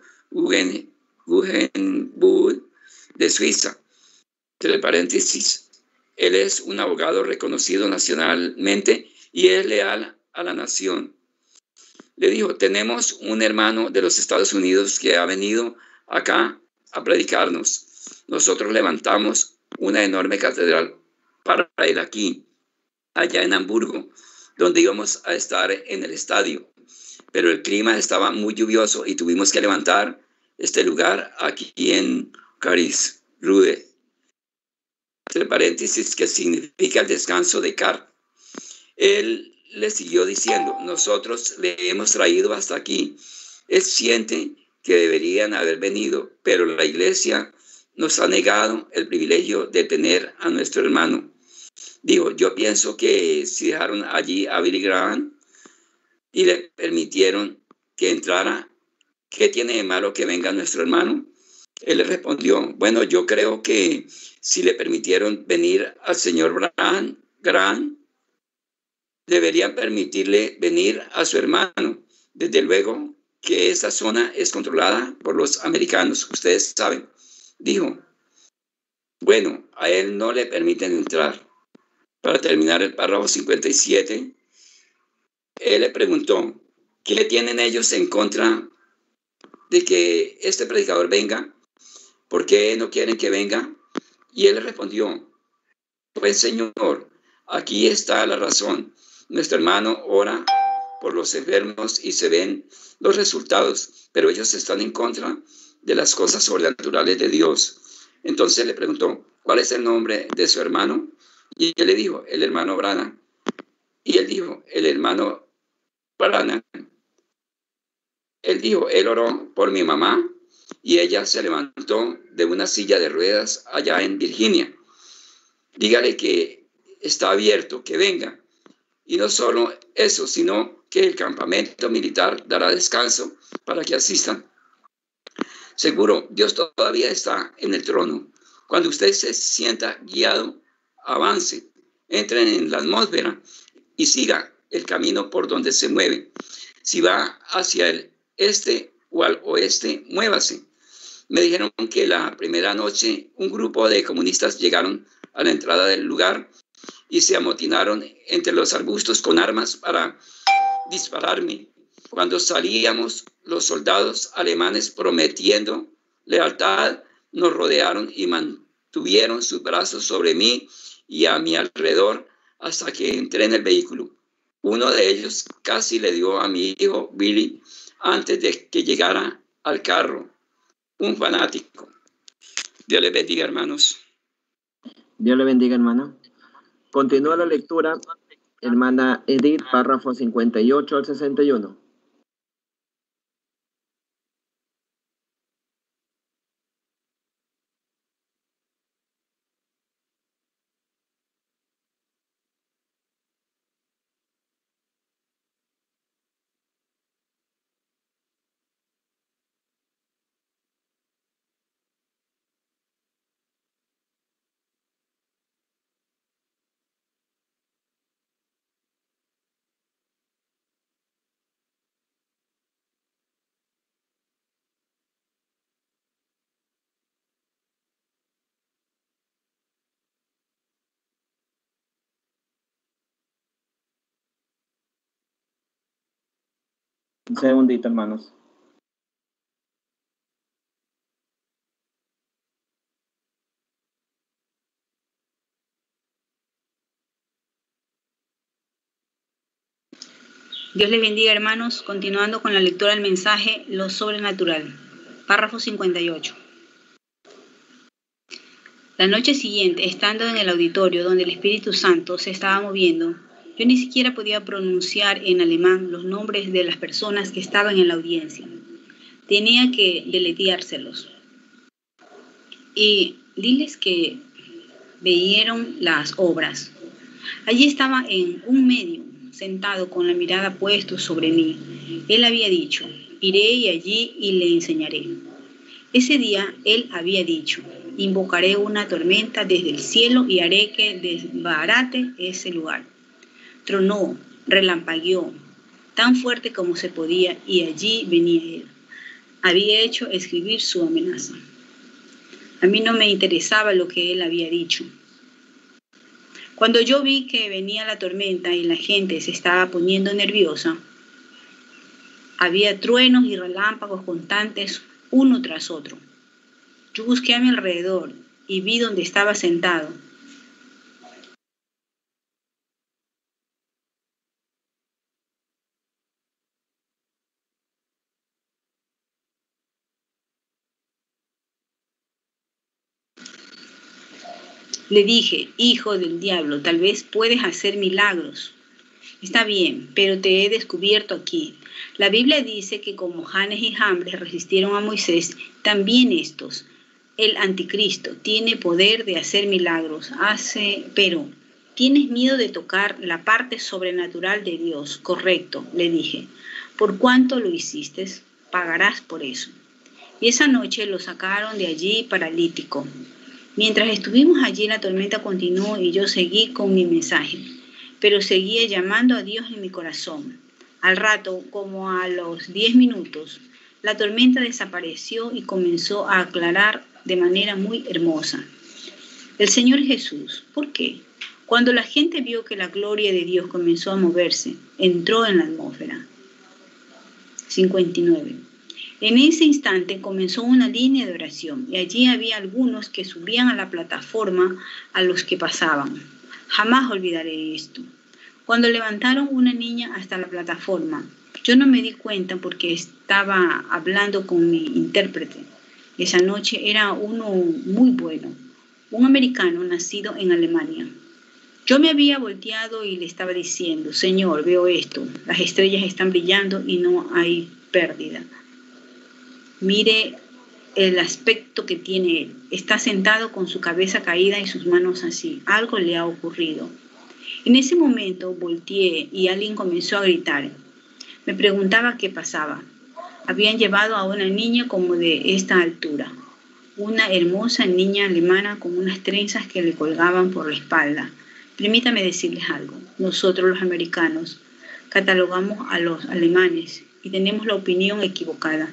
Guggenbuth de Suiza. Entre paréntesis, él es un abogado reconocido nacionalmente y es leal a la nación. Le dijo, tenemos un hermano de los Estados Unidos que ha venido acá a predicarnos. Nosotros levantamos una enorme catedral para él aquí, allá en Hamburgo, donde íbamos a estar en el estadio. Pero el clima estaba muy lluvioso y tuvimos que levantar este lugar aquí en Karlsruhe. Entre paréntesis, que significa el descanso de Car. Él le siguió diciendo, nosotros le hemos traído hasta aquí. Él siente que deberían haber venido, pero la iglesia nos ha negado el privilegio de tener a nuestro hermano. Digo, yo pienso que si dejaron allí a Billy Graham y le permitieron que entrara, ¿qué tiene de malo que venga nuestro hermano? Él le respondió, bueno, yo creo que si le permitieron venir al señor Graham, Graham, deberían permitirle venir a su hermano. Desde luego que esa zona es controlada por los americanos, ustedes saben. Dijo, bueno, a él no le permiten entrar. Para terminar el párrafo cincuenta y siete, él le preguntó, ¿qué tienen ellos en contra de que este predicador venga? ¿Por qué no quieren que venga? Y él le respondió, pues Señor, aquí está la razón. Nuestro hermano ora por los enfermos y se ven los resultados, pero ellos están en contra de las cosas sobrenaturales de Dios. Entonces le preguntó, ¿cuál es el nombre de su hermano? Y él le dijo, el hermano Branham. Y él dijo, el hermano Branham. Él dijo, él oró por mi mamá y ella se levantó de una silla de ruedas allá en Virginia. Dígale que está abierto, que venga. Y no solo eso, sino que el campamento militar dará descanso para que asistan. Seguro, Dios todavía está en el trono. Cuando usted se sienta guiado, avance, entre en la atmósfera y siga el camino por donde se mueve. Si va hacia el este o al oeste, muévase. Me dijeron que la primera noche un grupo de comunistas llegaron a la entrada del lugar y se amotinaron entre los arbustos con armas para dispararme. Cuando salíamos, los soldados alemanes, prometiendo lealtad, nos rodearon y mantuvieron sus brazos sobre mí y a mi alrededor hasta que entré en el vehículo. Uno de ellos casi le dio a mi hijo Billy antes de que llegara al carro. Un fanático. Dios les bendiga, hermanos. Dios le bendiga, hermano. Continúa la lectura, hermana Edith, párrafo cincuenta y ocho al sesenta y uno. Un segundito, hermanos. Dios les bendiga, hermanos. Continuando con la lectura del mensaje, lo sobrenatural. Párrafo cincuenta y ocho. La noche siguiente, estando en el auditorio donde el Espíritu Santo se estaba moviendo, yo ni siquiera podía pronunciar en alemán los nombres de las personas que estaban en la audiencia. Tenía que deletreárselos. Y diles que veieron las obras. Allí estaba en un medio, sentado con la mirada puesta sobre mí. Él había dicho, iré y allí y le enseñaré. Ese día él había dicho, invocaré una tormenta desde el cielo y haré que desbarate ese lugar. Tronó, relampagueó, tan fuerte como se podía, y allí venía él. Había hecho escribir su amenaza. A mí no me interesaba lo que él había dicho. Cuando yo vi que venía la tormenta y la gente se estaba poniendo nerviosa, había truenos y relámpagos constantes uno tras otro. Yo busqué a mi alrededor y vi donde estaba sentado. Le dije, hijo del diablo, tal vez puedes hacer milagros. Está bien, pero te he descubierto aquí. La Biblia dice que como Janes y Jambres resistieron a Moisés, también estos, el anticristo, tiene poder de hacer milagros. Hace, pero, ¿tienes miedo de tocar la parte sobrenatural de Dios? Correcto, le dije. ¿Por cuánto lo hiciste? Pagarás por eso. Y esa noche lo sacaron de allí paralítico. Mientras estuvimos allí, la tormenta continuó y yo seguí con mi mensaje, pero seguía llamando a Dios en mi corazón. Al rato, como a los diez minutos, la tormenta desapareció y comenzó a aclarar de manera muy hermosa. El Señor Jesús, ¿por qué? Cuando la gente vio que la gloria de Dios comenzó a moverse, entró en la atmósfera. cincuenta y nueve. En ese instante comenzó una línea de oración y allí había algunos que subían a la plataforma a los que pasaban. Jamás olvidaré esto. Cuando levantaron una niña hasta la plataforma, yo no me di cuenta porque estaba hablando con mi intérprete. Esa noche era uno muy bueno, un americano nacido en Alemania. Yo me había volteado y le estaba diciendo, Señor, veo esto, las estrellas están brillando y no hay pérdida. Mire el aspecto que tiene él. Está sentado con su cabeza caída y sus manos así. Algo le ha ocurrido. En ese momento volteé y alguien comenzó a gritar. Me preguntaba qué pasaba. Habían llevado a una niña como de esta altura. Una hermosa niña alemana con unas trenzas que le colgaban por la espalda. Permítame decirles algo. Nosotros los americanos catalogamos a los alemanes y tenemos la opinión equivocada.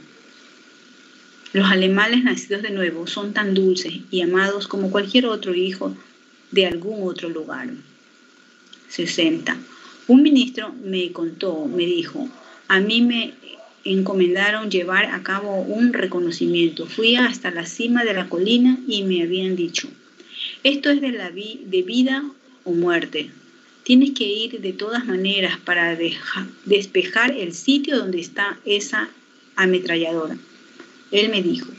Los alemanes nacidos de nuevo son tan dulces y amados como cualquier otro hijo de algún otro lugar. sesenta. Un ministro me contó, me dijo, a mí me encomendaron llevar a cabo un reconocimiento. Fui hasta la cima de la colina y me habían dicho, esto es de, la vi de vida o muerte. Tienes que ir de todas maneras para deja, despejar el sitio donde está esa ametralladora. Él me dijo,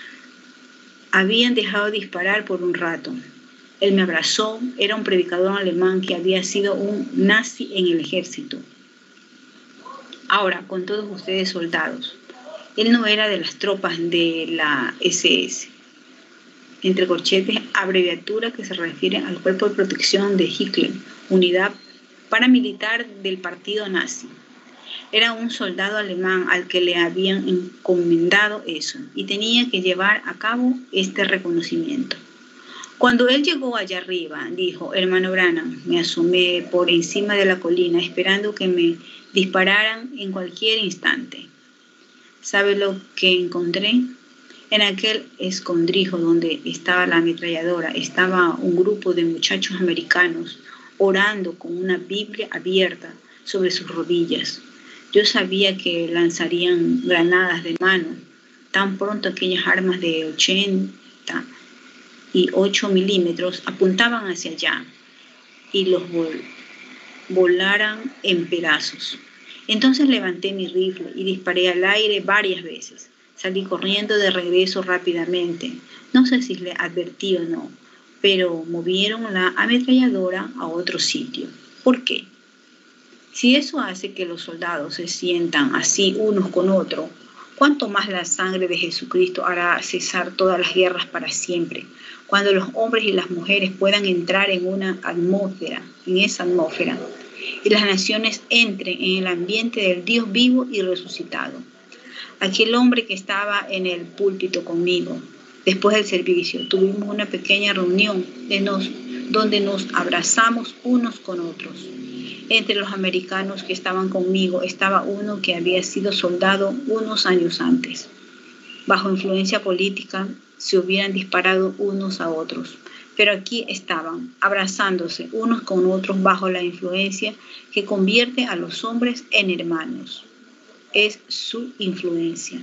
habían dejado disparar por un rato. Él me abrazó, era un predicador alemán que había sido un nazi en el ejército. Ahora, con todos ustedes soldados, él no era de las tropas de la ese ese. Entre corchetes, abreviatura que se refiere al Cuerpo de Protección de Hitler, unidad paramilitar del partido nazi. Era un soldado alemán al que le habían encomendado eso y tenía que llevar a cabo este reconocimiento. Cuando él llegó allá arriba, dijo, hermano Branham, me asomé por encima de la colina esperando que me dispararan en cualquier instante. ¿Sabe lo que encontré? En aquel escondrijo donde estaba la ametralladora estaba un grupo de muchachos americanos orando con una Biblia abierta sobre sus rodillas. Yo sabía que lanzarían granadas de mano. Tan pronto aquellas armas de ochenta y ocho milímetros apuntaban hacia allá y los vol volaran en pedazos. Entonces levanté mi rifle y disparé al aire varias veces. Salí corriendo de regreso rápidamente. No sé si le advertí o no, pero movieron la ametralladora a otro sitio. ¿Por qué? Si eso hace que los soldados se sientan así unos con otros, ¿cuánto más la sangre de Jesucristo hará cesar todas las guerras para siempre? Cuando los hombres y las mujeres puedan entrar en una atmósfera, en esa atmósfera, y las naciones entren en el ambiente del Dios vivo y resucitado. Aquel hombre que estaba en el púlpito conmigo, después del servicio, tuvimos una pequeña reunión de nos, donde nos abrazamos unos con otros. Entre los americanos que estaban conmigo estaba uno que había sido soldado unos años antes. Bajo influencia política se hubieran disparado unos a otros, pero aquí estaban abrazándose unos con otros bajo la influencia que convierte a los hombres en hermanos. Es su influencia.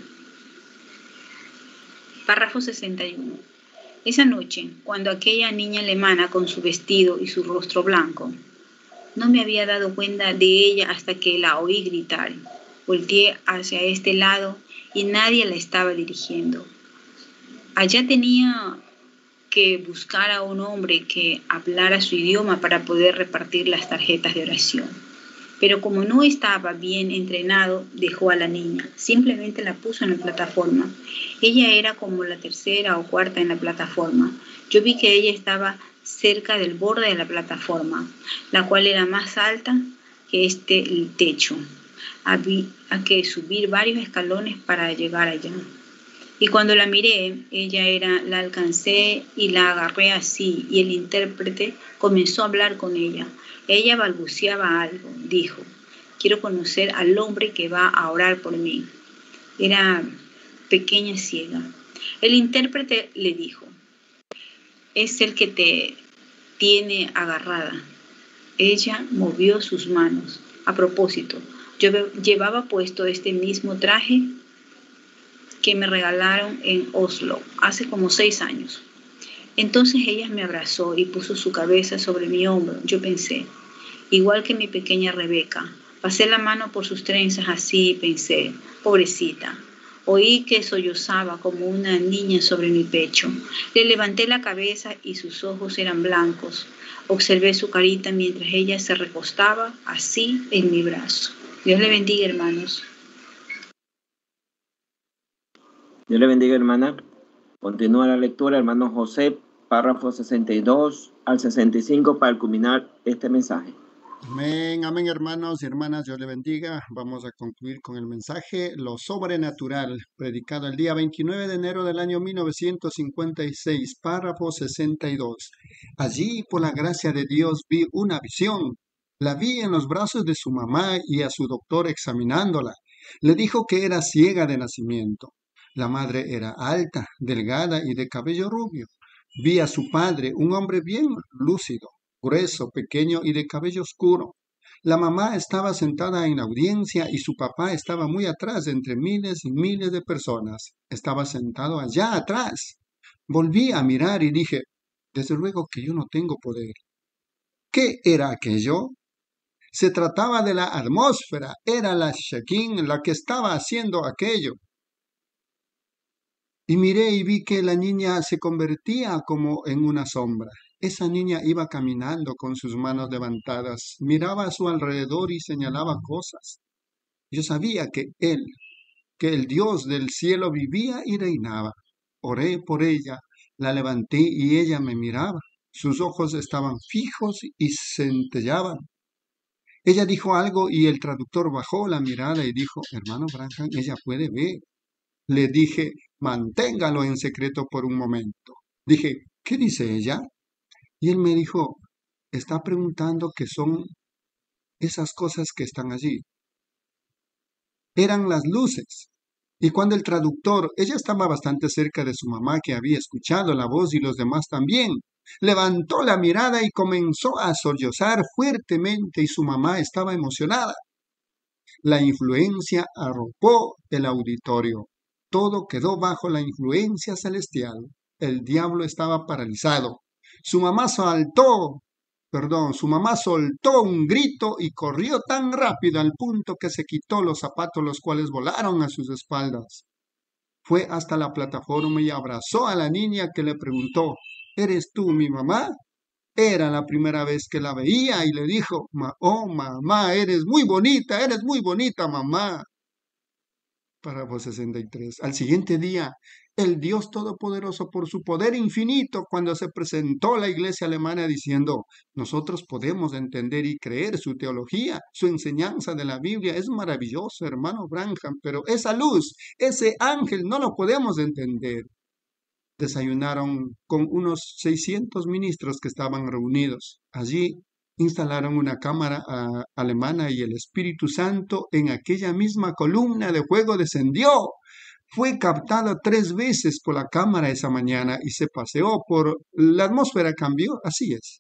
Párrafo sesenta y uno. Esa noche, cuando aquella niña alemana con su vestido y su rostro blanco, no me había dado cuenta de ella hasta que la oí gritar. Volteé hacia este lado y nadie la estaba dirigiendo. Allá tenía que buscar a un hombre que hablara su idioma para poder repartir las tarjetas de oración. Pero como no estaba bien entrenado, dejó a la niña. Simplemente la puso en la plataforma. Ella era como la tercera o cuarta en la plataforma. Yo vi que ella estaba cerca del borde de la plataforma, la cual era más alta que este el techo. Había que subir varios escalones para llegar allá. Y cuando la miré, ella era, la alcancé y la agarré así, y el intérprete comenzó a hablar con ella. Ella balbuceaba algo, dijo, quiero conocer al hombre que va a orar por mí. Era pequeña ciega. El intérprete le dijo, es el que te tiene agarrada. Ella movió sus manos. A propósito, yo llevaba puesto este mismo traje que me regalaron en Oslo hace como seis años. Entonces ella me abrazó y puso su cabeza sobre mi hombro. Yo pensé, igual que mi pequeña Rebeca. Pasé la mano por sus trenzas así y pensé, pobrecita. Oí que sollozaba como una niña sobre mi pecho. Le levanté la cabeza y sus ojos eran blancos. Observé su carita mientras ella se recostaba así en mi brazo. Dios le bendiga, hermanos. Dios le bendiga, hermana. Continúa la lectura, hermano José, párrafo sesenta y dos al sesenta y cinco para culminar este mensaje. Amén, amén, hermanos y hermanas, Dios le bendiga. Vamos a concluir con el mensaje, lo sobrenatural, predicado el día veintinueve de enero del año mil novecientos cincuenta y seis, párrafo sesenta y dos. Allí, por la gracia de Dios, vi una visión. La vi en los brazos de su mamá y a su doctor examinándola. Le dijo que era ciega de nacimiento. La madre era alta, delgada y de cabello rubio. Vi a su padre, un hombre bien lúcido. grueso, pequeño y de cabello oscuro. La mamá estaba sentada en la audiencia y su papá estaba muy atrás, entre miles y miles de personas. Estaba sentado allá atrás. Volví a mirar y dije, desde luego que yo no tengo poder. ¿Qué era aquello? Se trataba de la atmósfera, era la Shekin la que estaba haciendo aquello. Y miré y vi que la niña se convertía como en una sombra. Esa niña iba caminando con sus manos levantadas, miraba a su alrededor y señalaba cosas. Yo sabía que él, que el Dios del cielo vivía y reinaba. Oré por ella, la levanté y ella me miraba. Sus ojos estaban fijos y centellaban. Ella dijo algo y el traductor bajó la mirada y dijo, hermano Branham, ella puede ver. Le dije, manténgalo en secreto por un momento. Dije, ¿qué dice ella? Y él me dijo, está preguntando qué son esas cosas que están allí. Eran las luces. Y cuando el traductor, ella estaba bastante cerca de su mamá que había escuchado la voz y los demás también, levantó la mirada y comenzó a sollozar fuertemente y su mamá estaba emocionada. La influencia arropó el auditorio. Todo quedó bajo la influencia celestial. El diablo estaba paralizado. Su mamá saltó, perdón, su mamá soltó un grito y corrió tan rápido al punto que se quitó los zapatos, los cuales volaron a sus espaldas. Fue hasta la plataforma y abrazó a la niña que le preguntó, ¿eres tú mi mamá? Era la primera vez que la veía y le dijo, oh mamá, eres muy bonita, eres muy bonita mamá. Párrafo sesenta y tres. Al siguiente día, el Dios Todopoderoso, por su poder infinito, cuando se presentó la iglesia alemana diciendo, nosotros podemos entender y creer su teología, su enseñanza de la Biblia, es maravilloso, hermano Branham, pero esa luz, ese ángel, no lo podemos entender. Desayunaron con unos seiscientos ministros que estaban reunidos. Allí instalaron una cámara uh, alemana y el Espíritu Santo en aquella misma columna de fuego descendió. Fue captado tres veces por la cámara esa mañana y se paseó por la atmósfera, cambió, así es.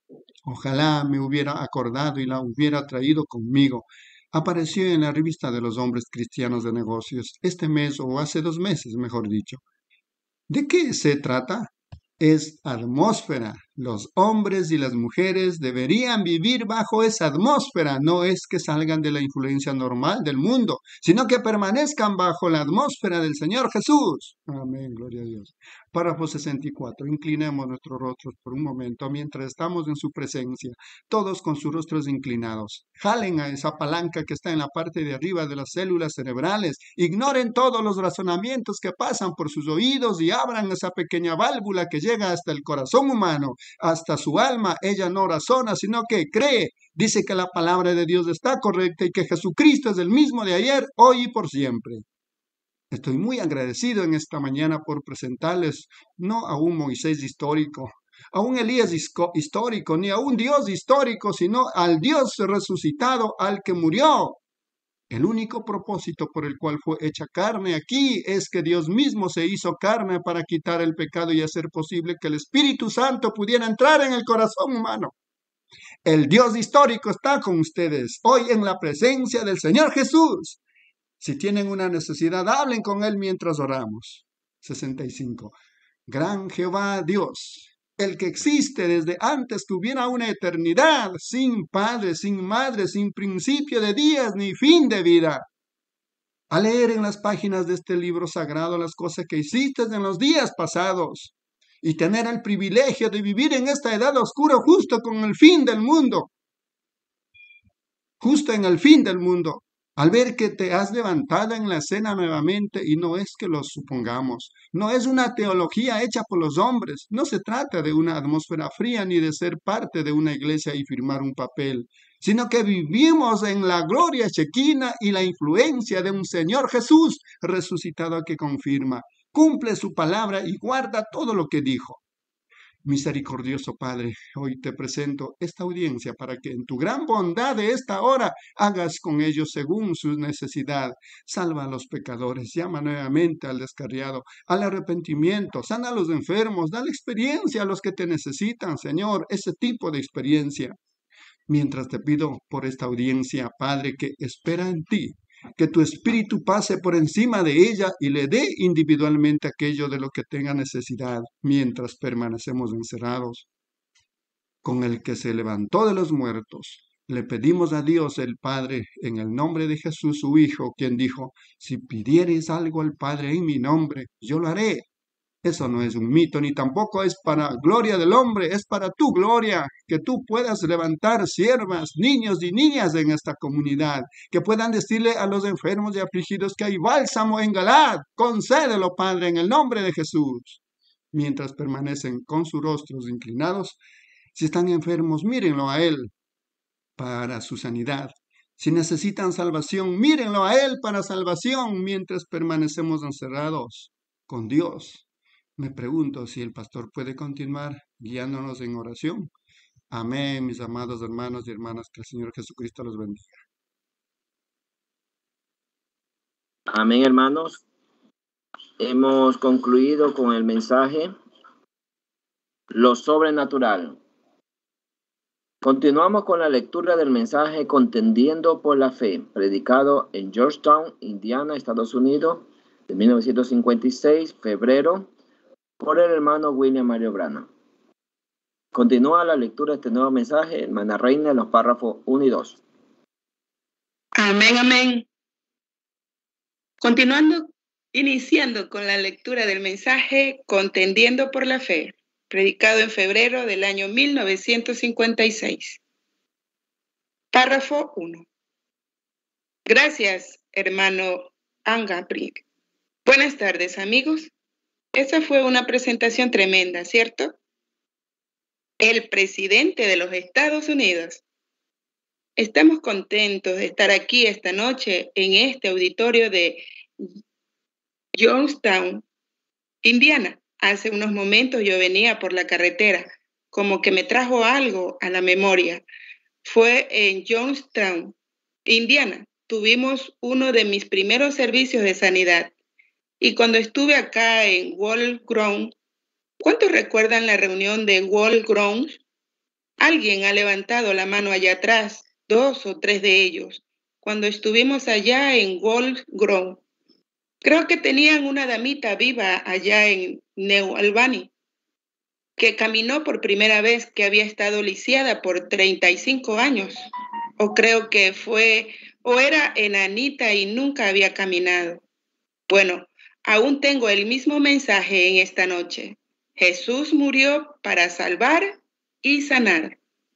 Ojalá me hubiera acordado y la hubiera traído conmigo. Apareció en la revista de los hombres cristianos de negocios este mes o hace dos meses, mejor dicho. ¿De qué se trata? Es atmósfera. Los hombres y las mujeres deberían vivir bajo esa atmósfera. No es que salgan de la influencia normal del mundo, sino que permanezcan bajo la atmósfera del Señor Jesús. Amén, gloria a Dios. Párrafo sesenta y cuatro. Inclinemos nuestros rostros por un momento mientras estamos en su presencia, todos con sus rostros inclinados. Jalen a esa palanca que está en la parte de arriba de las células cerebrales. Ignoren todos los razonamientos que pasan por sus oídos y abran esa pequeña válvula que llega hasta el corazón humano, hasta su alma. Ella no razona, sino que cree. Dice que la palabra de Dios está correcta y que Jesucristo es el mismo de ayer, hoy y por siempre. Estoy muy agradecido en esta mañana por presentarles no a un Moisés histórico, a un Elías histórico, ni a un Dios histórico, sino al Dios resucitado, al que murió. El único propósito por el cual fue hecha carne aquí es que Dios mismo se hizo carne para quitar el pecado y hacer posible que el Espíritu Santo pudiera entrar en el corazón humano. El Dios histórico está con ustedes hoy en la presencia del Señor Jesús. Si tienen una necesidad, hablen con Él mientras oramos. sesenta y cinco. Gran Jehová Dios, el que existe desde antes que hubiera una eternidad, sin padre, sin madre, sin principio de días ni fin de vida. A leer en las páginas de este libro sagrado las cosas que hiciste en los días pasados y tener el privilegio de vivir en esta edad oscura justo con el fin del mundo. Justo en el fin del mundo. Al ver que te has levantado en la escena nuevamente, y no es que lo supongamos, no es una teología hecha por los hombres, no se trata de una atmósfera fría ni de ser parte de una iglesia y firmar un papel, sino que vivimos en la gloria chequina y la influencia de un Señor Jesús resucitado que confirma, cumple su palabra y guarda todo lo que dijo. Misericordioso Padre, hoy te presento esta audiencia para que en tu gran bondad de esta hora hagas con ellos según su necesidad. Salva a los pecadores, llama nuevamente al descarriado, al arrepentimiento, sana a los enfermos, dale experiencia a los que te necesitan, Señor, ese tipo de experiencia. Mientras te pido por esta audiencia, Padre, que espera en ti, que tu espíritu pase por encima de ella y le dé individualmente aquello de lo que tenga necesidad, mientras permanecemos encerrados. Con el que se levantó de los muertos, le pedimos a Dios el Padre, en el nombre de Jesús su Hijo, quien dijo, si pidieres algo al Padre en mi nombre, yo lo haré. Eso no es un mito, ni tampoco es para gloria del hombre, es para tu gloria, que tú puedas levantar siervas, niños y niñas en esta comunidad, que puedan decirle a los enfermos y afligidos que hay bálsamo en Galaad. Concédelo, Padre, en el nombre de Jesús. Mientras permanecen con sus rostros inclinados, si están enfermos, mírenlo a Él para su sanidad. Si necesitan salvación, mírenlo a Él para salvación, mientras permanecemos encerrados con Dios. Me pregunto si el pastor puede continuar guiándonos en oración. Amén, mis amados hermanos y hermanas, que el Señor Jesucristo los bendiga. Amén, hermanos. Hemos concluido con el mensaje, lo sobrenatural. Continuamos con la lectura del mensaje Contendiendo por la Fe, predicado en Georgetown, Indiana, Estados Unidos, de mil novecientos cincuenta y seis, febrero, por el hermano William Mario Branham. Continúa la lectura de este nuevo mensaje, hermana Reina, en los párrafos uno y dos. Amén, amén. Continuando, iniciando con la lectura del mensaje Contendiendo por la Fe, predicado en febrero del año mil novecientos cincuenta y seis. Párrafo uno. Gracias, hermano Angabrick. Buenas tardes, amigos. Esa fue una presentación tremenda, ¿cierto? El presidente de los Estados Unidos. Estamos contentos de estar aquí esta noche en este auditorio de Youngstown, Indiana. Hace unos momentos yo venía por la carretera, como que me trajo algo a la memoria. Fue en Youngstown, Indiana. Tuvimos uno de mis primeros servicios de sanidad. Y cuando estuve acá en Walls Ground, ¿cuántos recuerdan la reunión de Walls Ground? Alguien ha levantado la mano allá atrás, dos o tres de ellos, cuando estuvimos allá en Walls Ground. Creo que tenían una damita viva allá en New Albany, que caminó por primera vez, que había estado lisiada por treinta y cinco años. O creo que fue, o era enanita y nunca había caminado. Bueno, aún tengo el mismo mensaje en esta noche. Jesús murió para salvar y sanar.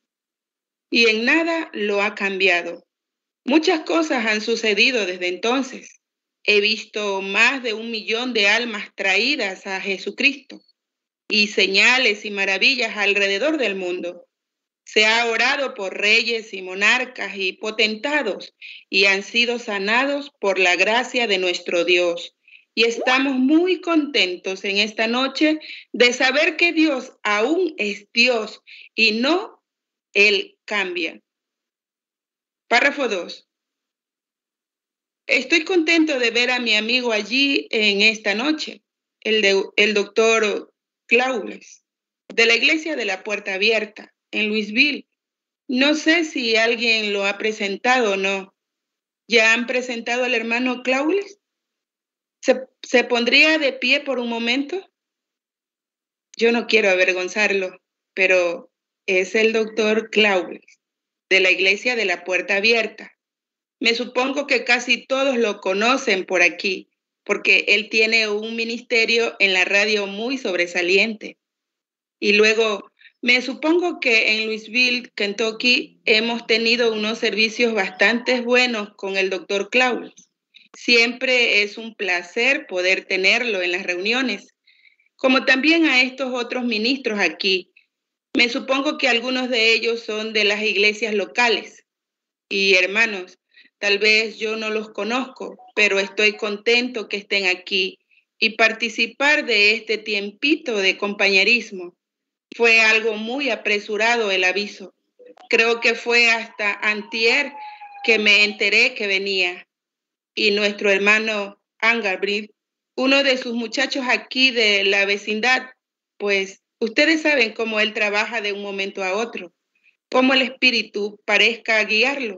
Y en nada lo ha cambiado. Muchas cosas han sucedido desde entonces. He visto más de un millón de almas traídas a Jesucristo y señales y maravillas alrededor del mundo. Se ha orado por reyes y monarcas y potentados y han sido sanados por la gracia de nuestro Dios. Y estamos muy contentos en esta noche de saber que Dios aún es Dios y no Él cambia. Párrafo dos. Estoy contento de ver a mi amigo allí en esta noche, el, de, el doctor Claules, de la Iglesia de la Puerta Abierta, en Louisville. No sé si alguien lo ha presentado o no. ¿Ya han presentado al hermano Claules? ¿Se, ¿Se pondría de pie por un momento? Yo no quiero avergonzarlo, pero es el doctor Claules, de la Iglesia de la Puerta Abierta. Me supongo que casi todos lo conocen por aquí, porque él tiene un ministerio en la radio muy sobresaliente. Y luego, me supongo que en Louisville, Kentucky, hemos tenido unos servicios bastante buenos con el doctor Claules. Siempre es un placer poder tenerlo en las reuniones, como también a estos otros ministros aquí. Me supongo que algunos de ellos son de las iglesias locales. Y hermanos, tal vez yo no los conozco, pero estoy contento que estén aquí y participar de este tiempito de compañerismo. Fue algo muy apresurado el aviso. Creo que fue hasta antier que me enteré que venía. Y nuestro hermano Angerbrid, uno de sus muchachos aquí de la vecindad, pues ustedes saben cómo él trabaja de un momento a otro, cómo el espíritu parezca guiarlo.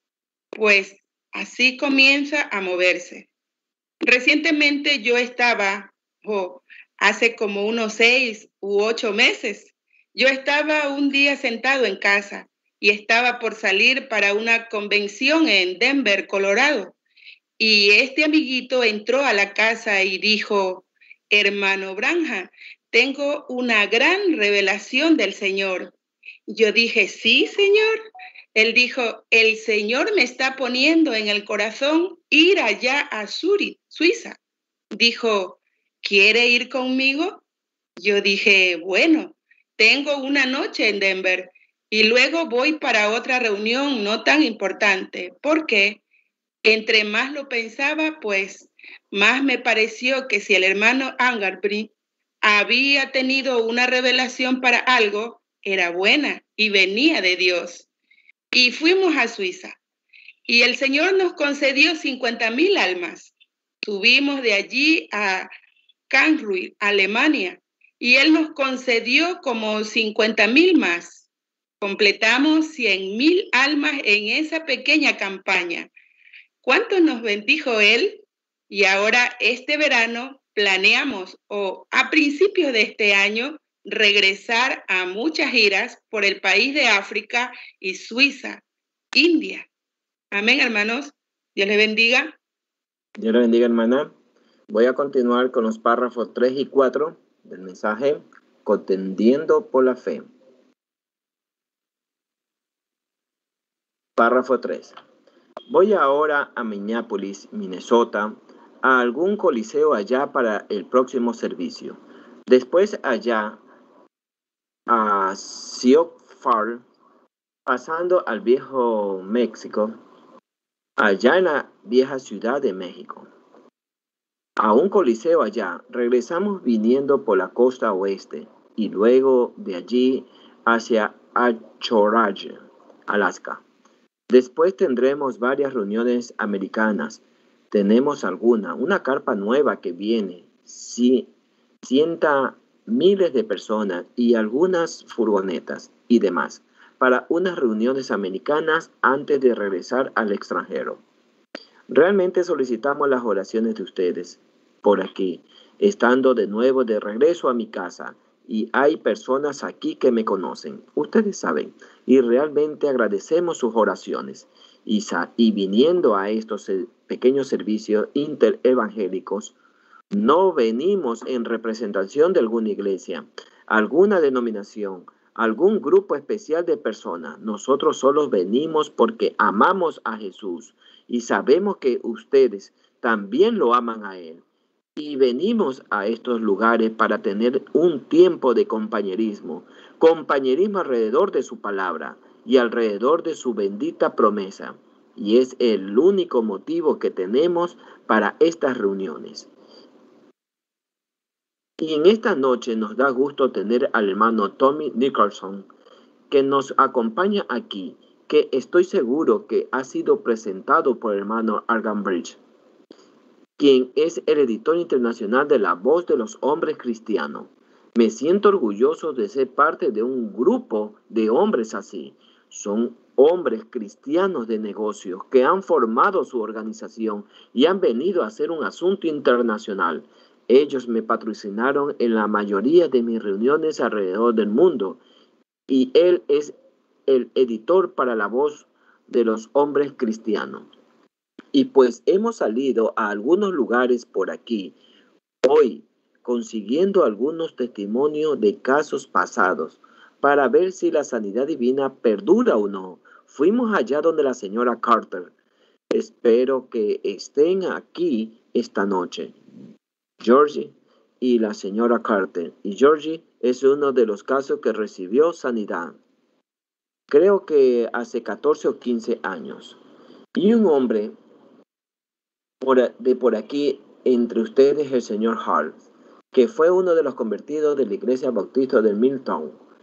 Pues así comienza a moverse. Recientemente yo estaba, oh, hace como unos seis u ocho meses, yo estaba un día sentado en casa y estaba por salir para una convención en Denver, Colorado. Y este amiguito entró a la casa y dijo, hermano Branham, tengo una gran revelación del Señor. Yo dije, sí, Señor. Él dijo, el Señor me está poniendo en el corazón ir allá a Zurich, Suiza. Dijo, ¿quiere ir conmigo? Yo dije, bueno, tengo una noche en Denver y luego voy para otra reunión no tan importante. ¿Por qué? Entre más lo pensaba, pues más me pareció que si el hermano Angerbrid había tenido una revelación para algo, era buena y venía de Dios. Y fuimos a Suiza y el Señor nos concedió cincuenta mil almas. Subimos de allí a Karlsruhe, Alemania, y Él nos concedió como cincuenta mil más. Completamos cien mil almas en esa pequeña campaña. ¿Cuánto nos bendijo Él? Y ahora este verano planeamos, o a principios de este año, regresar a muchas giras por el país de África y Suiza, India. Amén, hermanos. Dios les bendiga. Dios le bendiga, hermana. Voy a continuar con los párrafos tres y cuatro del mensaje Contendiendo por la Fe. Párrafo tres. Voy ahora a Minneapolis, Minnesota, a algún coliseo allá para el próximo servicio. Después allá a Sioux Falls, pasando al viejo México, allá en la vieja Ciudad de México. A un coliseo allá, regresamos viniendo por la costa oeste y luego de allí hacia Anchorage, Alaska. Después tendremos varias reuniones americanas. Tenemos alguna, una carpa nueva que viene, sí, sienta miles de personas y algunas furgonetas y demás para unas reuniones americanas antes de regresar al extranjero. Realmente solicitamos las oraciones de ustedes por aquí, estando de nuevo de regreso a mi casa, y hay personas aquí que me conocen, ustedes saben, y realmente agradecemos sus oraciones. Y, y viniendo a estos pequeños servicios interevangélicos, no venimos en representación de alguna iglesia, alguna denominación, algún grupo especial de personas. Nosotros solo venimos porque amamos a Jesús y sabemos que ustedes también lo aman a Él. Y venimos a estos lugares para tener un tiempo de compañerismo, compañerismo alrededor de su palabra y alrededor de su bendita promesa. Y es el único motivo que tenemos para estas reuniones. Y en esta noche nos da gusto tener al hermano Tommy Nicholson, que nos acompaña aquí, que estoy seguro que ha sido presentado por el hermano Angerbrid, quien es el editor internacional de La Voz de los Hombres Cristianos. Me siento orgulloso de ser parte de un grupo de hombres así. Son hombres cristianos de negocios que han formado su organización y han venido a hacer un asunto internacional. Ellos me patrocinaron en la mayoría de mis reuniones alrededor del mundo y él es el editor para La Voz de los Hombres Cristianos. Y pues hemos salido a algunos lugares por aquí hoy, consiguiendo algunos testimonios de casos pasados para ver si la sanidad divina perdura o no. Fuimos allá donde la señora Carter. Espero que estén aquí esta noche. Georgie y la señora Carter. Y Georgie es uno de los casos que recibió sanidad. Creo que hace catorce o quince años. Y un hombre por, de por aquí, entre ustedes, el señor Hart, que fue uno de los convertidos de la Iglesia Bautista de Milton.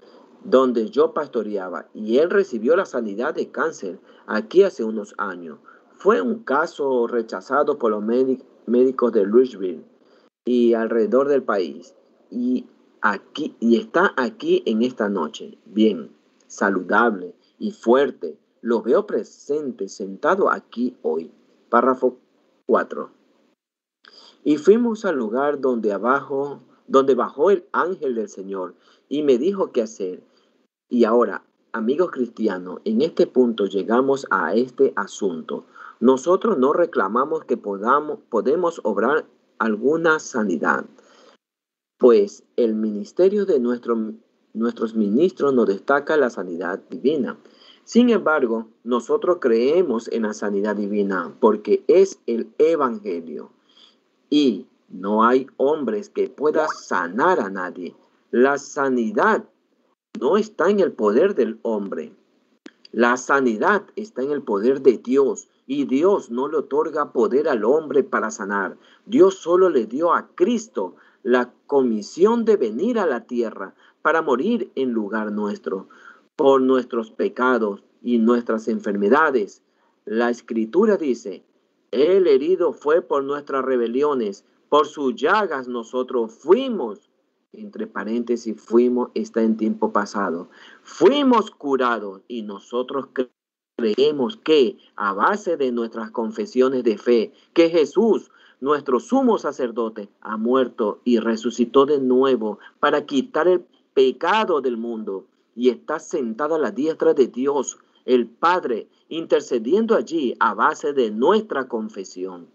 donde yo pastoreaba, y él recibió la sanidad de cáncer aquí hace unos años. Fue un caso rechazado por los médicos de Louisville y alrededor del país, y aquí y está aquí en esta noche, bien, saludable y fuerte. Lo veo presente, sentado aquí hoy. Párrafo cuatro. Y fuimos al lugar donde abajo, donde bajó el ángel del Señor y me dijo qué hacer. Y ahora, amigos cristianos, en este punto llegamos a este asunto. Nosotros no reclamamos que podamos, podemos obrar alguna sanidad, pues el ministerio de nuestro, nuestros ministros nos destaca la sanidad divina. Sin embargo, nosotros creemos en la sanidad divina porque es el Evangelio y no hay hombres que puedan sanar a nadie. La sanidad no está en el poder del hombre. La sanidad está en el poder de Dios, y Dios no le otorga poder al hombre para sanar. Dios solo le dio a Cristo la comisión de venir a la tierra para morir en lugar nuestro, por nuestros pecados y nuestras enfermedades. La Escritura dice, el herido fue por nuestras rebeliones, por sus llagas nosotros fuimos, entre paréntesis, fuimos, está en tiempo pasado, fuimos curados, y nosotros creemos que a base de nuestras confesiones de fe, que Jesús, nuestro sumo sacerdote, ha muerto y resucitó de nuevo para quitar el pecado del mundo, y está sentado a la diestra de Dios, el Padre, intercediendo allí a base de nuestra confesión.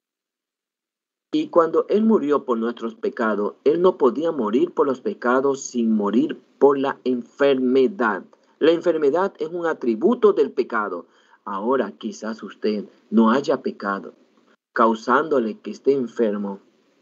Y cuando Él murió por nuestros pecados, Él no podía morir por los pecados sin morir por la enfermedad. La enfermedad es un atributo del pecado. Ahora quizás usted no haya pecado, causándole que esté enfermo,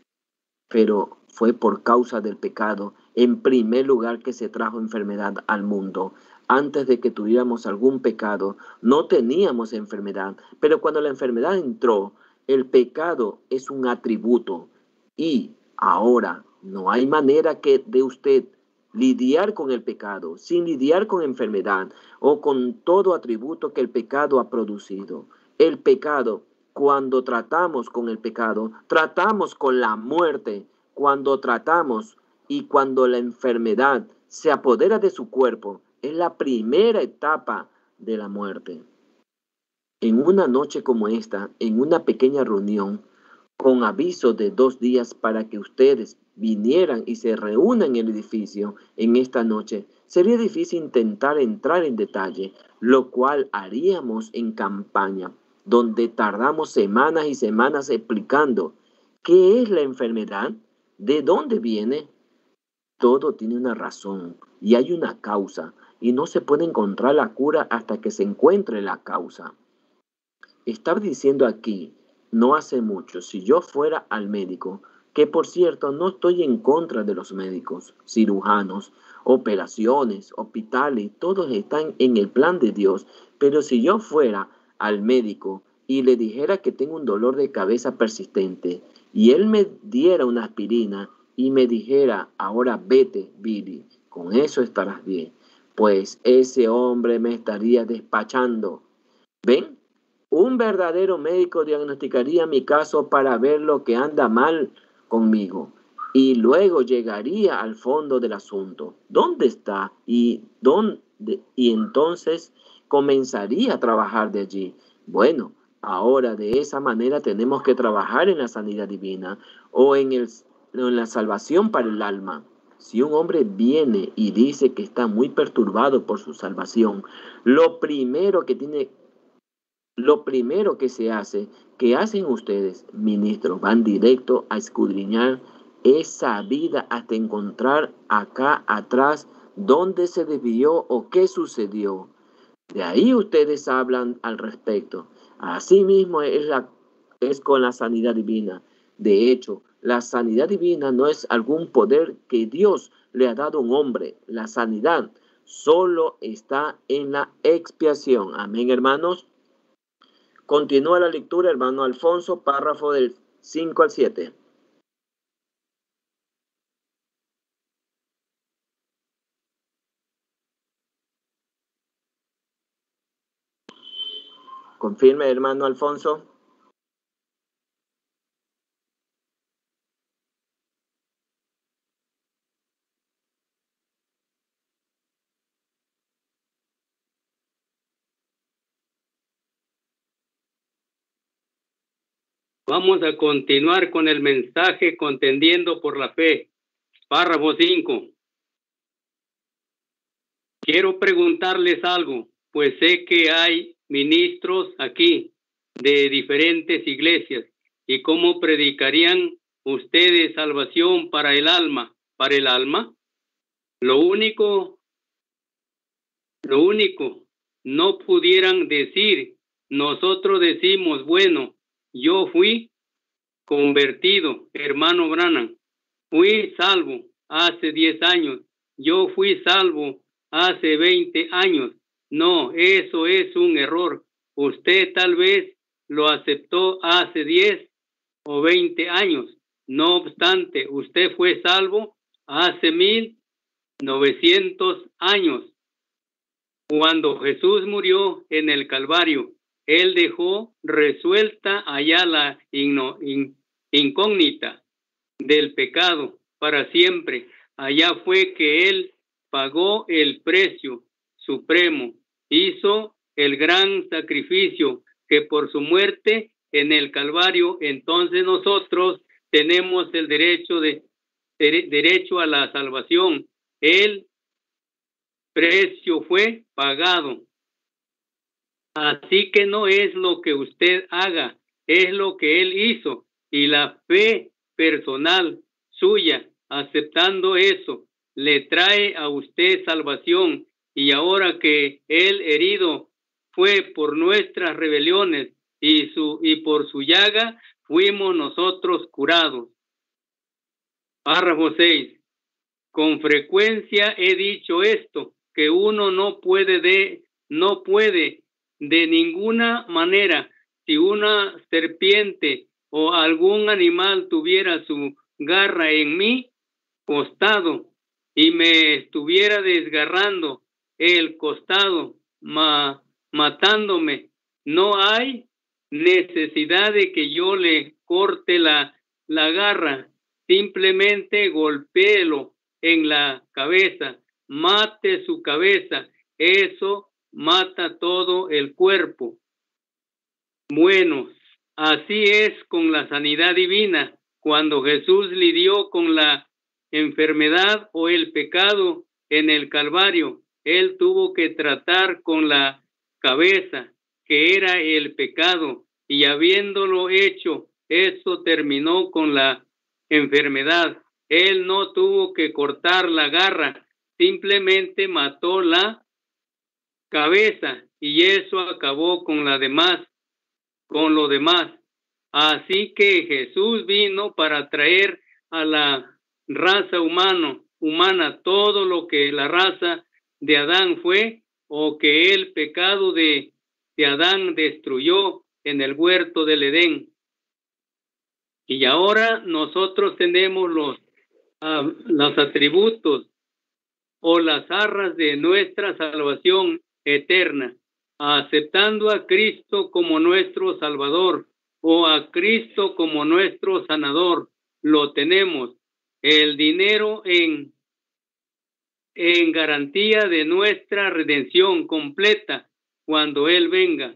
pero fue por causa del pecado, en primer lugar, que se trajo enfermedad al mundo. Antes de que tuviéramos algún pecado, no teníamos enfermedad, pero cuando la enfermedad entró, el pecado es un atributo, y ahora no hay manera que de usted lidiar con el pecado sin lidiar con enfermedad o con todo atributo que el pecado ha producido. El pecado, cuando tratamos con el pecado, tratamos con la muerte. Cuando tratamos y cuando la enfermedad se apodera de su cuerpo, es la primera etapa de la muerte. En una noche como esta, en una pequeña reunión, con aviso de dos días para que ustedes vinieran y se reúnan en el edificio en esta noche, sería difícil intentar entrar en detalle, lo cual haríamos en campaña, donde tardamos semanas y semanas explicando qué es la enfermedad, de dónde viene. Todo tiene una razón y hay una causa, y no se puede encontrar la cura hasta que se encuentre la causa. Estaba diciendo aquí, no hace mucho, si yo fuera al médico, que por cierto no estoy en contra de los médicos, cirujanos, operaciones, hospitales, todos están en el plan de Dios, pero si yo fuera al médico y le dijera que tengo un dolor de cabeza persistente y él me diera una aspirina y me dijera, ahora vete, Billy, con eso estarás bien, pues ese hombre me estaría despachando. ¿Ven? Un verdadero médico diagnosticaría mi caso para ver lo que anda mal conmigo y luego llegaría al fondo del asunto. ¿Dónde está? Y, dónde, y entonces comenzaría a trabajar de allí. Bueno, ahora de esa manera tenemos que trabajar en la sanidad divina o en, el, en la salvación para el alma. Si un hombre viene y dice que está muy perturbado por su salvación, lo primero que tiene Lo primero que se hace, que hacen ustedes, ministros, van directo a escudriñar esa vida hasta encontrar acá atrás dónde se desvió o qué sucedió. De ahí ustedes hablan al respecto. Así mismo es, la, es con la sanidad divina. De hecho, la sanidad divina no es algún poder que Dios le ha dado a un hombre. La sanidad solo está en la expiación. Amén, hermanos. Continúa la lectura, hermano Alfonso, párrafo del cinco al siete. Confirme, hermano Alfonso. Vamos a continuar con el mensaje contendiendo por la fe. Párrafo cinco. Quiero preguntarles algo, pues sé que hay ministros aquí de diferentes iglesias. ¿Y cómo predicarían ustedes salvación para el alma? ¿Para el alma? Lo único, lo único, no pudieran decir, nosotros decimos, bueno, yo fui convertido, hermano Branham, fui salvo hace diez años, yo fui salvo hace veinte años. No, eso es un error. Usted tal vez lo aceptó hace diez o veinte años. No obstante, usted fue salvo hace mil novecientos años. Cuando Jesús murió en el Calvario, Él dejó resuelta allá la igno, in, incógnita del pecado para siempre. Allá fue que Él pagó el precio supremo, hizo el gran sacrificio que por su muerte en el Calvario, entonces nosotros tenemos el derecho de, de derecho a la salvación. El precio fue pagado. Así que no es lo que usted haga, es lo que Él hizo, y la fe personal suya, aceptando eso, le trae a usted salvación. Y ahora que Él herido fue por nuestras rebeliones y, su, y por su llaga fuimos nosotros curados. Párrafo seis. Con frecuencia he dicho esto, que uno no puede de, no puede de ninguna manera, si una serpiente o algún animal tuviera su garra en mi costado y me estuviera desgarrando el costado, ma, matándome, no hay necesidad de que yo le corte la, la garra, simplemente golpéelo en la cabeza, mate su cabeza, eso mata todo el cuerpo. Bueno, así es con la sanidad divina. Cuando Jesús lidió con la enfermedad o el pecado en el Calvario, Él tuvo que tratar con la cabeza, que era el pecado, y habiéndolo hecho, eso terminó con la enfermedad. Él no tuvo que cortar la garra, simplemente mató la cabeza y eso acabó con la demás, con lo demás. Así que Jesús vino para traer a la raza humano, humana todo lo que la raza de Adán fue o que el pecado de, de Adán destruyó en el huerto del Edén. Y ahora nosotros tenemos los, uh, los atributos o las arras de nuestra salvación eterna, aceptando a Cristo como nuestro Salvador o a Cristo como nuestro sanador. Lo tenemos. El dinero en, en garantía de nuestra redención completa cuando Él venga.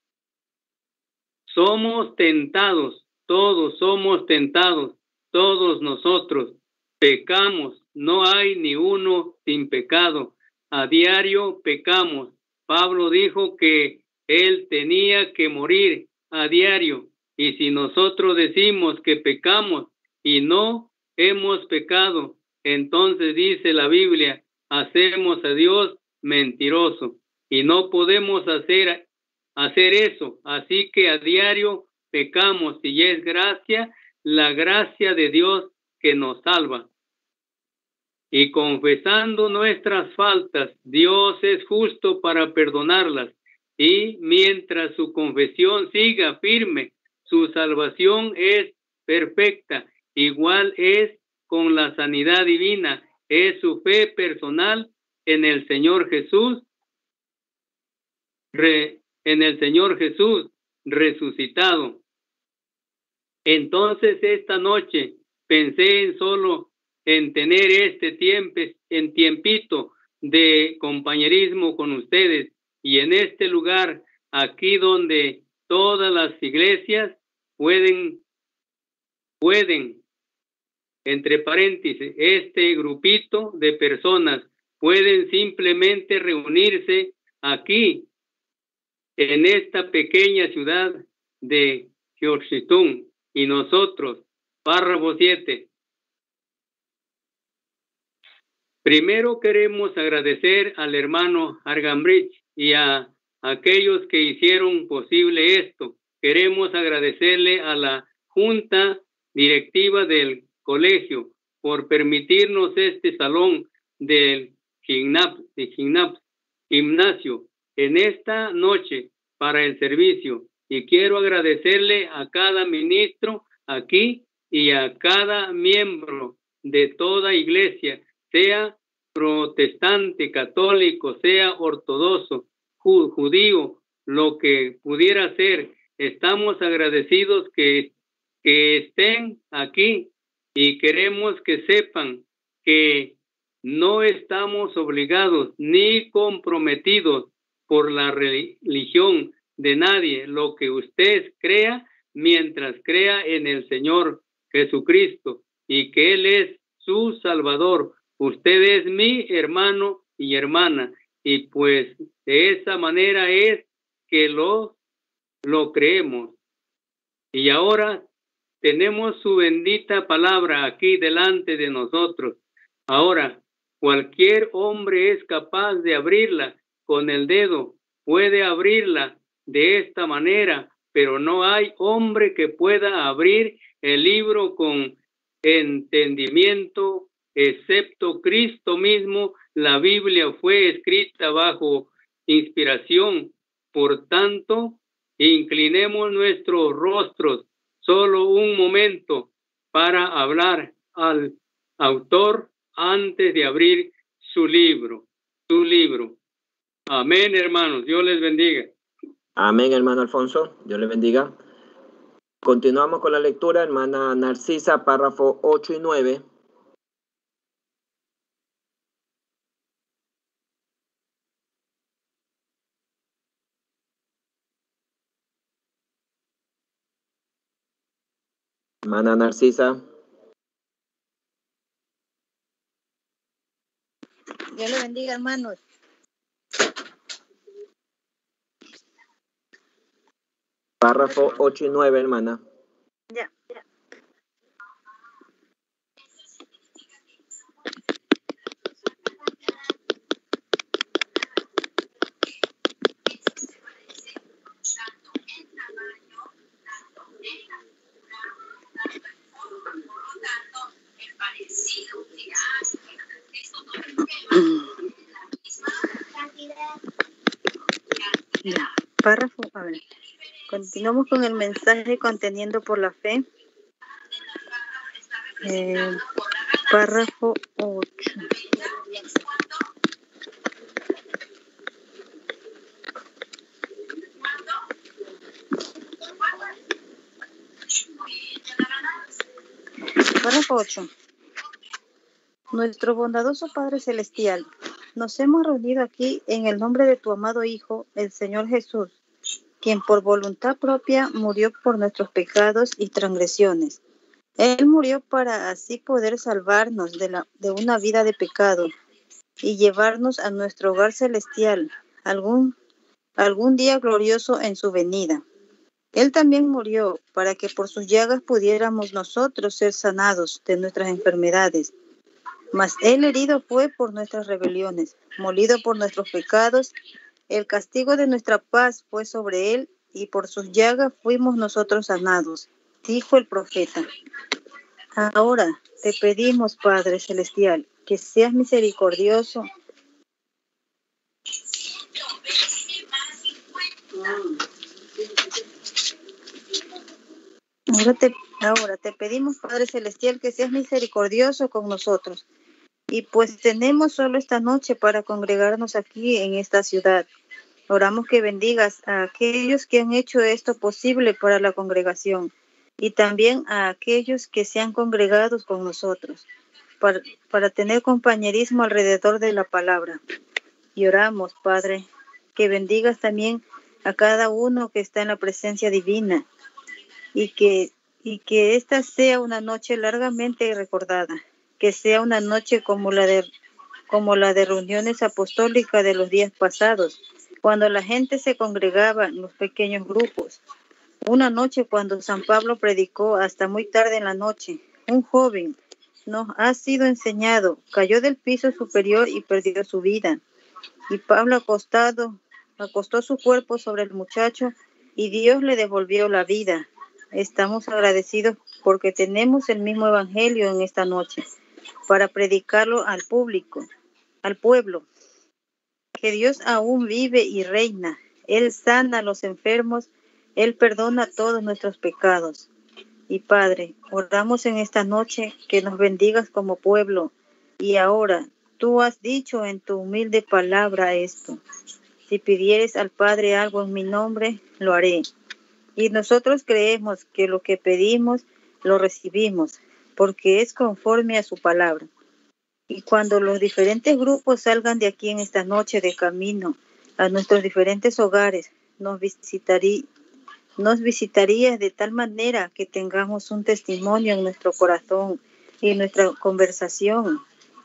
Somos tentados, todos somos tentados, todos nosotros pecamos, no hay ni uno sin pecado. A diario pecamos. Pablo dijo que él tenía que morir a diario. Y si nosotros decimos que pecamos y no hemos pecado, entonces dice la Biblia, hacemos a Dios mentiroso. Y no podemos hacer, hacer eso. Así que a diario pecamos y es gracia, la gracia de Dios que nos salva. Y confesando nuestras faltas, Dios es justo para perdonarlas. Y mientras su confesión siga firme, su salvación es perfecta. Igual es con la sanidad divina, es su fe personal en el Señor Jesús, re, en el Señor Jesús resucitado. Entonces esta noche pensé en solo en tener este tiempo, en tiempito de compañerismo con ustedes y en este lugar aquí donde todas las iglesias pueden, pueden, entre paréntesis, este grupito de personas pueden simplemente reunirse aquí en esta pequeña ciudad de Georgetown. Y nosotros, párrafo siete. Primero queremos agradecer al hermano Argambridge y a aquellos que hicieron posible esto. Queremos agradecerle a la junta directiva del colegio por permitirnos este salón del gimnasio, de gimnasio en esta noche para el servicio. Y quiero agradecerle a cada ministro aquí y a cada miembro de toda iglesia, sea protestante, católico, sea ortodoxo, judío, lo que pudiera ser. Estamos agradecidos que, que estén aquí y queremos que sepan que no estamos obligados ni comprometidos por la religión de nadie. Lo que usted crea, mientras crea en el Señor Jesucristo y que Él es su Salvador. Usted es mi hermano y hermana, y pues de esa manera es que lo, lo creemos. Y ahora tenemos su bendita palabra aquí delante de nosotros. Ahora, cualquier hombre es capaz de abrirla con el dedo, puede abrirla de esta manera, pero no hay hombre que pueda abrir el libro con entendimiento, excepto Cristo mismo. La Biblia fue escrita bajo inspiración. Por tanto, inclinemos nuestros rostros solo un momento para hablar al autor antes de abrir su libro, su libro. Amén, hermanos. Dios les bendiga. Amén, hermano Alfonso. Dios le bendiga. Continuamos con la lectura, hermana Narcisa, párrafo ocho y nueve. Hermana Narcisa. Dios le bendiga, hermanos. Párrafo ocho y nueve, hermana. Ya, ya. Ya. Párrafo, a ver. Continuamos con el mensaje conteniendo por la fe. Eh, párrafo ocho. Párrafo ocho. Nuestro bondadoso Padre Celestial, nos hemos reunido aquí en el nombre de tu amado Hijo, el Señor Jesús, quien por voluntad propia murió por nuestros pecados y transgresiones. Él murió para así poder salvarnos de, la, de una vida de pecado y llevarnos a nuestro hogar celestial algún, algún día glorioso en su venida. Él también murió para que por sus llagas pudiéramos nosotros ser sanados de nuestras enfermedades. Mas Él herido fue por nuestras rebeliones, molido por nuestros pecados. El castigo de nuestra paz fue sobre Él, y por sus llagas fuimos nosotros sanados, dijo el profeta. Ahora te pedimos, Padre Celestial, que seas misericordioso. Ahora te, ahora te pedimos, Padre Celestial, que seas misericordioso con nosotros. Y pues tenemos solo esta noche para congregarnos aquí en esta ciudad. Oramos que bendigas a aquellos que han hecho esto posible para la congregación y también a aquellos que se han congregado con nosotros para, para tener compañerismo alrededor de la palabra. Y oramos, Padre, que bendigas también a cada uno que está en la presencia divina y que, y que esta sea una noche largamente recordada, que sea una noche como la de, como la de reuniones apostólicas de los días pasados, cuando la gente se congregaba en los pequeños grupos. Una noche cuando San Pablo predicó hasta muy tarde en la noche. Un joven nos ha sido enseñado, cayó del piso superior y perdió su vida. Y Pablo acostado, acostó su cuerpo sobre el muchacho y Dios le devolvió la vida. Estamos agradecidos porque tenemos el mismo evangelio en esta noche para predicarlo al público, al pueblo. Que Dios aún vive y reina. Él sana a los enfermos. Él perdona todos nuestros pecados. Y Padre, oramos en esta noche que nos bendigas como pueblo. Y ahora, tú has dicho en tu humilde palabra esto. Si pidieres al Padre algo en mi nombre, lo haré. Y nosotros creemos que lo que pedimos, lo recibimos, porque es conforme a su palabra. Y cuando los diferentes grupos salgan de aquí en esta noche de camino a nuestros diferentes hogares, nos visitarí, nos visitarías de tal manera que tengamos un testimonio en nuestro corazón y en nuestra conversación.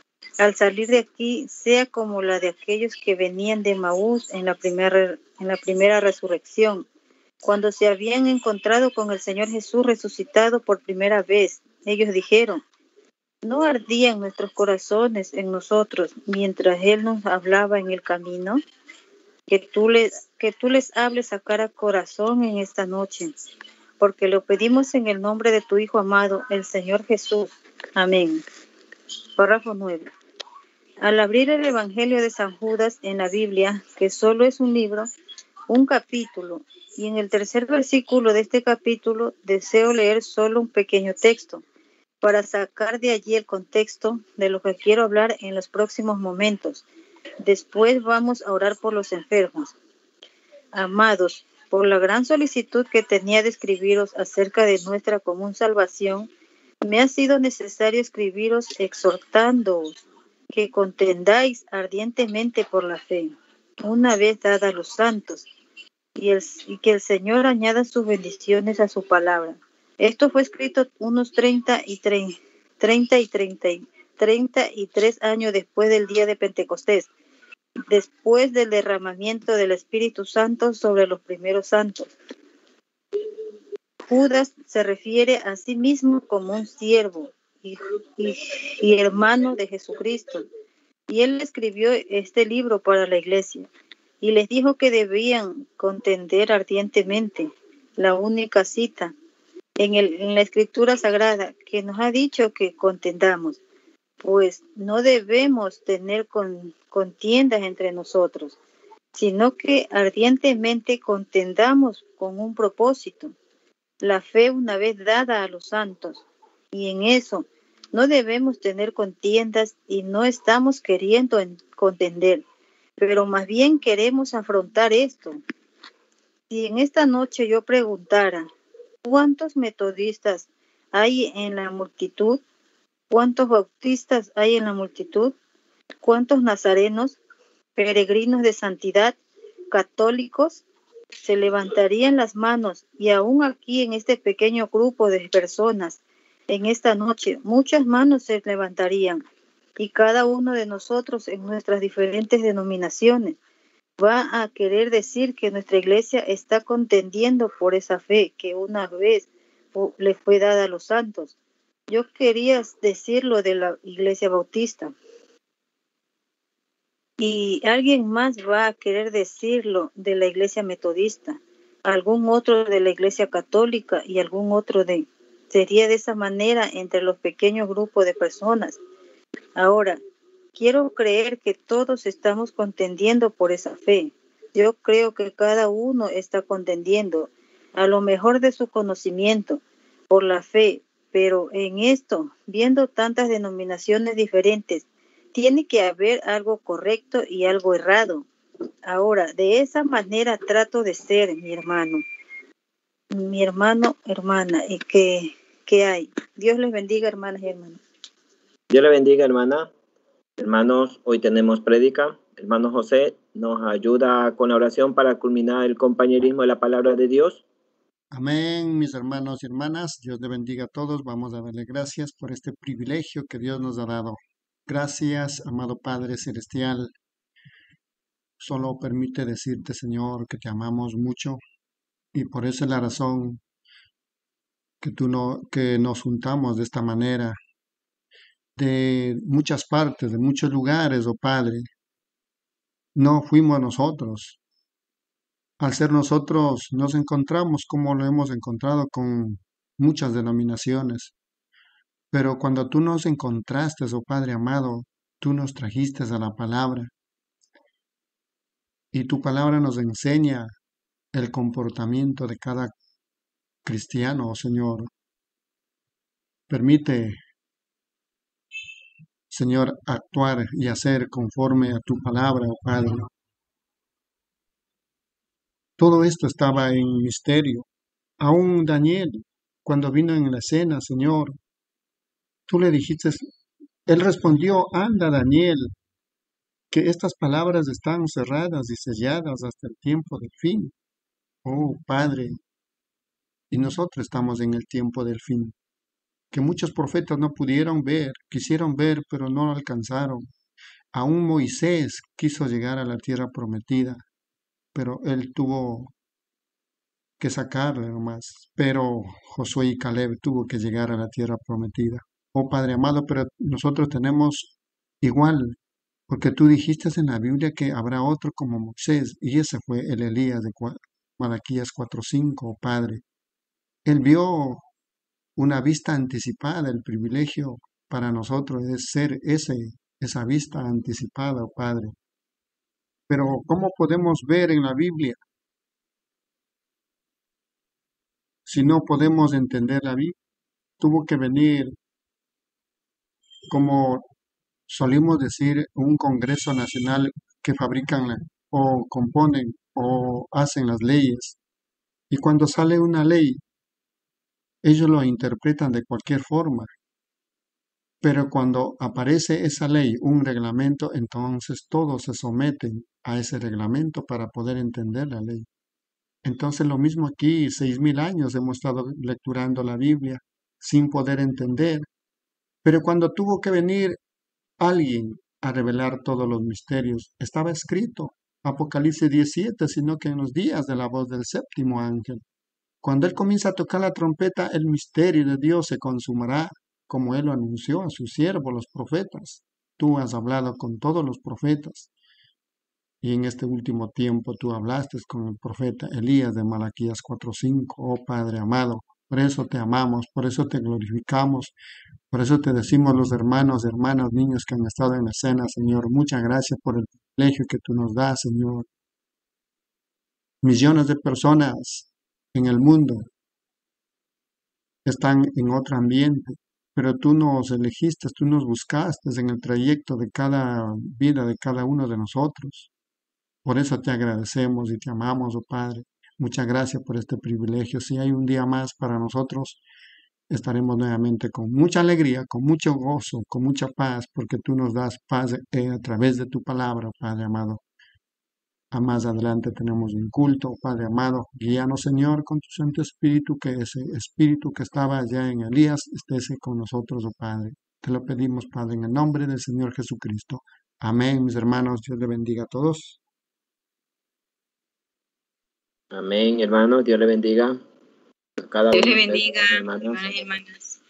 Al salir de aquí, sea como la de aquellos que venían de Maús en la primera, en la primera resurrección, cuando se habían encontrado con el Señor Jesús resucitado por primera vez. Ellos dijeron, ¿no ardían nuestros corazones en nosotros mientras Él nos hablaba en el camino? Que tú les, que tú les hables a cada corazón en esta noche, porque lo pedimos en el nombre de tu Hijo amado, el Señor Jesús. Amén. Párrafo nueve. Al abrir el Evangelio de San Judas en la Biblia, que solo es un libro, un capítulo, y en el tercer versículo de este capítulo deseo leer solo un pequeño texto, para sacar de allí el contexto de lo que quiero hablar en los próximos momentos. Después vamos a orar por los enfermos. Amados, por la gran solicitud que tenía de escribiros acerca de nuestra común salvación, me ha sido necesario escribiros exhortándoos que contendáis ardientemente por la fe, una vez dada a los santos, y, el, y que el Señor añada sus bendiciones a su palabra. Esto fue escrito unos treinta y treinta y treinta y tres años después del día de Pentecostés, después del derramamiento del Espíritu Santo sobre los primeros santos. Judas se refiere a sí mismo como un siervo y, y, y hermano de Jesucristo, y él escribió este libro para la iglesia y les dijo que debían contender ardientemente. La única cita En, el, en la Escritura Sagrada que nos ha dicho que contendamos, pues no debemos tener con, contiendas entre nosotros, sino que ardientemente contendamos con un propósito, la fe una vez dada a los santos, y en eso no debemos tener contiendas y no estamos queriendo en, contender, pero más bien queremos afrontar esto. Si en esta noche yo preguntara, ¿cuántos metodistas hay en la multitud? ¿Cuántos bautistas hay en la multitud? ¿Cuántos nazarenos, peregrinos de santidad, católicos? Se levantarían las manos y aún aquí en este pequeño grupo de personas, en esta noche, muchas manos se levantarían y cada uno de nosotros en nuestras diferentes denominaciones va a querer decir que nuestra iglesia está contendiendo por esa fe que una vez le fue dada a los santos. Yo quería decirlo de la iglesia bautista. Y alguien más va a querer decirlo de la iglesia metodista, algún otro de la iglesia católica y algún otro de... Sería de esa manera entre los pequeños grupos de personas. Ahora, quiero creer que todos estamos contendiendo por esa fe. Yo creo que cada uno está contendiendo, a lo mejor de su conocimiento, por la fe, pero en esto, viendo tantas denominaciones diferentes, tiene que haber algo correcto y algo errado. Ahora, de esa manera trato de ser, mi hermano, mi hermano, hermana, y que, que hay. Dios les bendiga, hermanas y hermanos. Dios le bendiga, hermana. Hermanos, hoy tenemos prédica. Hermano José nos ayuda con la oración para culminar el compañerismo de la palabra de Dios. Amén, mis hermanos y hermanas. Dios les bendiga a todos. Vamos a darle gracias por este privilegio que Dios nos ha dado. Gracias, amado Padre Celestial. Solo permite decirte, Señor, que te amamos mucho y por esa es la razón que tú no, que nos juntamos de esta manera, de muchas partes, de muchos lugares, oh Padre. No fuimos nosotros. Al ser nosotros, nos encontramos como lo hemos encontrado con muchas denominaciones. Pero cuando tú nos encontraste, oh Padre amado, tú nos trajiste a la palabra. Y tu palabra nos enseña el comportamiento de cada cristiano, oh Señor. Permite, Señor, actuar y hacer conforme a tu palabra, oh Padre. Todo esto estaba en misterio. Aún Daniel, cuando vino en la escena, Señor, tú le dijiste, él respondió, anda Daniel, que estas palabras están cerradas y selladas hasta el tiempo del fin. Oh Padre, y nosotros estamos en el tiempo del fin, que muchos profetas no pudieron ver, quisieron ver, pero no alcanzaron. Aún Moisés quiso llegar a la tierra prometida, pero él tuvo que sacarle nomás. Pero Josué y Caleb tuvo que llegar a la tierra prometida. Oh Padre amado, pero nosotros tenemos igual, porque tú dijiste en la Biblia que habrá otro como Moisés, y ese fue el Elías de Malaquías cuatro cinco, oh Padre. Él vio una vista anticipada, el privilegio para nosotros es ser ese, esa vista anticipada, oh Padre. Pero ¿cómo podemos ver en la Biblia si no podemos entender la Biblia? Tuvo que venir, como solimos decir, un Congreso Nacional que fabrican la- o componen o hacen las leyes. Y cuando sale una ley, ellos lo interpretan de cualquier forma. Pero cuando aparece esa ley, un reglamento, entonces todos se someten a ese reglamento para poder entender la ley. Entonces lo mismo aquí, seis mil años hemos estado lecturando la Biblia sin poder entender. Pero cuando tuvo que venir alguien a revelar todos los misterios, estaba escrito, Apocalipsis diecisiete, sino que en los días de la voz del séptimo ángel, cuando él comienza a tocar la trompeta, el misterio de Dios se consumará, como él lo anunció a sus siervos, los profetas. Tú has hablado con todos los profetas. Y en este último tiempo tú hablaste con el profeta Elías de Malaquías cuatro cinco. Oh Padre amado, por eso te amamos, por eso te glorificamos, por eso te decimos los hermanos, hermanas, niños que han estado en la escena, Señor. Muchas gracias por el privilegio que tú nos das, Señor. Millones de personas en el mundo están en otro ambiente, pero tú nos elegiste, tú nos buscaste en el trayecto de cada vida de cada uno de nosotros. Por eso te agradecemos y te amamos, oh Padre. Muchas gracias por este privilegio. Si hay un día más para nosotros, estaremos nuevamente con mucha alegría, con mucho gozo, con mucha paz, porque tú nos das paz eh, a través de tu palabra, Padre amado. A más adelante tenemos un culto, Padre amado. Guíanos, Señor, con tu Santo Espíritu, que ese Espíritu que estaba allá en Elías esté con nosotros, oh Padre. Te lo pedimos, Padre, en el nombre del Señor Jesucristo. Amén, mis hermanos. Dios le bendiga a todos. Amén, hermano. Dios le bendiga. Cada Dios uno le de ustedes, bendiga, hermanos. hermanas y hermanas.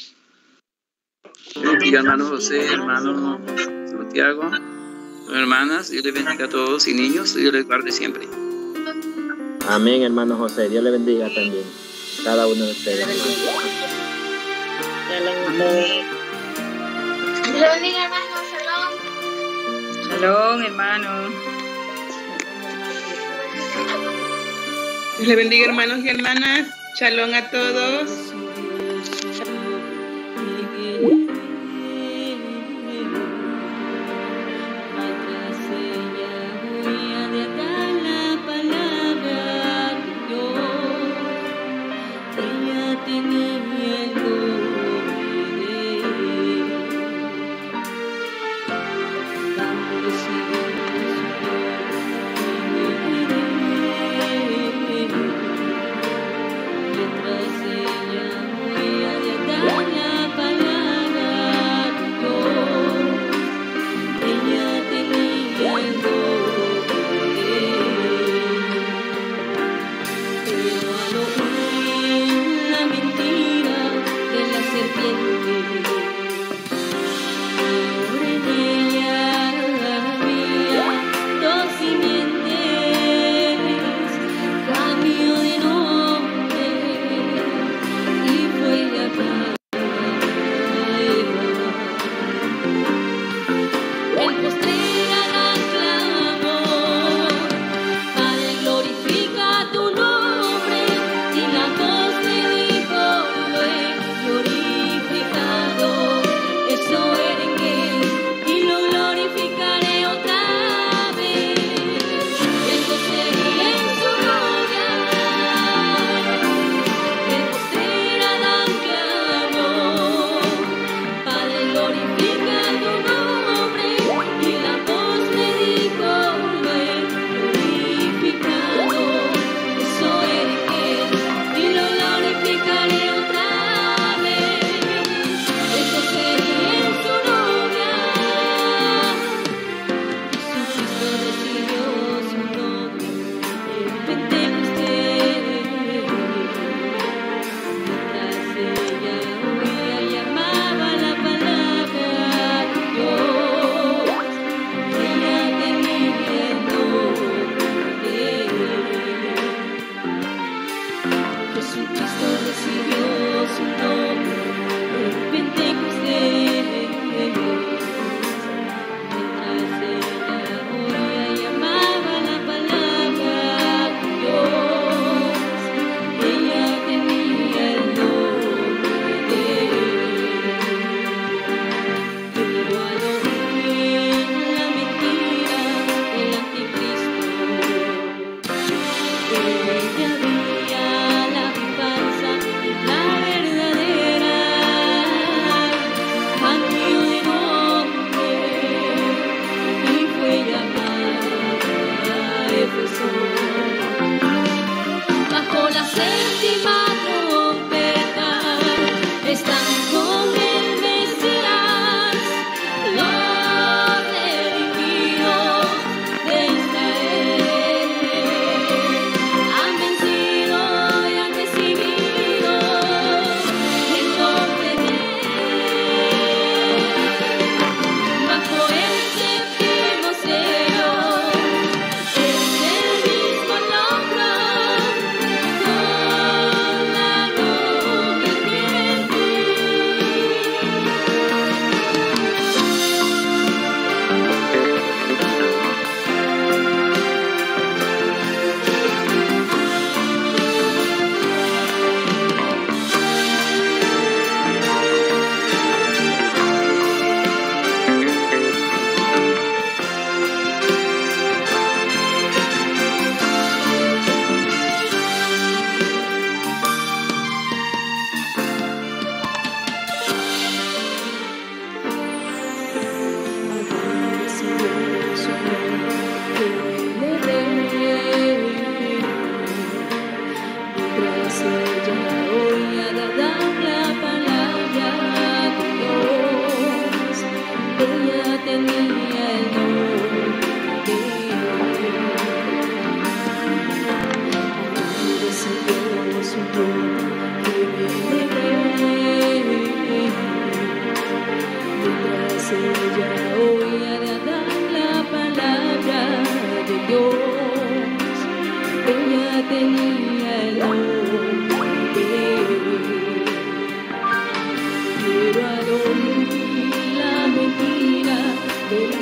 Bendiga, hermano José, hermano Santiago, hermanas, Dios les bendiga a todos y niños, Dios les guarde siempre. Amén, hermano José. Dios le bendiga también. Cada uno de ustedes. Dios le bendiga, hermano. Shalom. Shalom, hermano. Dios le bendiga, hermanos y hermanas. Shalom a todos. Seña de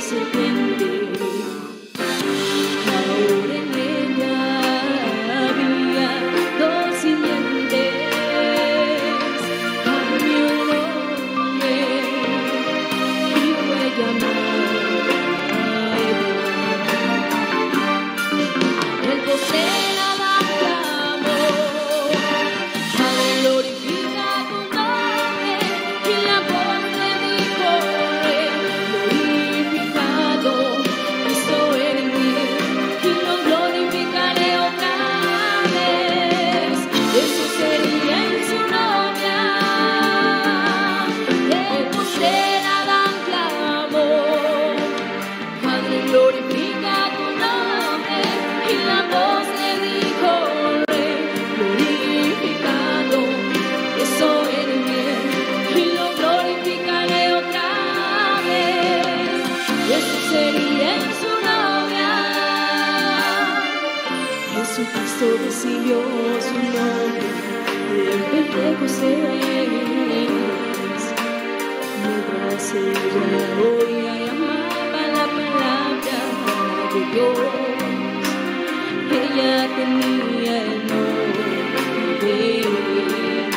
serpiente. Ahora en ella había dos simientes. Cambió el nombre y fue llamada Eva. El poseer Adán clamó, Padre, glorifica tu nombre, y la voz le dijo, Rey, glorificado estoy en mí, y lo glorificaré otra vez. Eso sería en su novia. El poseer Adán clamó, Padre, glorifica tu nombre, y la voz le dijo, Rey, glorificado estoy en mí, y lo glorificaré otra vez. Eso sería en su novia. Jesucristo recibió su nombre en Pentecostés. Mientras ella oía y amaba la palabra de Dios, ella tenía el nombre de él.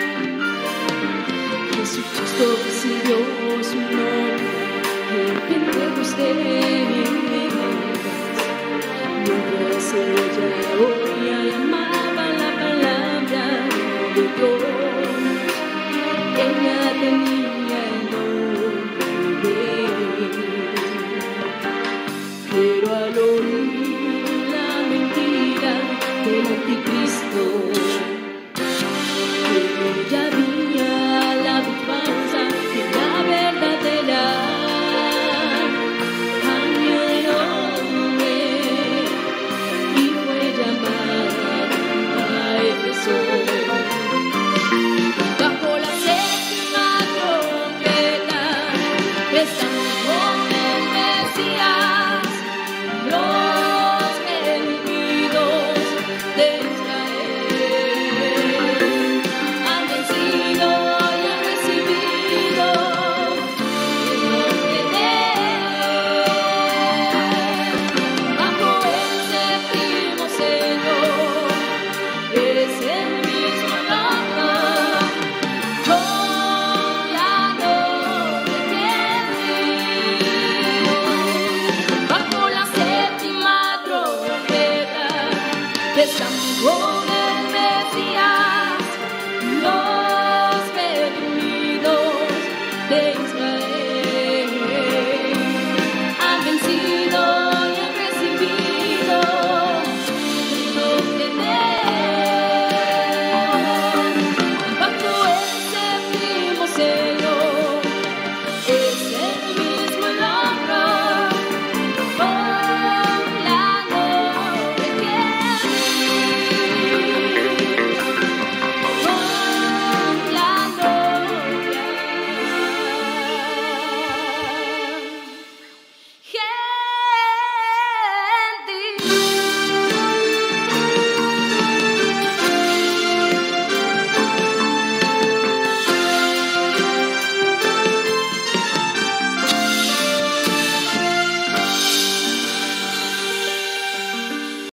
Jesucristo recibió su nombre en Pentecostés. Mientras ella oía y amaba la palabra de Dios, ella tenía el nombre de él. Pero al oír la mentira del anticristo, ella había la falsa y la verdadera. Cambió de nombre y fue llamada a Éfeso. Bajo la séptima trompeta, besando el Mesías, los enemigos de Israel han vencido y han recibido el nombre de él. Bajo el séptimo sello, eres el mismo loco, con la noche que dio. Bajo la séptima trompeta, estamos con el Mesías, los redimidos de